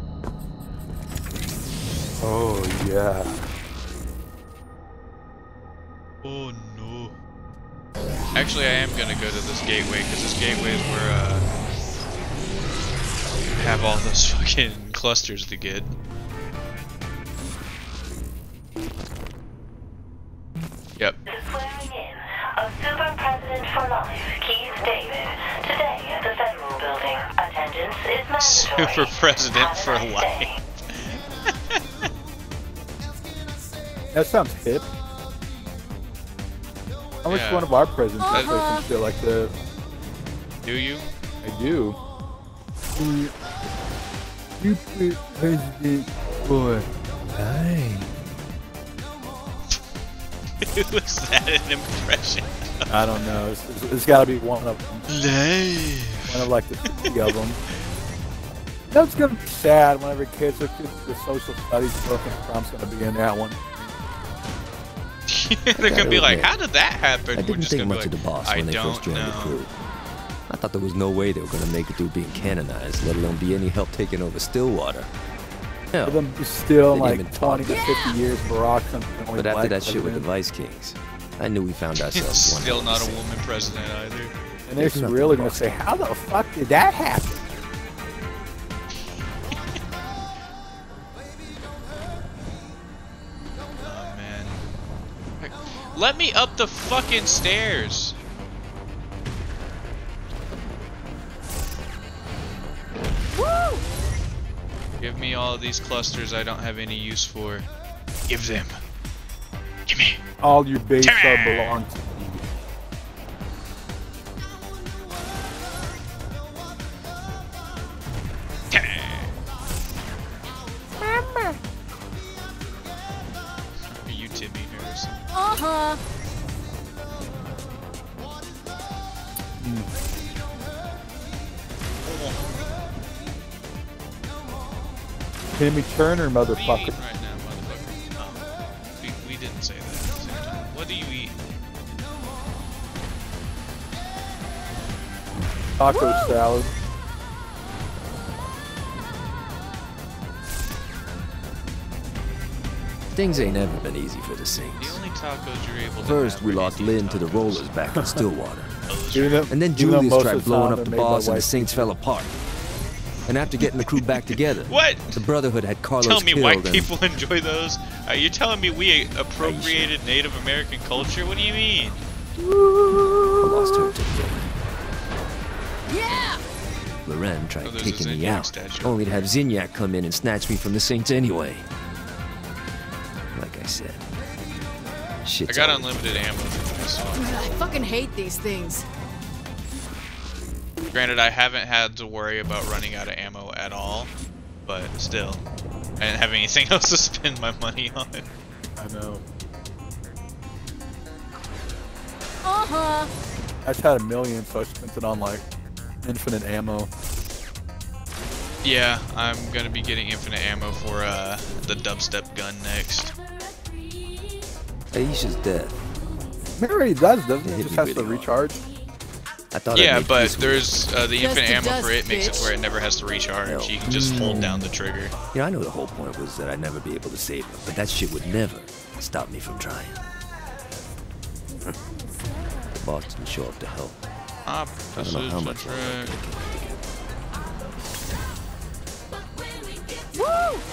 Oh yeah. Oh no. Actually, I am gonna go to this gateway because this gateway is where uh have all those fucking clusters to get. Yep. Swearing in of Super President for Life, Keith David, today at the Federal Building. Attendance is mandatory. Super President for life. That sounds hip. I wish Yeah. one of our presidents would say Uh-huh. some shit like that. Do you? I do. Super President for life. Was that an impression? I don't know. It's, it's, it's got to be one of them. Life. One of like the fifty of them. You know, it's gonna be sad whenever kids look at the social studies book and Trump's gonna be in that one. They're gonna be like, admit, "How did that happen?" I We're didn't just think gonna be much of the like, boss I when they don't first joined the know. crew. I thought there was no way they were going to make it through being canonized, let alone be any help taking over Stillwater. Hell, For them to still they didn't like even talk twenty to about fifty years Barack something. But after that shit with the Vice Kings, I knew we found ourselves one Still hell of not a scene. woman president either. And they're There's nothing really gonna wrong. say, "How the fuck did that happen?" Oh man. Like, let me up the fucking stairs. Woo! Give me all these clusters I don't have any use for. Give them. Give me. All your base Come are on. belong to you. Mama. Are you Timmy Harrison? Uh-huh. Timmy Turner, What are you motherfucker. eating right now, motherfucker? Oh, we, we didn't say that at the same time. What do you eat? Taco salad. things ain't ever been easy for the Saints. The only tacos you're able to First, have we are lost Lynn to the Rollers back in Stillwater. And then even though Julius most tried of the blowing time up they're the made by boss and the white Saints fell apart. And after getting the crew back together, what? The Brotherhood had Carlos Tell me killed white and... people enjoy those? Are you telling me we appropriated Native American culture? What do you mean? I lost her today. Yeah! Loren tried Oh, there's taking a me Zinyak out, statue. only to have Zinyak come in and snatch me from the Saints anyway. Like I said, shit's I got always unlimited ammo. So. I fucking hate these things. Granted, I haven't had to worry about running out of ammo at all, but still, I didn't have anything else to spend my money on. I know. Uh-huh. I just had a million, so I spent it on like infinite ammo. Yeah, I'm gonna be getting infinite ammo for uh, the dubstep gun next. Aisha's dead. Mary does, doesn't It it? hit Just me has to really recharge. I thought Yeah, I'd make but peace with there's uh, the Dust infinite to ammo dust, for it makes it bitch. where it never has to recharge. You can just hold down the trigger. You know, I know the whole point was that I'd never be able to save her, but that shit would never stop me from trying. The boss didn't show up to help. I don't know how much longer they can Woo!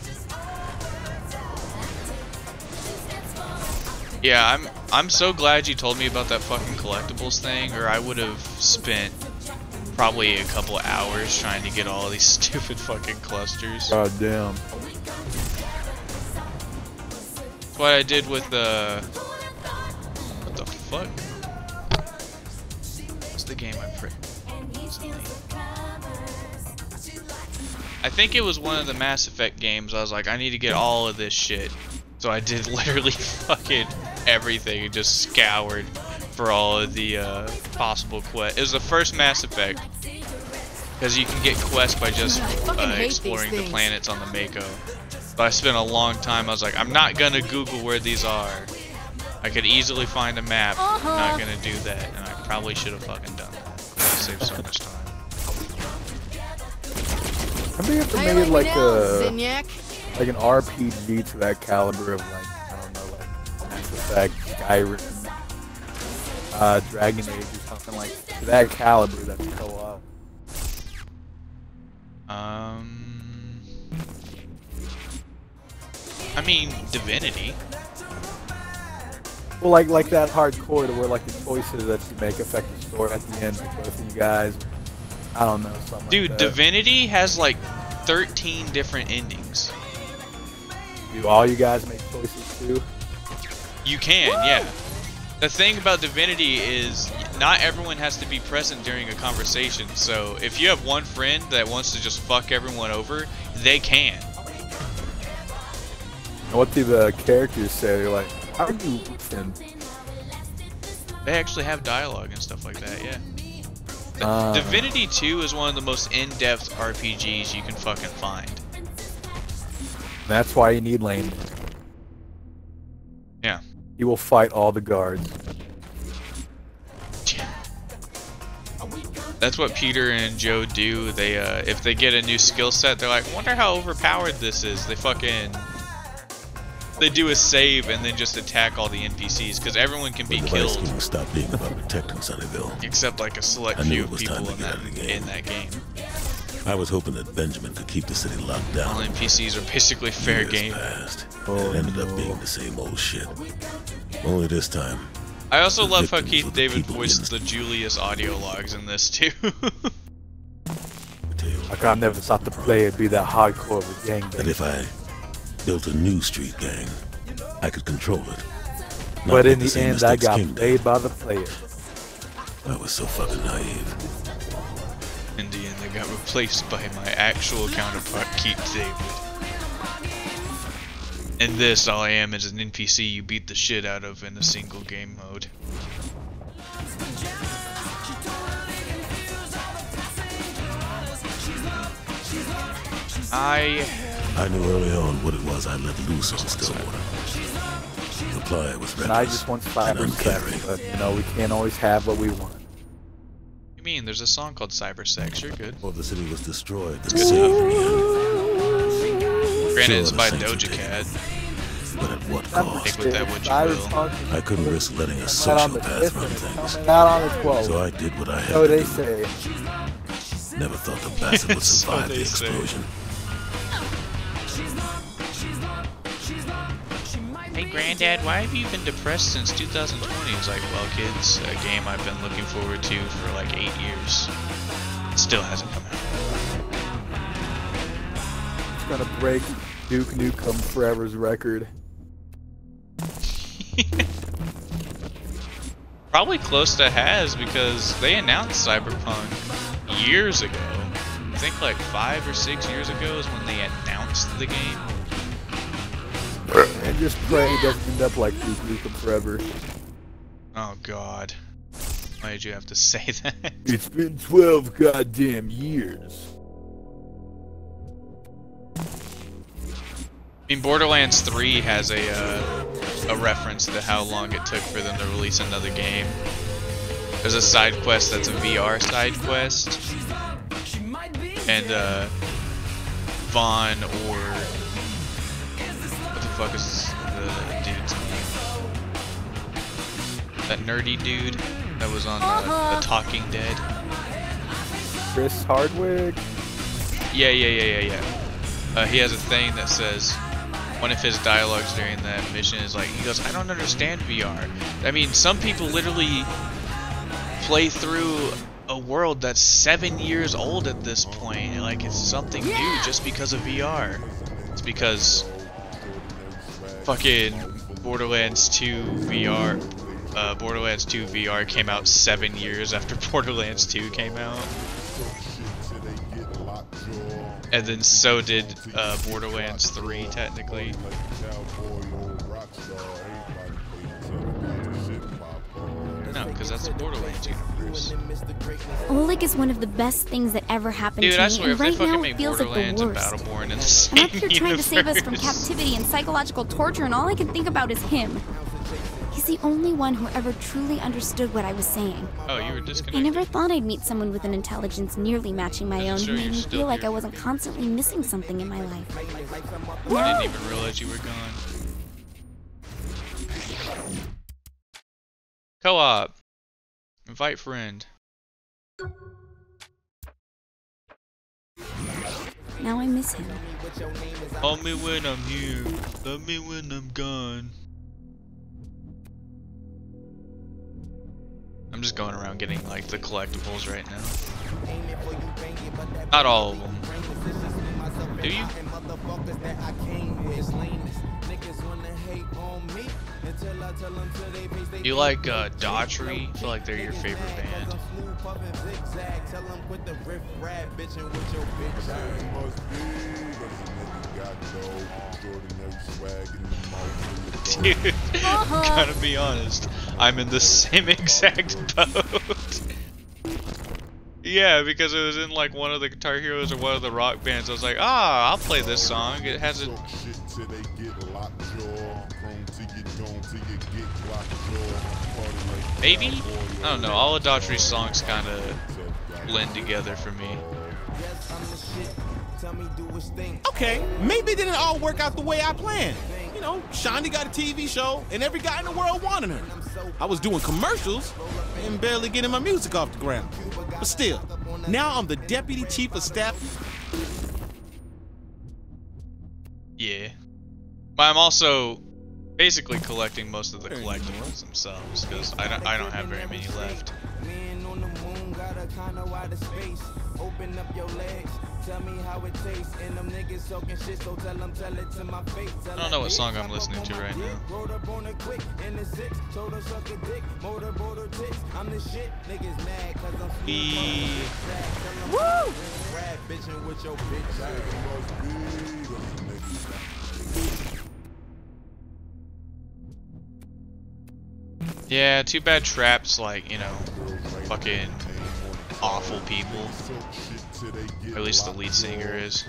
Yeah, I'm I'm so glad you told me about that fucking collectibles thing, or I would have spent probably a couple hours trying to get all of these stupid fucking clusters. God damn. That's what I did with the... What the fuck? What's the game I played? I think it was one of the Mass Effect games. I was like, I need to get all of this shit. So I did literally fucking everything and just scoured for all of the uh, possible quests. It was the first Mass Effect. Because you can get quests by just uh, exploring the planets on the Mako. But I spent a long time, I was like, I'm not gonna Google where these are. I could easily find a map. I'm not gonna do that. And I probably should have fucking done that. Save so much time. I think if they Hey, made let like me know, a Zinyak. like an R P G to that caliber of like I don't know like Mass Effect, Skyrim, uh, Dragon Age or something like to that caliber, that's co-op. Um, I mean, Divinity. Well, like like that hardcore to where like the choices that you make affect the story at the end for both of you guys. I don't know, something Dude, like that. Divinity has like thirteen different endings. Do all you guys make choices too? You can, yeah. The thing about Divinity is not everyone has to be present during a conversation. So if you have one friend that wants to just fuck everyone over, they can. And what do the characters say? They're like, how are you listen? They actually have dialogue and stuff like that, yeah. D Uh. Divinity two is one of the most in-depth R P Gs you can fucking find. That's why you need Lane. Yeah. He will fight all the guards. That's what Peter and Joe do. They, uh, if they get a new skill set, they're like, wonder how overpowered this is. They fucking, they do a save and then just attack all the N P Cs because everyone can be When the killed. Vice King stopped being about protecting Sunnyvale, Except like a select I knew few it was people time to in get that out of the game. in that game. I was hoping that Benjamin could keep the city locked down. All N P Cs are basically fair Years game. passed. Oh, it ended no. up being the same old shit. Only this time, I also the love how victims Keith were the David people voiced the Julius audio logs in this too. Like I never thought the player would be that hardcore with gang that if I built a new street gang, I could control it. Not But make in the same end, I mistakes got King did. played by the player. I was so fucking naive. In the end, they got replaced by my actual counterpart, Keith David. In this, all I am is an N P C you beat the shit out of in a single game mode. I... I knew early on what it was I let loose on Stillwater. Supply was And I reckless just want and cyber uncaring. sex, but you know we can't always have what we want. You mean there's a song called Cybersex? You're good. Before the city was destroyed, the Good city enough. ran. Granted, Sure, it's the by Saints are Doja taken. Cat. But at what cost? Take with that what you will. I couldn't risk letting a sociopath run things. Not on the twelve. So I did what I had So to they do. say. Never thought the bastard would So survive they the say. explosion. Hey Granddad, why have you been depressed since two thousand twenty? He's like, well kids, a game I've been looking forward to for like eight years. Still hasn't come out. It's gonna break Duke Nukem Forever's record. Probably close to has because they announced Cyberpunk years ago. I think like five or six years ago is when they announced the game. And just pray it doesn't end up like Duke Nukem Forever. Oh god. Why did you have to say that? It's been twelve goddamn years. I mean, Borderlands three has a uh, a reference to how long it took for them to release another game. There's a side quest that's a V R side quest, and uh, Vaughn or what the fuck is the dude's name? That nerdy dude that was on uh, The Talking Dead. Chris Hardwick. Yeah, yeah, yeah, yeah, yeah. Uh, he has a thing that says. One of his dialogues during that mission is like, he goes, I don't understand V R. I mean, some people literally play through a world that's seven years old at this point. Like, it's something new just because of V R. It's because fucking Borderlands two V R, uh, Borderlands two V R came out seven years after Borderlands two came out. And then so did uh, Borderlands three, technically. No, because that's the Borderlands universe. Oleg is one of the best things that ever happened Dude, to I me, swear, and if they right fucking now make it feels like Borderlands the and worst. Battleborn in the I'm same up here trying to save us from universe. captivity and psychological torture, and all I can think about is him. He's the only one who ever truly understood what I was saying. Oh, you were I disconnected. never thought I'd meet someone with an intelligence nearly matching my own sure who made you're me still feel like here. I wasn't constantly missing something in my life. I didn't even realize you were gone. Co-op. Invite friend. Now I miss him. Hold me when I'm here. Love me when I'm gone. I'm just going around getting like the collectibles right now. Not all of them. Do you? You like uh, Daughtry? I feel like they're your favorite band. Dude, I'm gonna be honest. I'm in the same exact boat. Yeah, because it was in like one of the Guitar Heroes or one of the rock bands. I was like, ah, I'll play this song. It has a. Maybe? I don't know. All of Daughtry's songs kind of blend together for me. Okay, maybe it didn't all work out the way I planned. You know, Shaundi got a T V show, and every guy in the world wanted her. I was doing commercials and barely getting my music off the ground. But still, now I'm the deputy chief of staff. Yeah. But I'm also basically collecting most of the collectibles themselves, because I don't, I don't have very many left. Open up your legs, tell me how it tastes. And them niggas soaking shit, so tell them, tell it to my face. I don't know what song I'm listening to right now. Rolled up on it quick in the six, told her suck a dick, motor border ticks. I'm the shit, niggas mad cause I'm E Woo! Rap bitchin' with your bitch. Yeah, too bad Trap's like, you know, fucking awful people. Or at least the lead singer is.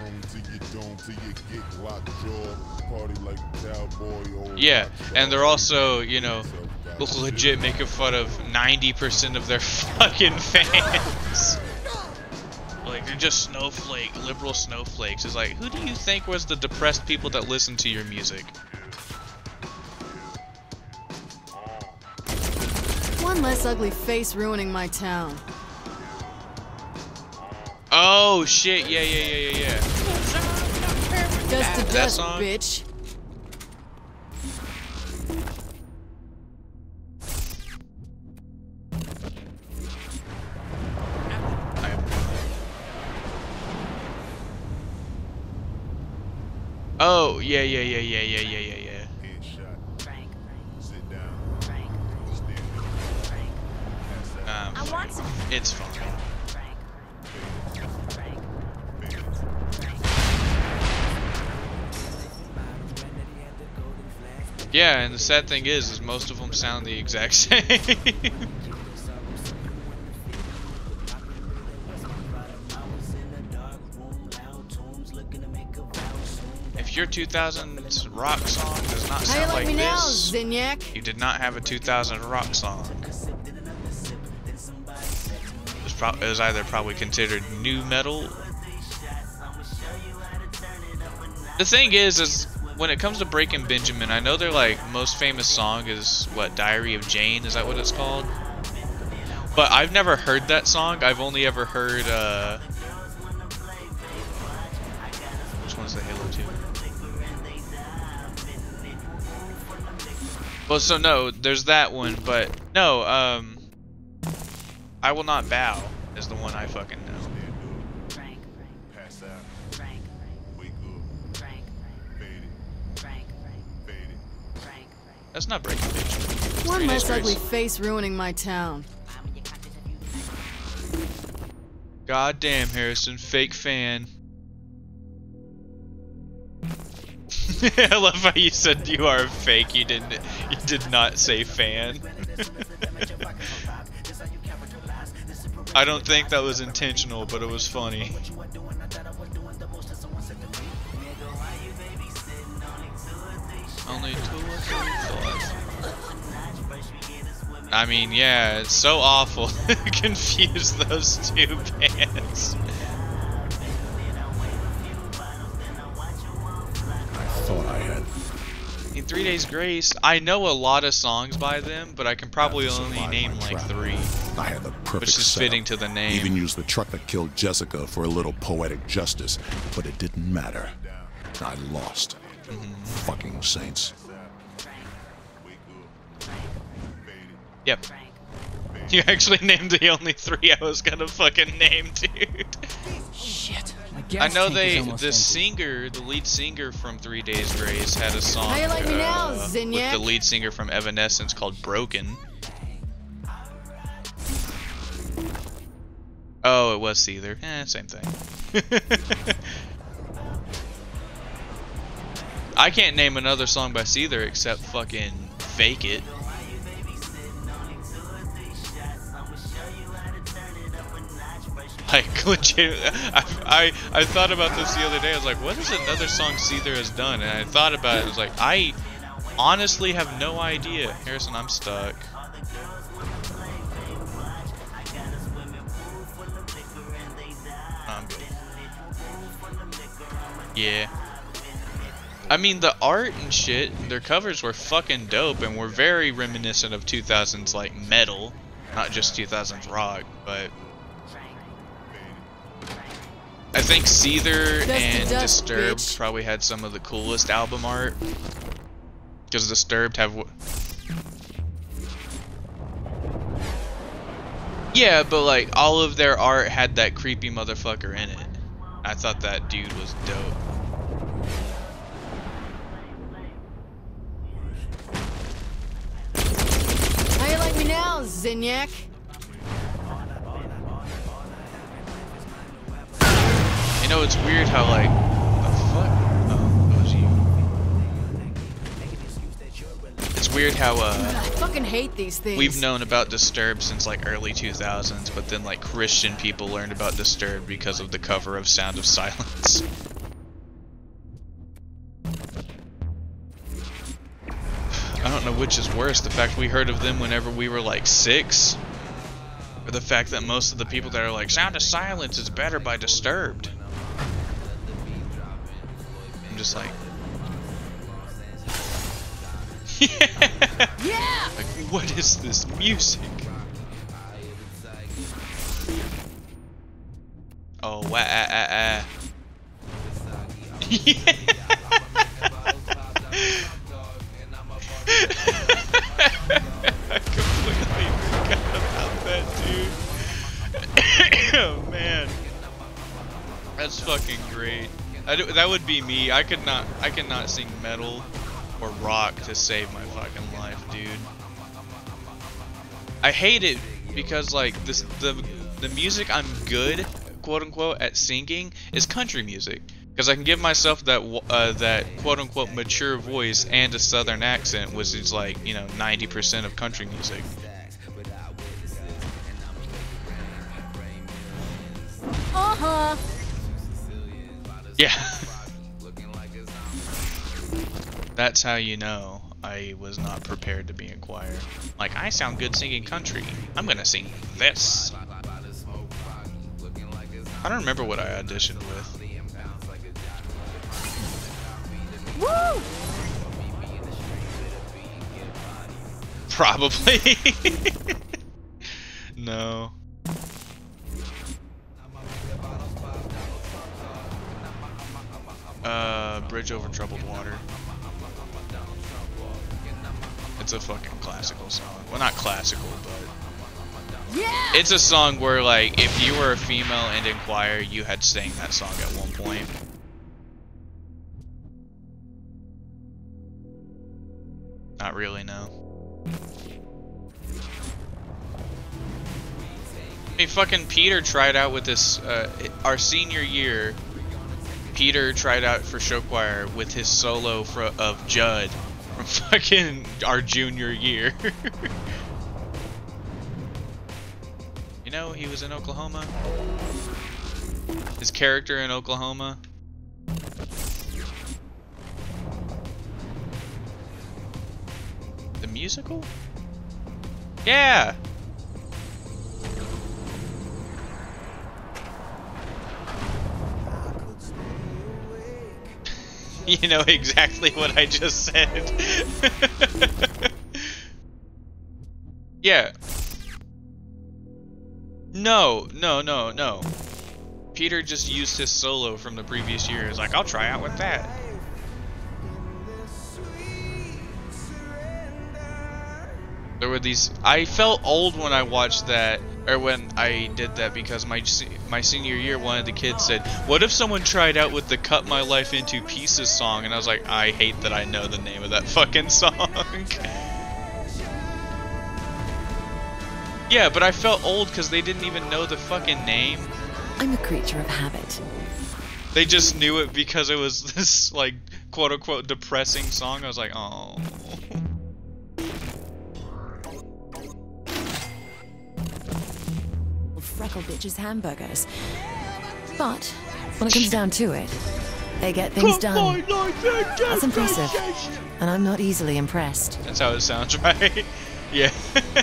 Yeah, and they're also, you know, legit making fun of ninety percent of their fucking fans. Like, they're just snowflake, liberal snowflakes. It's like, who do you think was the depressed people that listened to your music? One less ugly face ruining my town. Oh shit! Yeah, yeah, yeah, yeah, yeah. Dust to That dust, song? bitch. Oh yeah, yeah, yeah, yeah, yeah, yeah, yeah, yeah. Um, I want some. it's fine. Yeah, and the sad thing is, is most of them sound the exact same. If your two thousands rock song does not How you sound like like me now, this, Zinyak? you did not have a two thousand rock song. It was, pro it was either probably considered new metal. The thing is, is when it comes to Breaking Benjamin, I know their like most famous song is what, Diary of Jane? Is that what it's called? But I've never heard that song. I've only ever heard. Uh, which one's the Halo two? Well, so no, there's that one, but no. Um, I Will Not Bow is the one I fucking know. That's not Breaking Benjamin. One less ugly face ruining my town. God damn, Harrison, fake fan. I love how you said you are fake. You didn't. You did not say fan. I don't think that was intentional, but it was funny. Only two or three thoughts. I mean, yeah, it's so awful to confuse those two bands. I thought I had. In Three Days Grace, I know a lot of songs by them, but I can probably only name like three. I had the perfect which is setup. fitting to the name. Even used the truck that killed Jessica for a little poetic justice, but it didn't matter. I lost. Mm-hmm. Fucking saints. Yep. You actually named the only three I was gonna fucking name, dude. Shit. I know they, the singer, the lead singer from Three Days Grace had a song How you like me now, uh, with Zinyak? the lead singer from Evanescence called Broken. Oh, it was Seether. Eh, same thing. I can't name another song by Seether except fucking Fake It. Like, legit, I, I, I thought about this the other day. I was like, what is another song Seether has done? And I thought about it. I was like, I honestly have no idea. Harrison, I'm stuck. I'm good. Yeah. I mean, the art and shit, their covers were fucking dope and were very reminiscent of two thousands, like, metal. Not just two thousands rock, but... I think Seether and Disturbed probably had some of the coolest album art. Because Disturbed have... Yeah, but like, all of their art had that creepy motherfucker in it. I thought that dude was dope. How you like me now, Zinyak? You know, it's weird how, like, the fuck? Oh, that was you. It's weird how, uh, I fucking hate these things. we've known about Disturbed since, like, early two thousands, but then, like, Christian people learned about Disturbed because of the cover of Sound of Silence. I don't know which is worse, the fact we heard of them whenever we were, like, six, or the fact that most of the people that are like, Sound of Silence is better by Disturbed. I'm just like... Yeah! Yeah! Like, what is this music? wow, wah, ah, ah, ah. Yeah. I completely forgot about that, dude. Oh man, that's fucking great. I do, that would be me. I could not. I could not sing metal or rock to save my fucking life, dude. I hate it because like this, the the music I'm good, quote unquote, at singing is country music. Because I can give myself that uh, that quote-unquote mature voice and a southern accent, which is like, you know, ninety percent of country music. Uh-huh. Yeah. That's how you know I was not prepared to be in choir. Like, I sound good singing country. I'm gonna sing this. I don't remember what I auditioned with. Woo! Probably. No. Uh, Bridge Over Troubled Water. It's a fucking classical song. Well, not classical, but yeah! It's a song where, like, if you were a female and in choir, you had sang that song at one point. Not really, no. Hey, fucking Peter tried out with this, uh, our senior year, Peter tried out for show choir with his solo for, of Judd from fucking our junior year. You know, he was in Oklahoma. His character in Oklahoma. The musical? Yeah! You know exactly what I just said. Yeah. No, no, no, no. Peter just used his solo from the previous year. He's like, I'll try out with that. There were these. I felt old when I watched that, or when I did that, because my my senior year, one of the kids said, "What if someone tried out with the Cut My Life Into Pieces song?" And I was like, I hate that I know the name of that fucking song. Yeah, but I felt old because they didn't even know the fucking name. I'm a creature of habit. They just knew it because it was this, like, quote unquote depressing song. I was like, oh. Freckle bitches hamburgers. But when it comes down to it, they get things done. That's impressive. And I'm not easily impressed. That's how it sounds, right? Yeah.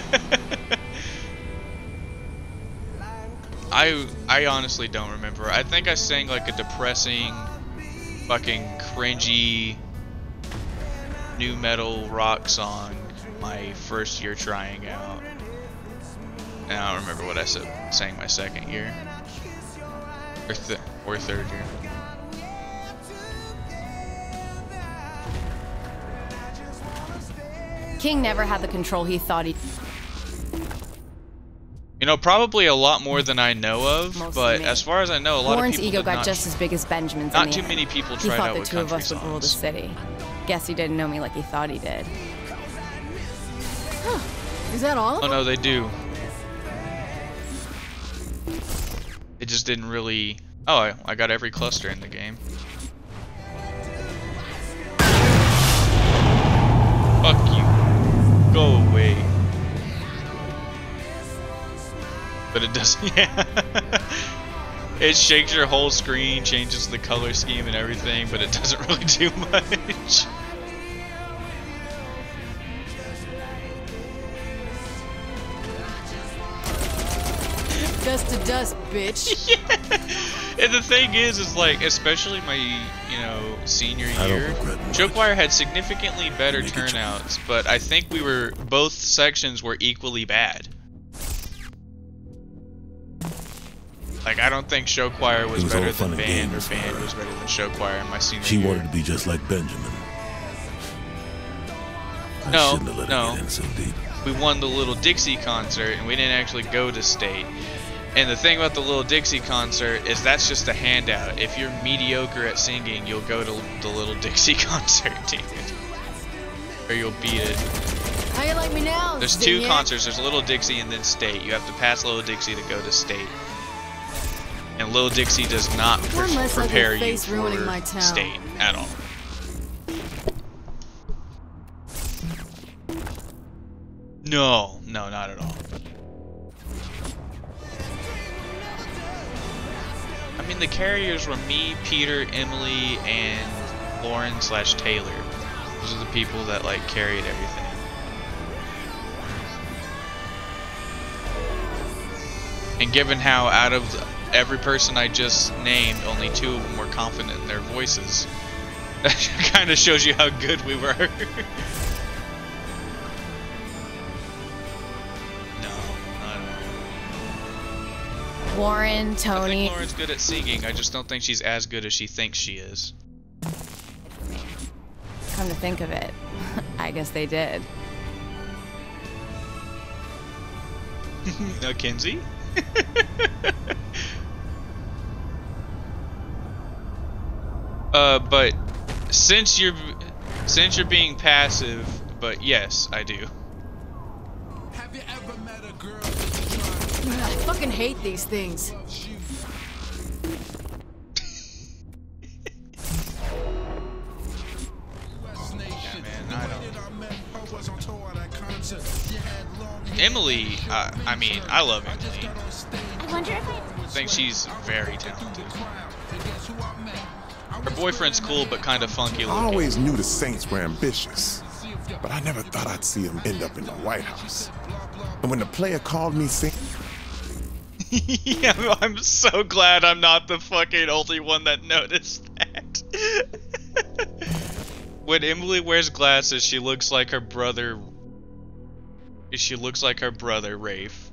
I I honestly don't remember. I think I sang like a depressing, fucking cringy new metal rock song my first year trying out. And I don't remember what I said, sang my second year. Or, th or third year. King never had the control he thought he... You know, probably a lot more than I know of, Mostly but me. as far as I know, a lot Warren's of people ego did got not, just as big as Benjamin's. not in the too end. many people He tried thought out the with two of country us would rule the songs. city. Guess he didn't know me like he thought he did. Huh. Is that all? Oh no, they do. It just didn't really... Oh, I, I got every cluster in the game. Fuck you. Go away. But it doesn't, yeah. It shakes your whole screen, changes the color scheme and everything, but it doesn't really do much. Dust to dust, bitch. Yeah. And the thing is, is like, especially my, you know, senior year, show choir had significantly better turnouts, but I think we were, both sections were equally bad. Like, I don't think show choir was, was better all fun than and band, or games for band her. was better than show choir in my senior She year. wanted to be just like Benjamin. I No, shouldn't have let no. her get in so deep. We won the Little Dixie concert, and we didn't actually go to state. And the thing about the Little Dixie concert is that's just a handout. If you're mediocre at singing, you'll go to the Little Dixie concert, dude. Or you'll beat it. How you like me now? There's two Zinniac? concerts. There's Little Dixie and then State. You have to pass Little Dixie to go to State. And Little Dixie does not pre One less ugly prepare you face for ruining my town. State at all. No, no, not at all. I mean, the carriers were me, Peter, Emily, and Lauren slash Taylor. Those are the people that like carried everything. And given how out of the, every person I just named, only two of them were confident in their voices, that kind of shows you how good we were. Warren, I Tony. think Lauren's good at singing. I just don't think she's as good as she thinks she is. Come to think of it, I guess they did. No, Kinsey? uh, but since you're since you're being passive, but yes, I do. I fucking hate these things. Emily, uh, I mean, I love Emily. I wonder if I... I think she's very talented. Her boyfriend's cool, but kind of funky I looking. always knew the Saints were ambitious, but I never thought I'd see them end up in the White House. And when the player called me Saint... Yeah, I'm so glad I'm not the fucking only one that noticed that. When Emily wears glasses, she looks like her brother. She looks like her brother, Rafe.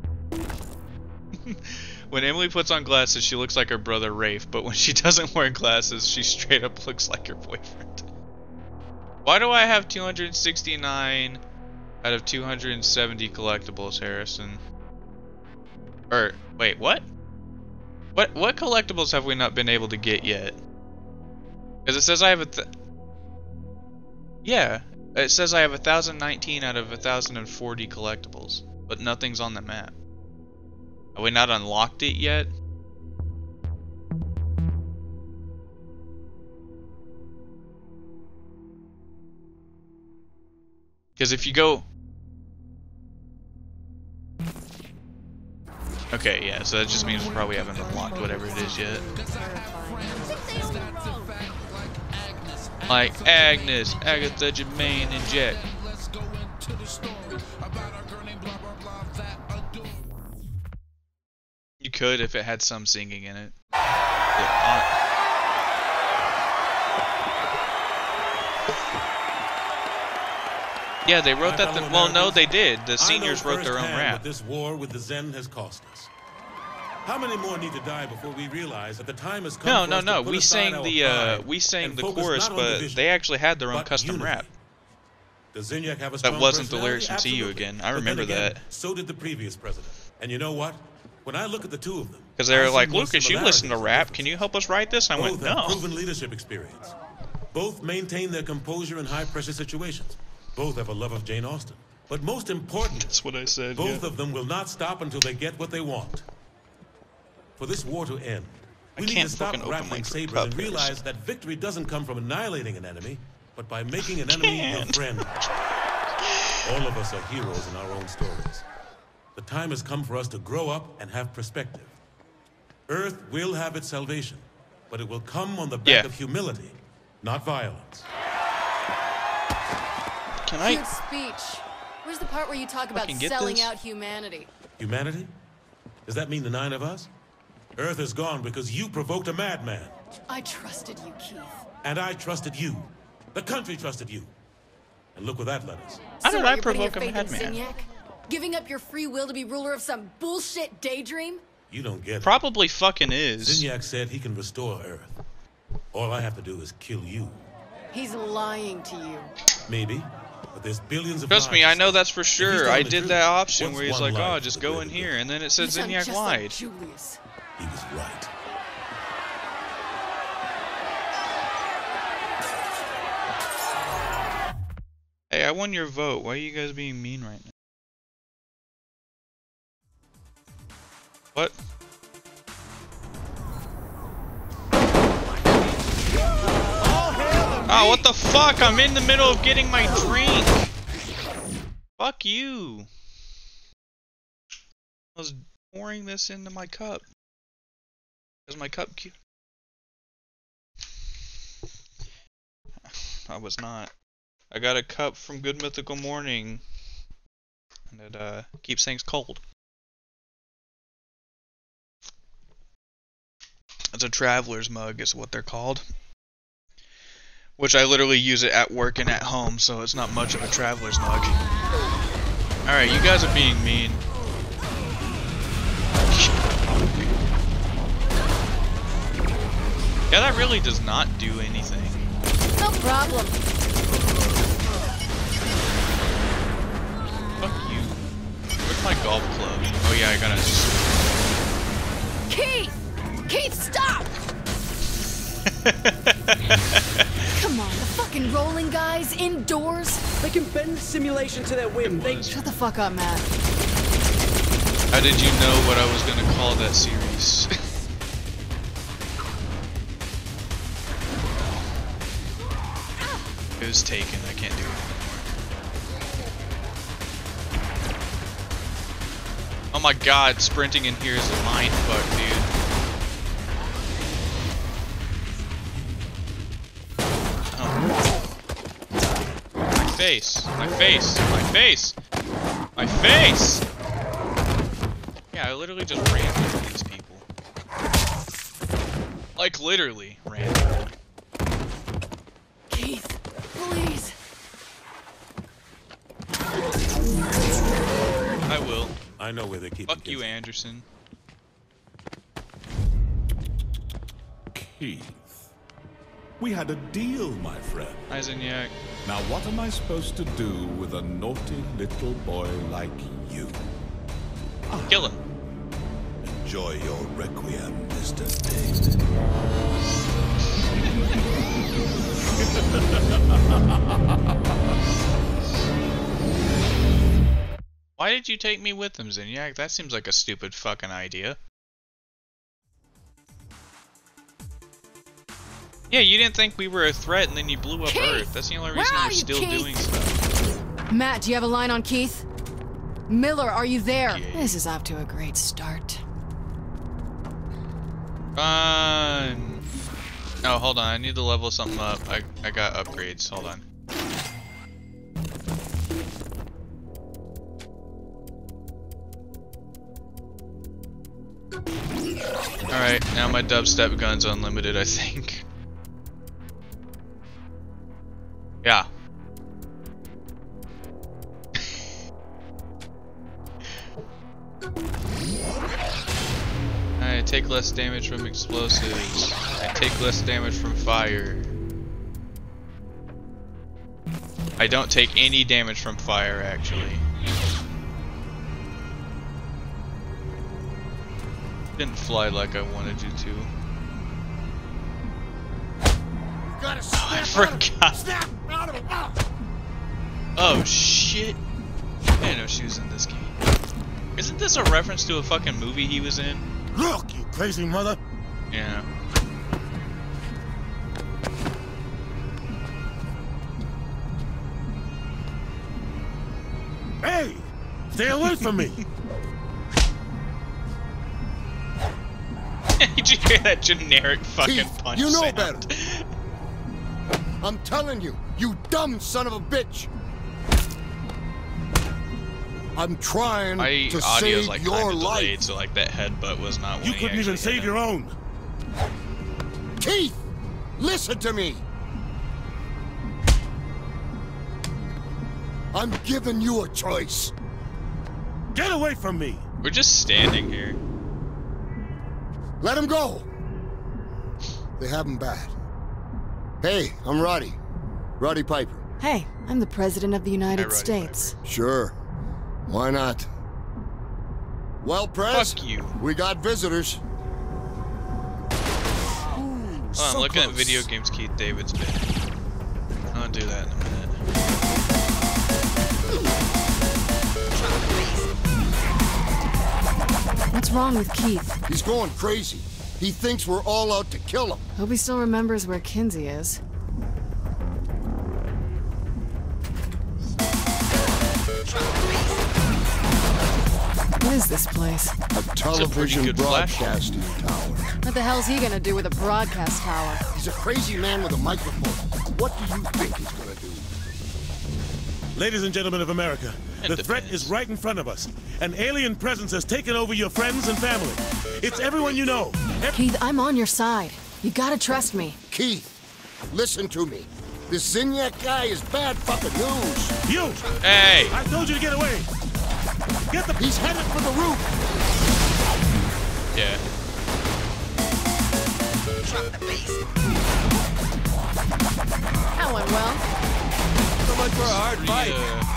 When Emily puts on glasses, she looks like her brother, Rafe, but when she doesn't wear glasses, she straight up looks like her boyfriend. Why do I have two hundred sixty-nine out of two hundred seventy collectibles, Harrison? Or, wait, what? What what collectibles have we not been able to get yet? Because it says I have a th Yeah, it says I have one thousand nineteen out of one thousand forty collectibles, but nothing's on the map. Have we not unlocked it yet? Because if you go... Okay, yeah, so that just means we probably haven't unlocked whatever it is yet. Like Agnes, Agatha, Jermaine, and Jet. You could if it had some singing in it. Yeah, Yeah, they wrote that. The, well, no, they did. The seniors wrote their own rap. What this war with the Zen has cost us. How many more need to die before we realize that the time has come? No, for no, us no. to put We aside sang our the uh, pride we sang and the focus chorus, not on but division, they actually had their own but custom unity. rap. Does Zinyak have a That strong wasn't the personality? lyrics from See You Absolutely. Again. I But then remember again, that. So did the previous president. And you know what? When I look at the two of them, Because they I were see like, more Lucas, you listen to similarities rap. Can you help us write this? I went, Both have no. proven leadership experience. Both maintain their composure in high-pressure situations. Both have a love of Jane Austen. But most important, that's what I said. Both yeah. of them will not stop until they get what they want. For this war to end, we I need can't to stop fucking open rattling my sabers cup, and Harrison. realize that victory doesn't come from annihilating an enemy, but by making an enemy your can't. friend. All of us are heroes in our own stories. The time has come for us to grow up and have perspective. Earth will have its salvation, but it will come on the back Yeah. of humility, not violence. Can I? Good speech. Where's the part where you talk about Fucking get selling this? out humanity? Humanity? Does that mean the nine of us? Earth is gone because you provoked a madman. I trusted you, Keith. And I trusted you. The country trusted you. And look where that led us. How So did what, I you're putting your provoke a faith in madman? Zinyak? Giving up your free will to be ruler of some bullshit daydream? You don't get it. Probably fucking is. Zinyak said he can restore Earth. All I have to do is kill you. He's lying to you. Maybe. But there's billions of Trust me, I know that's for If he's sure. telling I the did truth, that option what's where he's one like, life oh, just to go the in greater here. And then it said You sound Zinyak just lied. like Julius. He was right. Hey, I won your vote. Why are you guys being mean right now? What? Oh, what the fuck? I'm in the middle of getting my drink. Fuck you. I was pouring this into my cup. Is my cup cute? I was not. I got a cup from Good Mythical Morning. And it uh, keeps things cold. It's a traveler's mug is what they're called. Which I literally use it at work and at home, so it's not much of a traveler's mug. Alright, you guys are being mean. Yeah, that really does not do anything. No problem. Fuck you. Where's my golf club? Oh yeah, I gotta... Keith! Keith, stop! Come on, the fucking rolling guys indoors. They can bend the simulation to their whim. They shut the fuck up, Matt. How did you know what I was gonna call that series? It was taken. I can't do it anymore. Oh my god, sprinting in here is a mindfuck, dude. My face, my face, my face, my face! Yeah, I literally just ran into these people. Like, literally ran into them. Keith, please. I will. I know where they keep Fuck you, Anderson. Keith. We had a deal, my friend. Hi, Zinyak. Now what am I supposed to do with a naughty little boy like you? Kill him. Enjoy your requiem, Mister Date. Why did you take me with him, Zinyak? That seems like a stupid fucking idea. Yeah, you didn't think we were a threat and then you blew up Keith! Earth. That's the only Where reason are we're you, still Keith? doing stuff. Matt, do you have a line on Keith? Miller, are you there? Okay. This is off to a great start. Um. Oh, hold on. I need to level something up. I, I got upgrades. Hold on. Alright, now my dubstep gun's unlimited, I think. Yeah. I take less damage from explosives. I take less damage from fire. I don't take any damage from fire, actually. Didn't fly like I wanted you to. You gotta snap Oh, I out of forgot. it. Snap out of it. Ah. Oh shit! I didn't know she was in this game. Isn't this a reference to a fucking movie he was in? Look, you crazy mother. Yeah. Hey, stay away from me. Did you hear that generic fucking Keith, punch you know sound? better. I'm telling you, you dumb son of a bitch. I'm trying My to audio's save like your kind of life. delayed, so like that headbutt was not when You he couldn't even actually hit save him. your own. Keith, listen to me. I'm giving you a choice. Get away from me. We're just standing here. Let him go! They have him bad. Hey, I'm Roddy. Roddy Piper. Hey, I'm the President of the United Roddy States. Sure. Why not? Well, Prez, Fuck you. we got visitors. Oh, I'm looking at video games Keith David's been. I'll do that in a minute. What's wrong with Keith? He's going crazy. He thinks we're all out to kill him. Hope he still remembers where Kinsey is. What is this place? A television good broadcasting tower. What the hell's he gonna do with a broadcast tower? He's a crazy man with a microphone. What do you think he's gonna do? Ladies and gentlemen of America, the threat is right in front of us. An alien presence has taken over your friends and family. It's everyone you know. Ev Keith, I'm on your side. You gotta trust me. Keith, listen to me. This Zinyak guy is bad fucking news. You! Hey! I told you to get away! Get the- He's headed for the roof! Yeah. That went well. So much for a hard fight.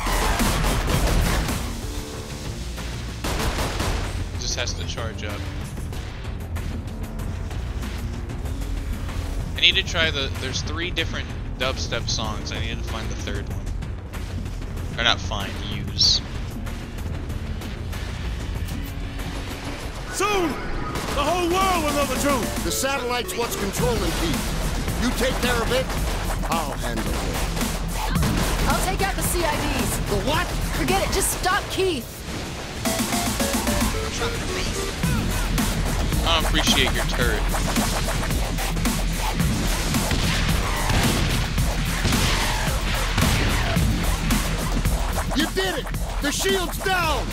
Uh, just has to charge up. I need to try the. There's three different dubstep songs. I need to find the third one. Or not find, use. Soon, the whole world will know the truth. The satellite's what's controlling Keith. You take care of it, I'll handle it. I'll take out the C I Ds. The what? Forget it, just stop Keith. I don't appreciate your turret. You did it! The shield's down!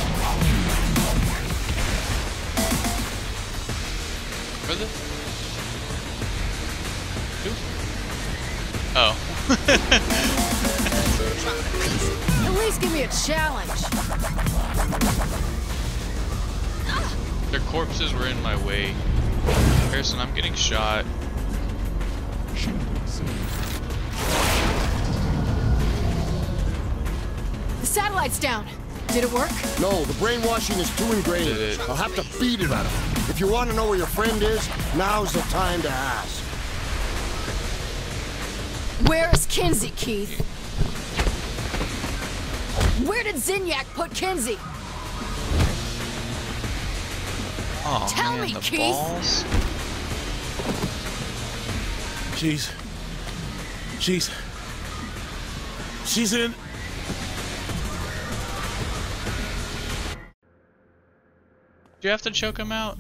Brother? Who? Oh. At least give me a challenge. Their corpses were in my way. Harrison, I'm getting shot. The satellite's down. Did it work? No, the brainwashing is too ingrained. Did it? I'll have to beat it out of him. If you want to know where your friend is, now's the time to ask. Where is Kinsey, Keith? Where did Zinyak put Kinsey? Oh, Tell man, me, the Keith. balls. She's... She's... She's in... Do you have to choke him out?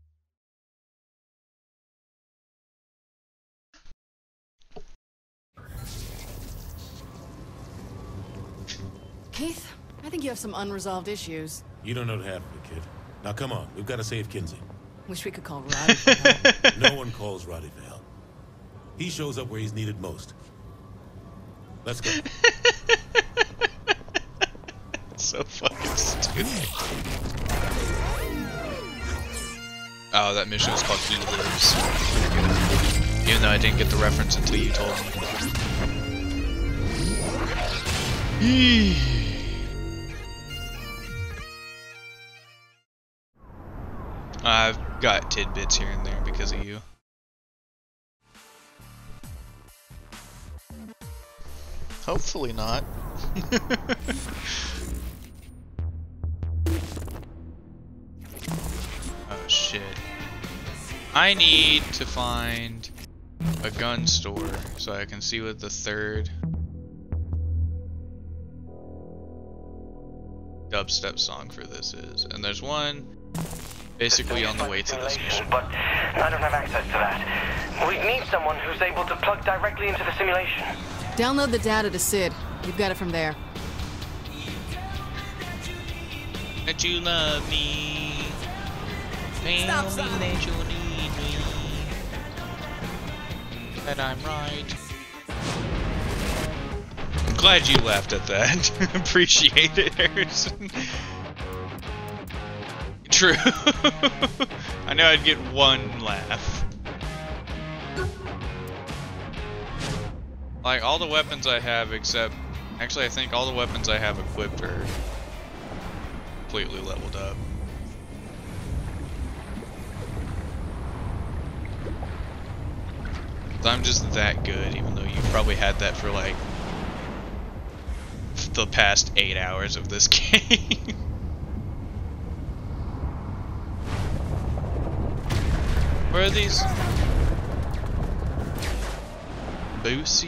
Keith, I think you have some unresolved issues. You don't know half of it, kid. Now come on, we've got to save Kinsey. Wish we could call Roddy for help. No one calls Roddy for help. He shows up where he's needed most. Let's go. So fucking stupid. Oh, that mission was called He Lives. Even though I didn't get the reference until you told me. I've got tidbits here and there because of you. Hopefully not. Oh shit. I need to find a gun store so I can see what the third dubstep song for this is. And there's one basically on the way to this mission. But I don't have access to that. We need someone who's able to plug directly into the simulation. Download the data to Sid. You've got it from there. That you love me. Tell me that you need me. That I'm right. I'm glad you laughed at that. Appreciate it, Harrison. True. I know I'd get one laugh. Like, all the weapons I have except... Actually, I think all the weapons I have equipped are completely leveled up. I'm just that good, even though you probably had that for like the past eight hours of this game. Where are these? Boosie.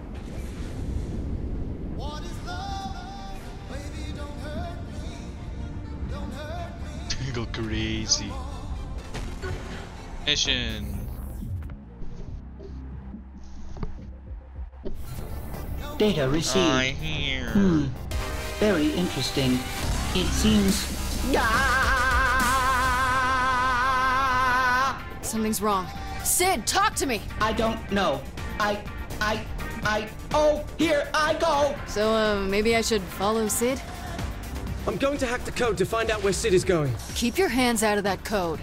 Go crazy. Mission. Data received. I hear. Hmm. Very interesting. It seems. Something's wrong. Sid, talk to me. I don't know. I. I. I. Oh, here I go. So, uh, maybe I should follow Sid? I'm going to hack the code to find out where Sid is going. Keep your hands out of that code.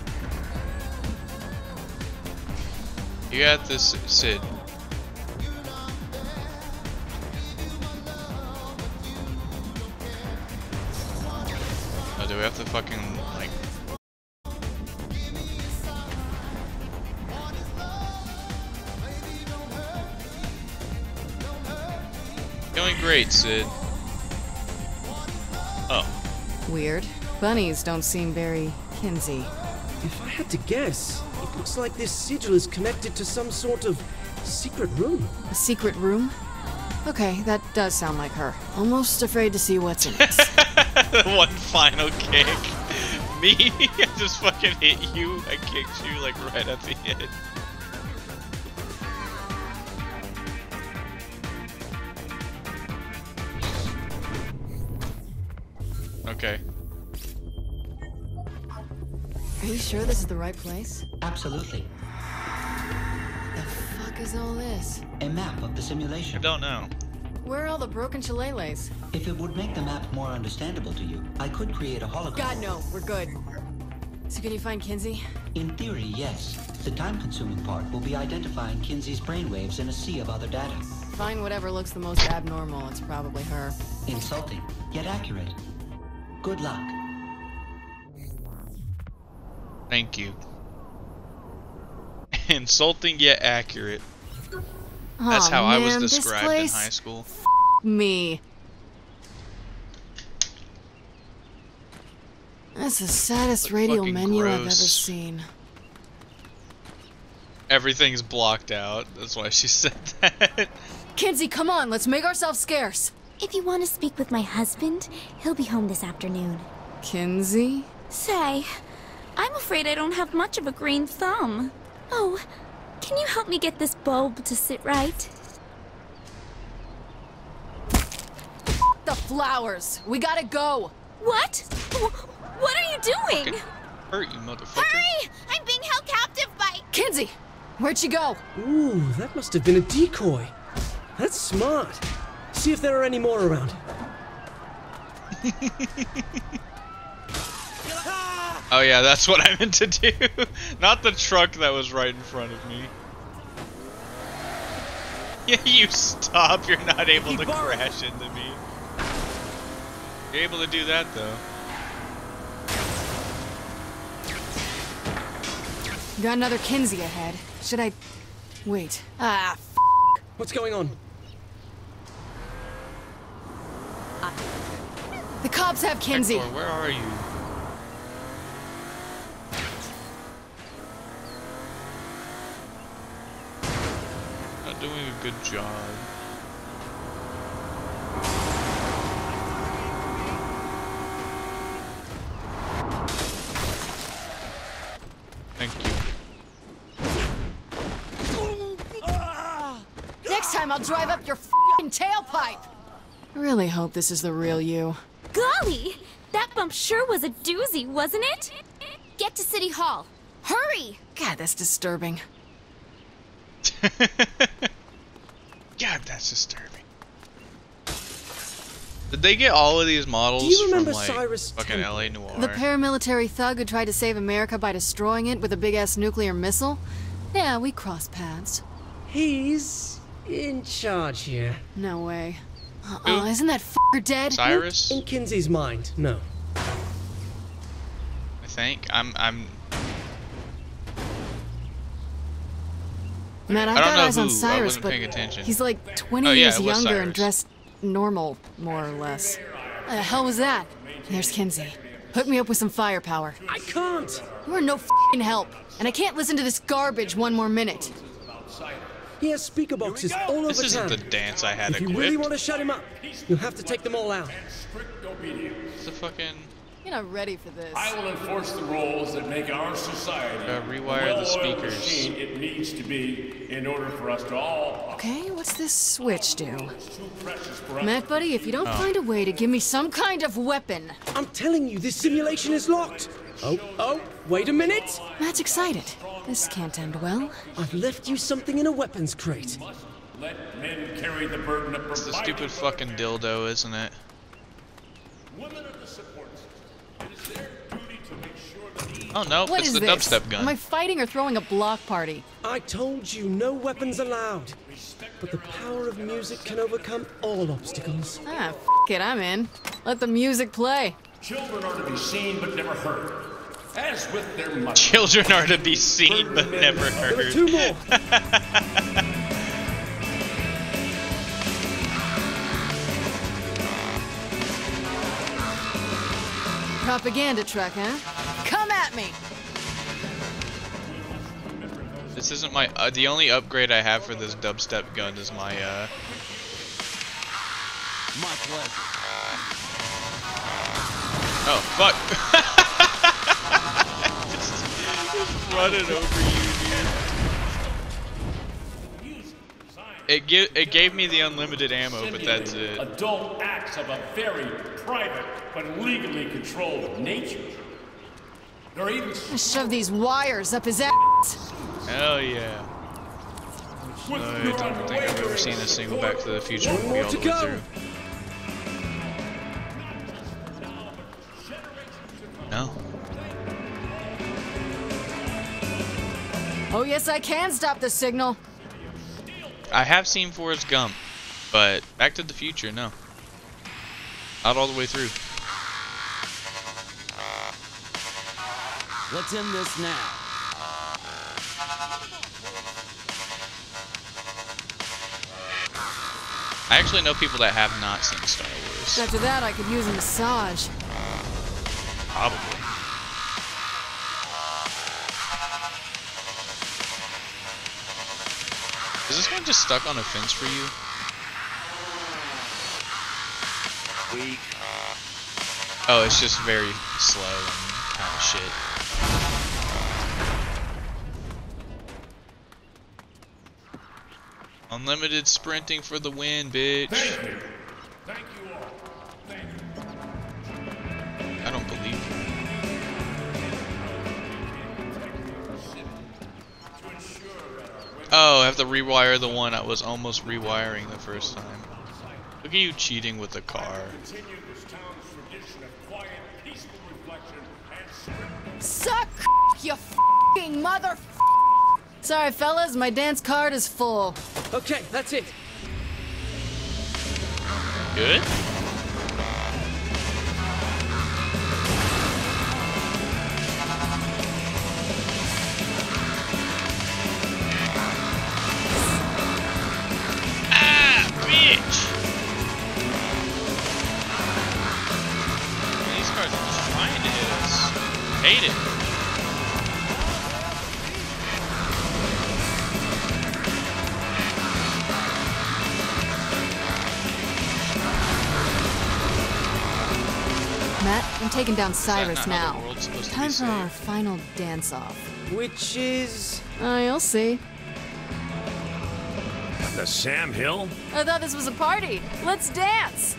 You got this, Sid. Oh, do we have to fucking, like... Going great, Sid. Oh. Weird. Bunnies don't seem very Kinsey. If I had to guess, it looks like this sigil is connected to some sort of secret room. A secret room? Okay, that does sound like her. Almost afraid to see what's in it. One final kick. Me? I just fucking hit you. I kicked you like right at the end. Okay. Are you sure this is the right place? Absolutely. The fuck is all this? A map of the simulation. I don't know. Where are all the broken shillelaghs? If it would make the map more understandable to you, I could create a hologram. God, no. We're good. So can you find Kinsey? In theory, yes. The time-consuming part will be identifying Kinsey's brainwaves in a sea of other data. Find whatever looks the most abnormal. It's probably her. Insulting, yet accurate. Good luck. Thank you. Insulting yet accurate. That's Aw, how I was man, this described in place? high school. Me. That's the saddest radial Fucking menu I've ever gross. seen. Everything's blocked out. That's why she said that. Kinsey, come on, let's make ourselves scarce. If you want to speak with my husband, he'll be home this afternoon. Kinsey? Say, I'm afraid I don't have much of a green thumb. Oh, can you help me get this bulb to sit right? The flowers! We gotta go! What? What are you doing? Fucking hurt you, motherfucker. Hurry! I'm being held captive by... Kinsey! Where'd she go? Ooh, that must have been a decoy. That's smart. See if there are any more around. Oh yeah, that's what I meant to do. Not the truck that was right in front of me. Yeah, you stop. You're not able to crash into me. You're able to do that though. Got another Kinsey ahead. Should I... Wait. Ah, f***. What's going on? The cops have Kinsey. Hector, where are you? Not doing a good job. Thank you. Next time I'll drive up your f***ing tailpipe. I really hope this is the real you. Golly! That bump sure was a doozy, wasn't it? Get to City Hall. Hurry! God, that's disturbing. God, that's disturbing. Did they get all of these models Do you remember from like Cyrus fucking Temple? L A Noire? The paramilitary thug who tried to save America by destroying it with a big-ass nuclear missile? Yeah, we crossed paths. He's in charge here. No way. Uh-uh, isn't that f***er dead? Cyrus? In Kinsey's mind, no. I think I'm I'm. Man, I've I don't got know eyes who. on I Cyrus, wasn't but paying attention. he's like twenty Oh, yeah, years it was younger and Cyrus. dressed normal, more or less. What the hell was that? There's Kinsey. Hook me up with some firepower. I can't! You are no f***ing help, and I can't listen to this garbage one more minute. He has speaker boxes all over This isn't town. the dance I had If you equipped. really want to shut him up, you'll have to take them all out. It's the fucking. You're not ready for this. I will enforce the rules that make our society Uh, rewire the well-oiled speakers. machine it needs to be in order for us to all. Okay, what's this switch do? It's too precious for us. Matt, buddy, if you don't Oh. find a way to give me some kind of weapon. I'm telling you, this simulation is locked. Oh, oh, wait a minute. Matt's excited. This can't end well. I've left you something in a weapons crate. Let men carry the burden of It's the providing stupid fucking dildo, isn't it? women of the support system. It is their duty to make sure that Oh no, What it's is the this? dubstep gun. Am I fighting or throwing a block party? I told you, no weapons allowed. But the power of music can overcome all obstacles. Ah, f it, I'm in. Let the music play. children are to be seen but never heard. As with their mother. Children are to be seen but never There are heard. two more. Propaganda truck, huh? Come at me! This isn't my. Uh, the only upgrade I have for this dubstep gun is my. uh... My pleasure. Oh fuck! just, just running over you, dude. It give it gave me the unlimited ammo, but that's it. Adult acts of a very private but legally controlled nature. There are even Shove these wires up his ass. Hell yeah. I don't think I've ever seen a single Back to the Future movie all the way through. No. Oh yes, I can stop the signal. I have seen Forrest Gump, but Back to the Future, no. Not all the way through. Let's end this now. I actually know people that have not seen Star Wars. After that, I could use a massage. Probably. Is this one just stuck on a fence for you? Weak. Oh, it's just very slow and kind of shit. Unlimited sprinting for the win, bitch. Thank you. Thank you all. Thank you. I don't believe you. Oh, I have to rewire the one I was almost rewiring the first time. Look at you cheating with the car. Continue this town's tradition of quiet, peaceful reflection and Suck, you f***ing mother. Sorry, fellas, my dance card is full. Okay, that's it. Good? Ah, bitch! These cars are just trying to hit us. Hate it. Matt, I'm taking down that Cyrus not how the now. world's supposed to Time be for our final dance-off. Which is... Oh, you'll see. The Sam Hill? I thought this was a party. Let's dance!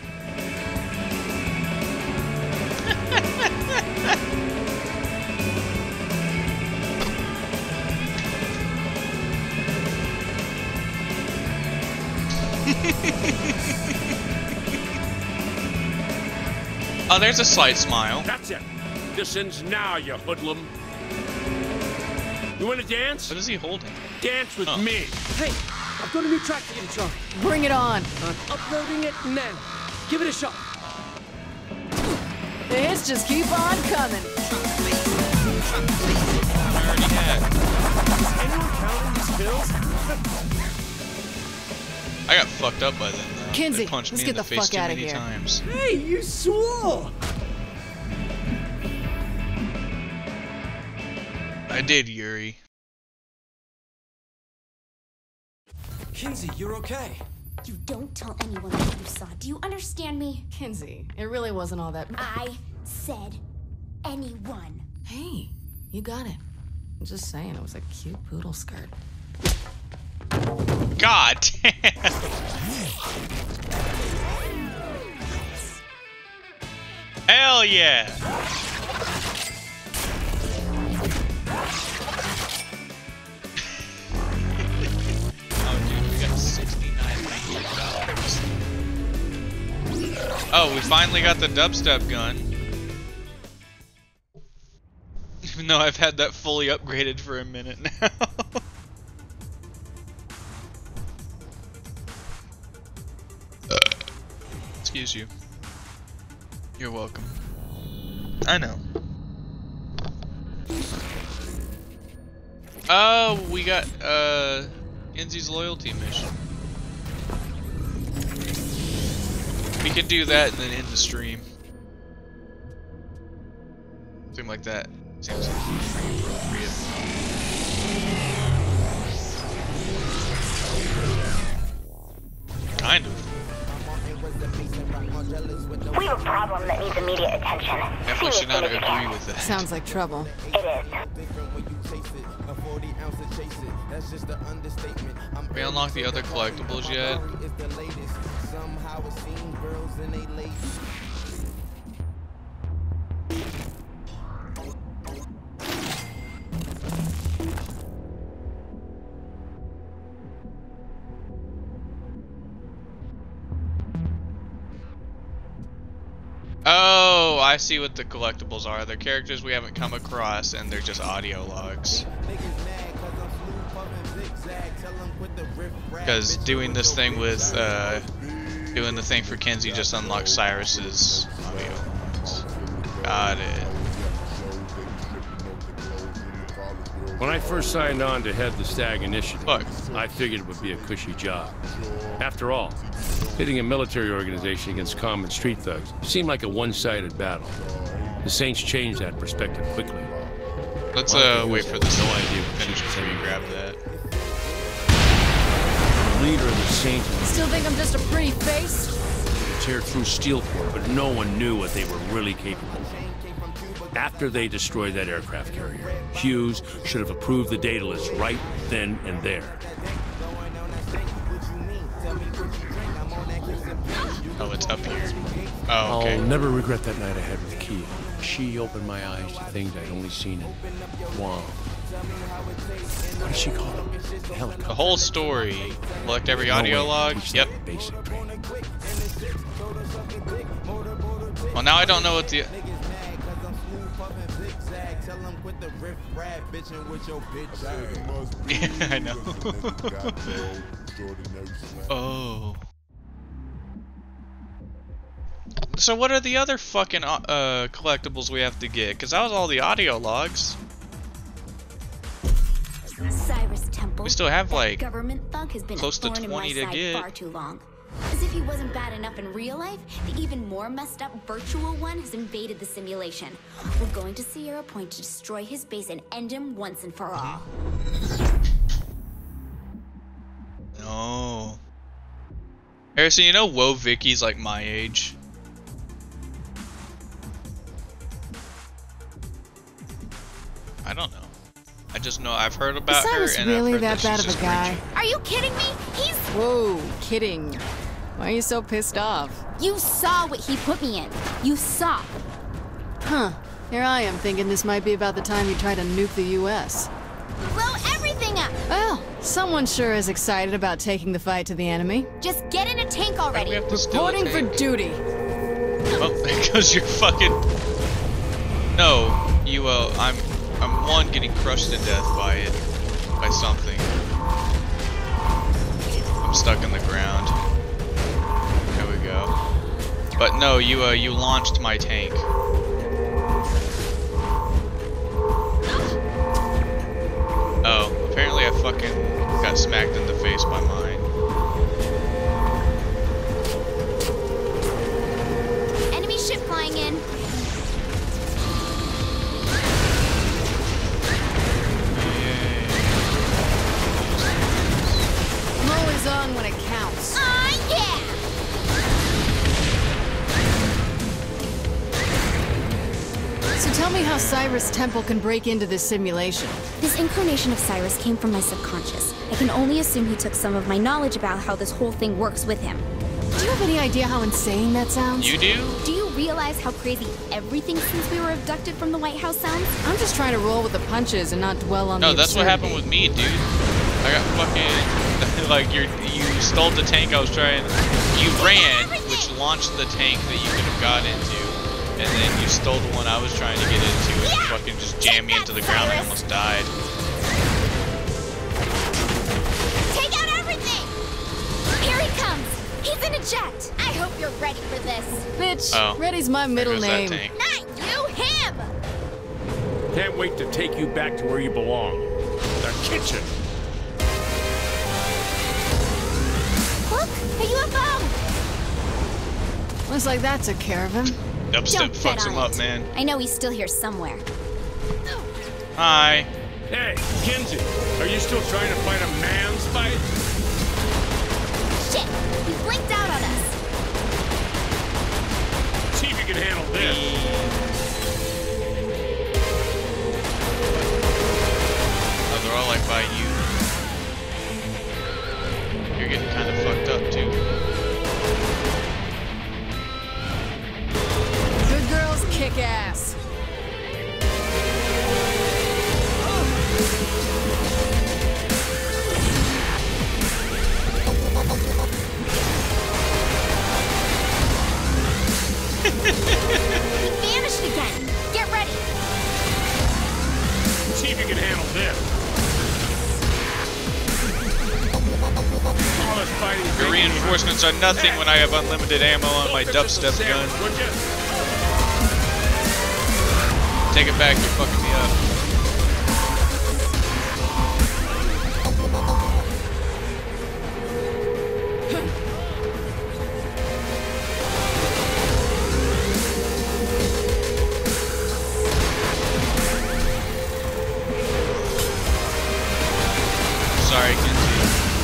Oh, there's a slight smile. That's it. This ends now, you hoodlum. You want to dance? What is he holding? Dance with oh. me. Hey, I've got a new track for you to try. Bring it on. I'm uploading it now. Give it a shot. The hits just keep on coming. I already had. Anyone counting these pills? I got fucked up by them though. Kinsey, they punched let's me get in the, the face fuck too out of many here. times. Hey, you swore! I did, Yuri. Kinsey, you're okay. You don't tell anyone what you saw. Do you understand me? Kinsey, it really wasn't all that. I said anyone. Hey, you got it. I'm just saying, it was a cute poodle skirt. God damn. Hell yeah. Oh, we finally got the dubstep gun. Even though I've had that fully upgraded for a minute now. Excuse you. You're welcome. I know. Oh, we got uh Kinsey's loyalty mission. We can do that and then end the stream. Something like that. Seems pretty appropriate. Kind of. We have a problem that needs immediate attention. Definitely should not agree with that. Sounds like trouble. It is. We unlocked the other collectibles yet? Oh, I see what the collectibles are. They're characters we haven't come across, and they're just audio logs. Because doing this thing with, uh, doing the thing for Kinsey just unlocks Cyrus's audio logs. Got it. When I first signed on to head the Stag Initiative, Look. I figured it would be a cushy job. After all, hitting a military organization against common street thugs seemed like a one-sided battle. The Saints changed that perspective quickly. Let's uh, wait for this no idea to finish before you grab that. The leader of the Saints Still think I'm just a pretty face? tear through Steelport, but no one knew what they were really capable of. After they destroyed that aircraft carrier, Hughes should have approved the data list right then and there. Oh, it's up here. Oh, okay. I'll never regret that night I had with Kia. She opened my eyes to things I'd only seen in Guam. What does she call them? The helicopter. The whole story. Collect every audio log. Yep. Basic training. Well, now I don't know what the. Yeah, I know. Oh. So what are the other fucking uh, collectibles we have to get? Because that was all the audio logs. Cyrus Temple. We still have that like government thug has been close to twenty twenty to get. far too long. As if he wasn't bad enough in real life, the even more messed up virtual one has invaded the simulation. We're going to Sierra Point to destroy his base and end him once and for all. No. Harrison, you know Woe Vicky's like my age. I don't know. I just know I've heard about Is Cyrus her and really I've heard that, that bad she's of a just guy? raging. Are you kidding me? He's... Whoa, kidding. Why are you so pissed off? You saw what he put me in. You saw. Huh. Here I am thinking this might be about the time you try to nuke the U S Blow everything up! Well, someone sure is excited about taking the fight to the enemy. Just get in a tank already. Reporting for duty. Well, there goes your fucking... No, you, uh, I'm, I'm one, getting crushed to death by it. By something. I'm stuck in the ground. There we go. But no, you, uh, you launched my tank. Oh, apparently I fucking got smacked in the face by mine. Ship flying in. I'm always on when it counts. Aw, yeah! So tell me how Cyrus Temple can break into this simulation. This incarnation of Cyrus came from my subconscious. I can only assume he took some of my knowledge about how this whole thing works with him. Do you have any idea how insane that sounds? You do? Do you realize how crazy everything since we were abducted from the White House sounds? I'm just trying to roll with the punches and not dwell on no, the that's what happened with me, dude. I got fucking... like, you you stole the tank I was trying... You ran, which launched the tank that you could have got into. And then you stole the one I was trying to get into and yeah! fucking just jammed me into the ground and I almost died. Take out everything! Here he comes! He's in a jet! I hope you're ready for this. Bitch, oh, Ready's my middle name. Not you, him! Can't wait to take you back to where you belong. The kitchen! Look! A U F O! Looks like that took care of him. Dubstep fucks him up, man. I know he's still here somewhere. Hi. Hey, Kinzie, are you still trying to fight a man's fight? Shit! He blinked out on us! See if you can handle this. Oh, they're all like by you. You're getting kind of fucked up, too. Good girls kick ass. He vanished again! Get ready! See if you can handle this. All this fighting. The reinforcements are nothing when I have unlimited ammo on my dubstep gun. Take it back, you're fucking me up. Sorry, Kinzie.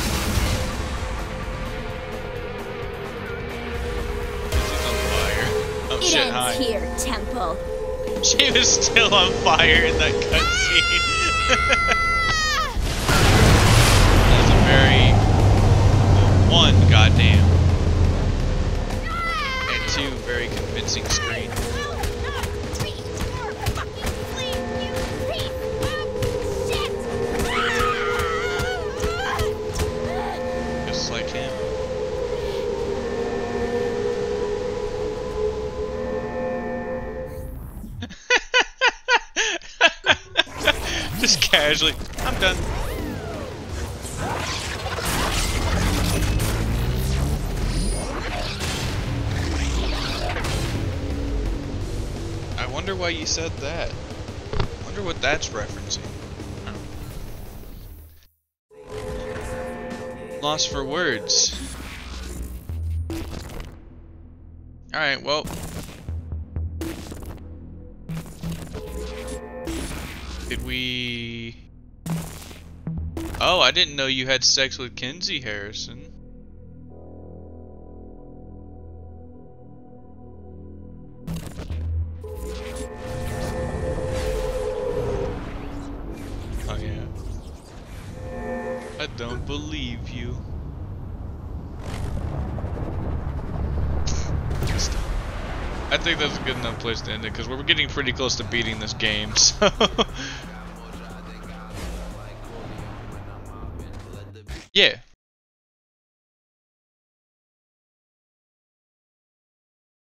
Kenzie's on fire. Oh it shit, ends hi. here, Temple. She was still on fire in that cutscene. That was a very... Well, one, goddamn. And two, very convincing screen. Just like him. Just casually, I'm done. I wonder why you said that. I wonder what that's referencing. Lost for words. Alright, well. Did we... Oh, I didn't know you had sex with Kinzie Harrison. Oh yeah. I don't believe you. I think that's a good enough place to end it, because we're getting pretty close to beating this game, so... Yeah.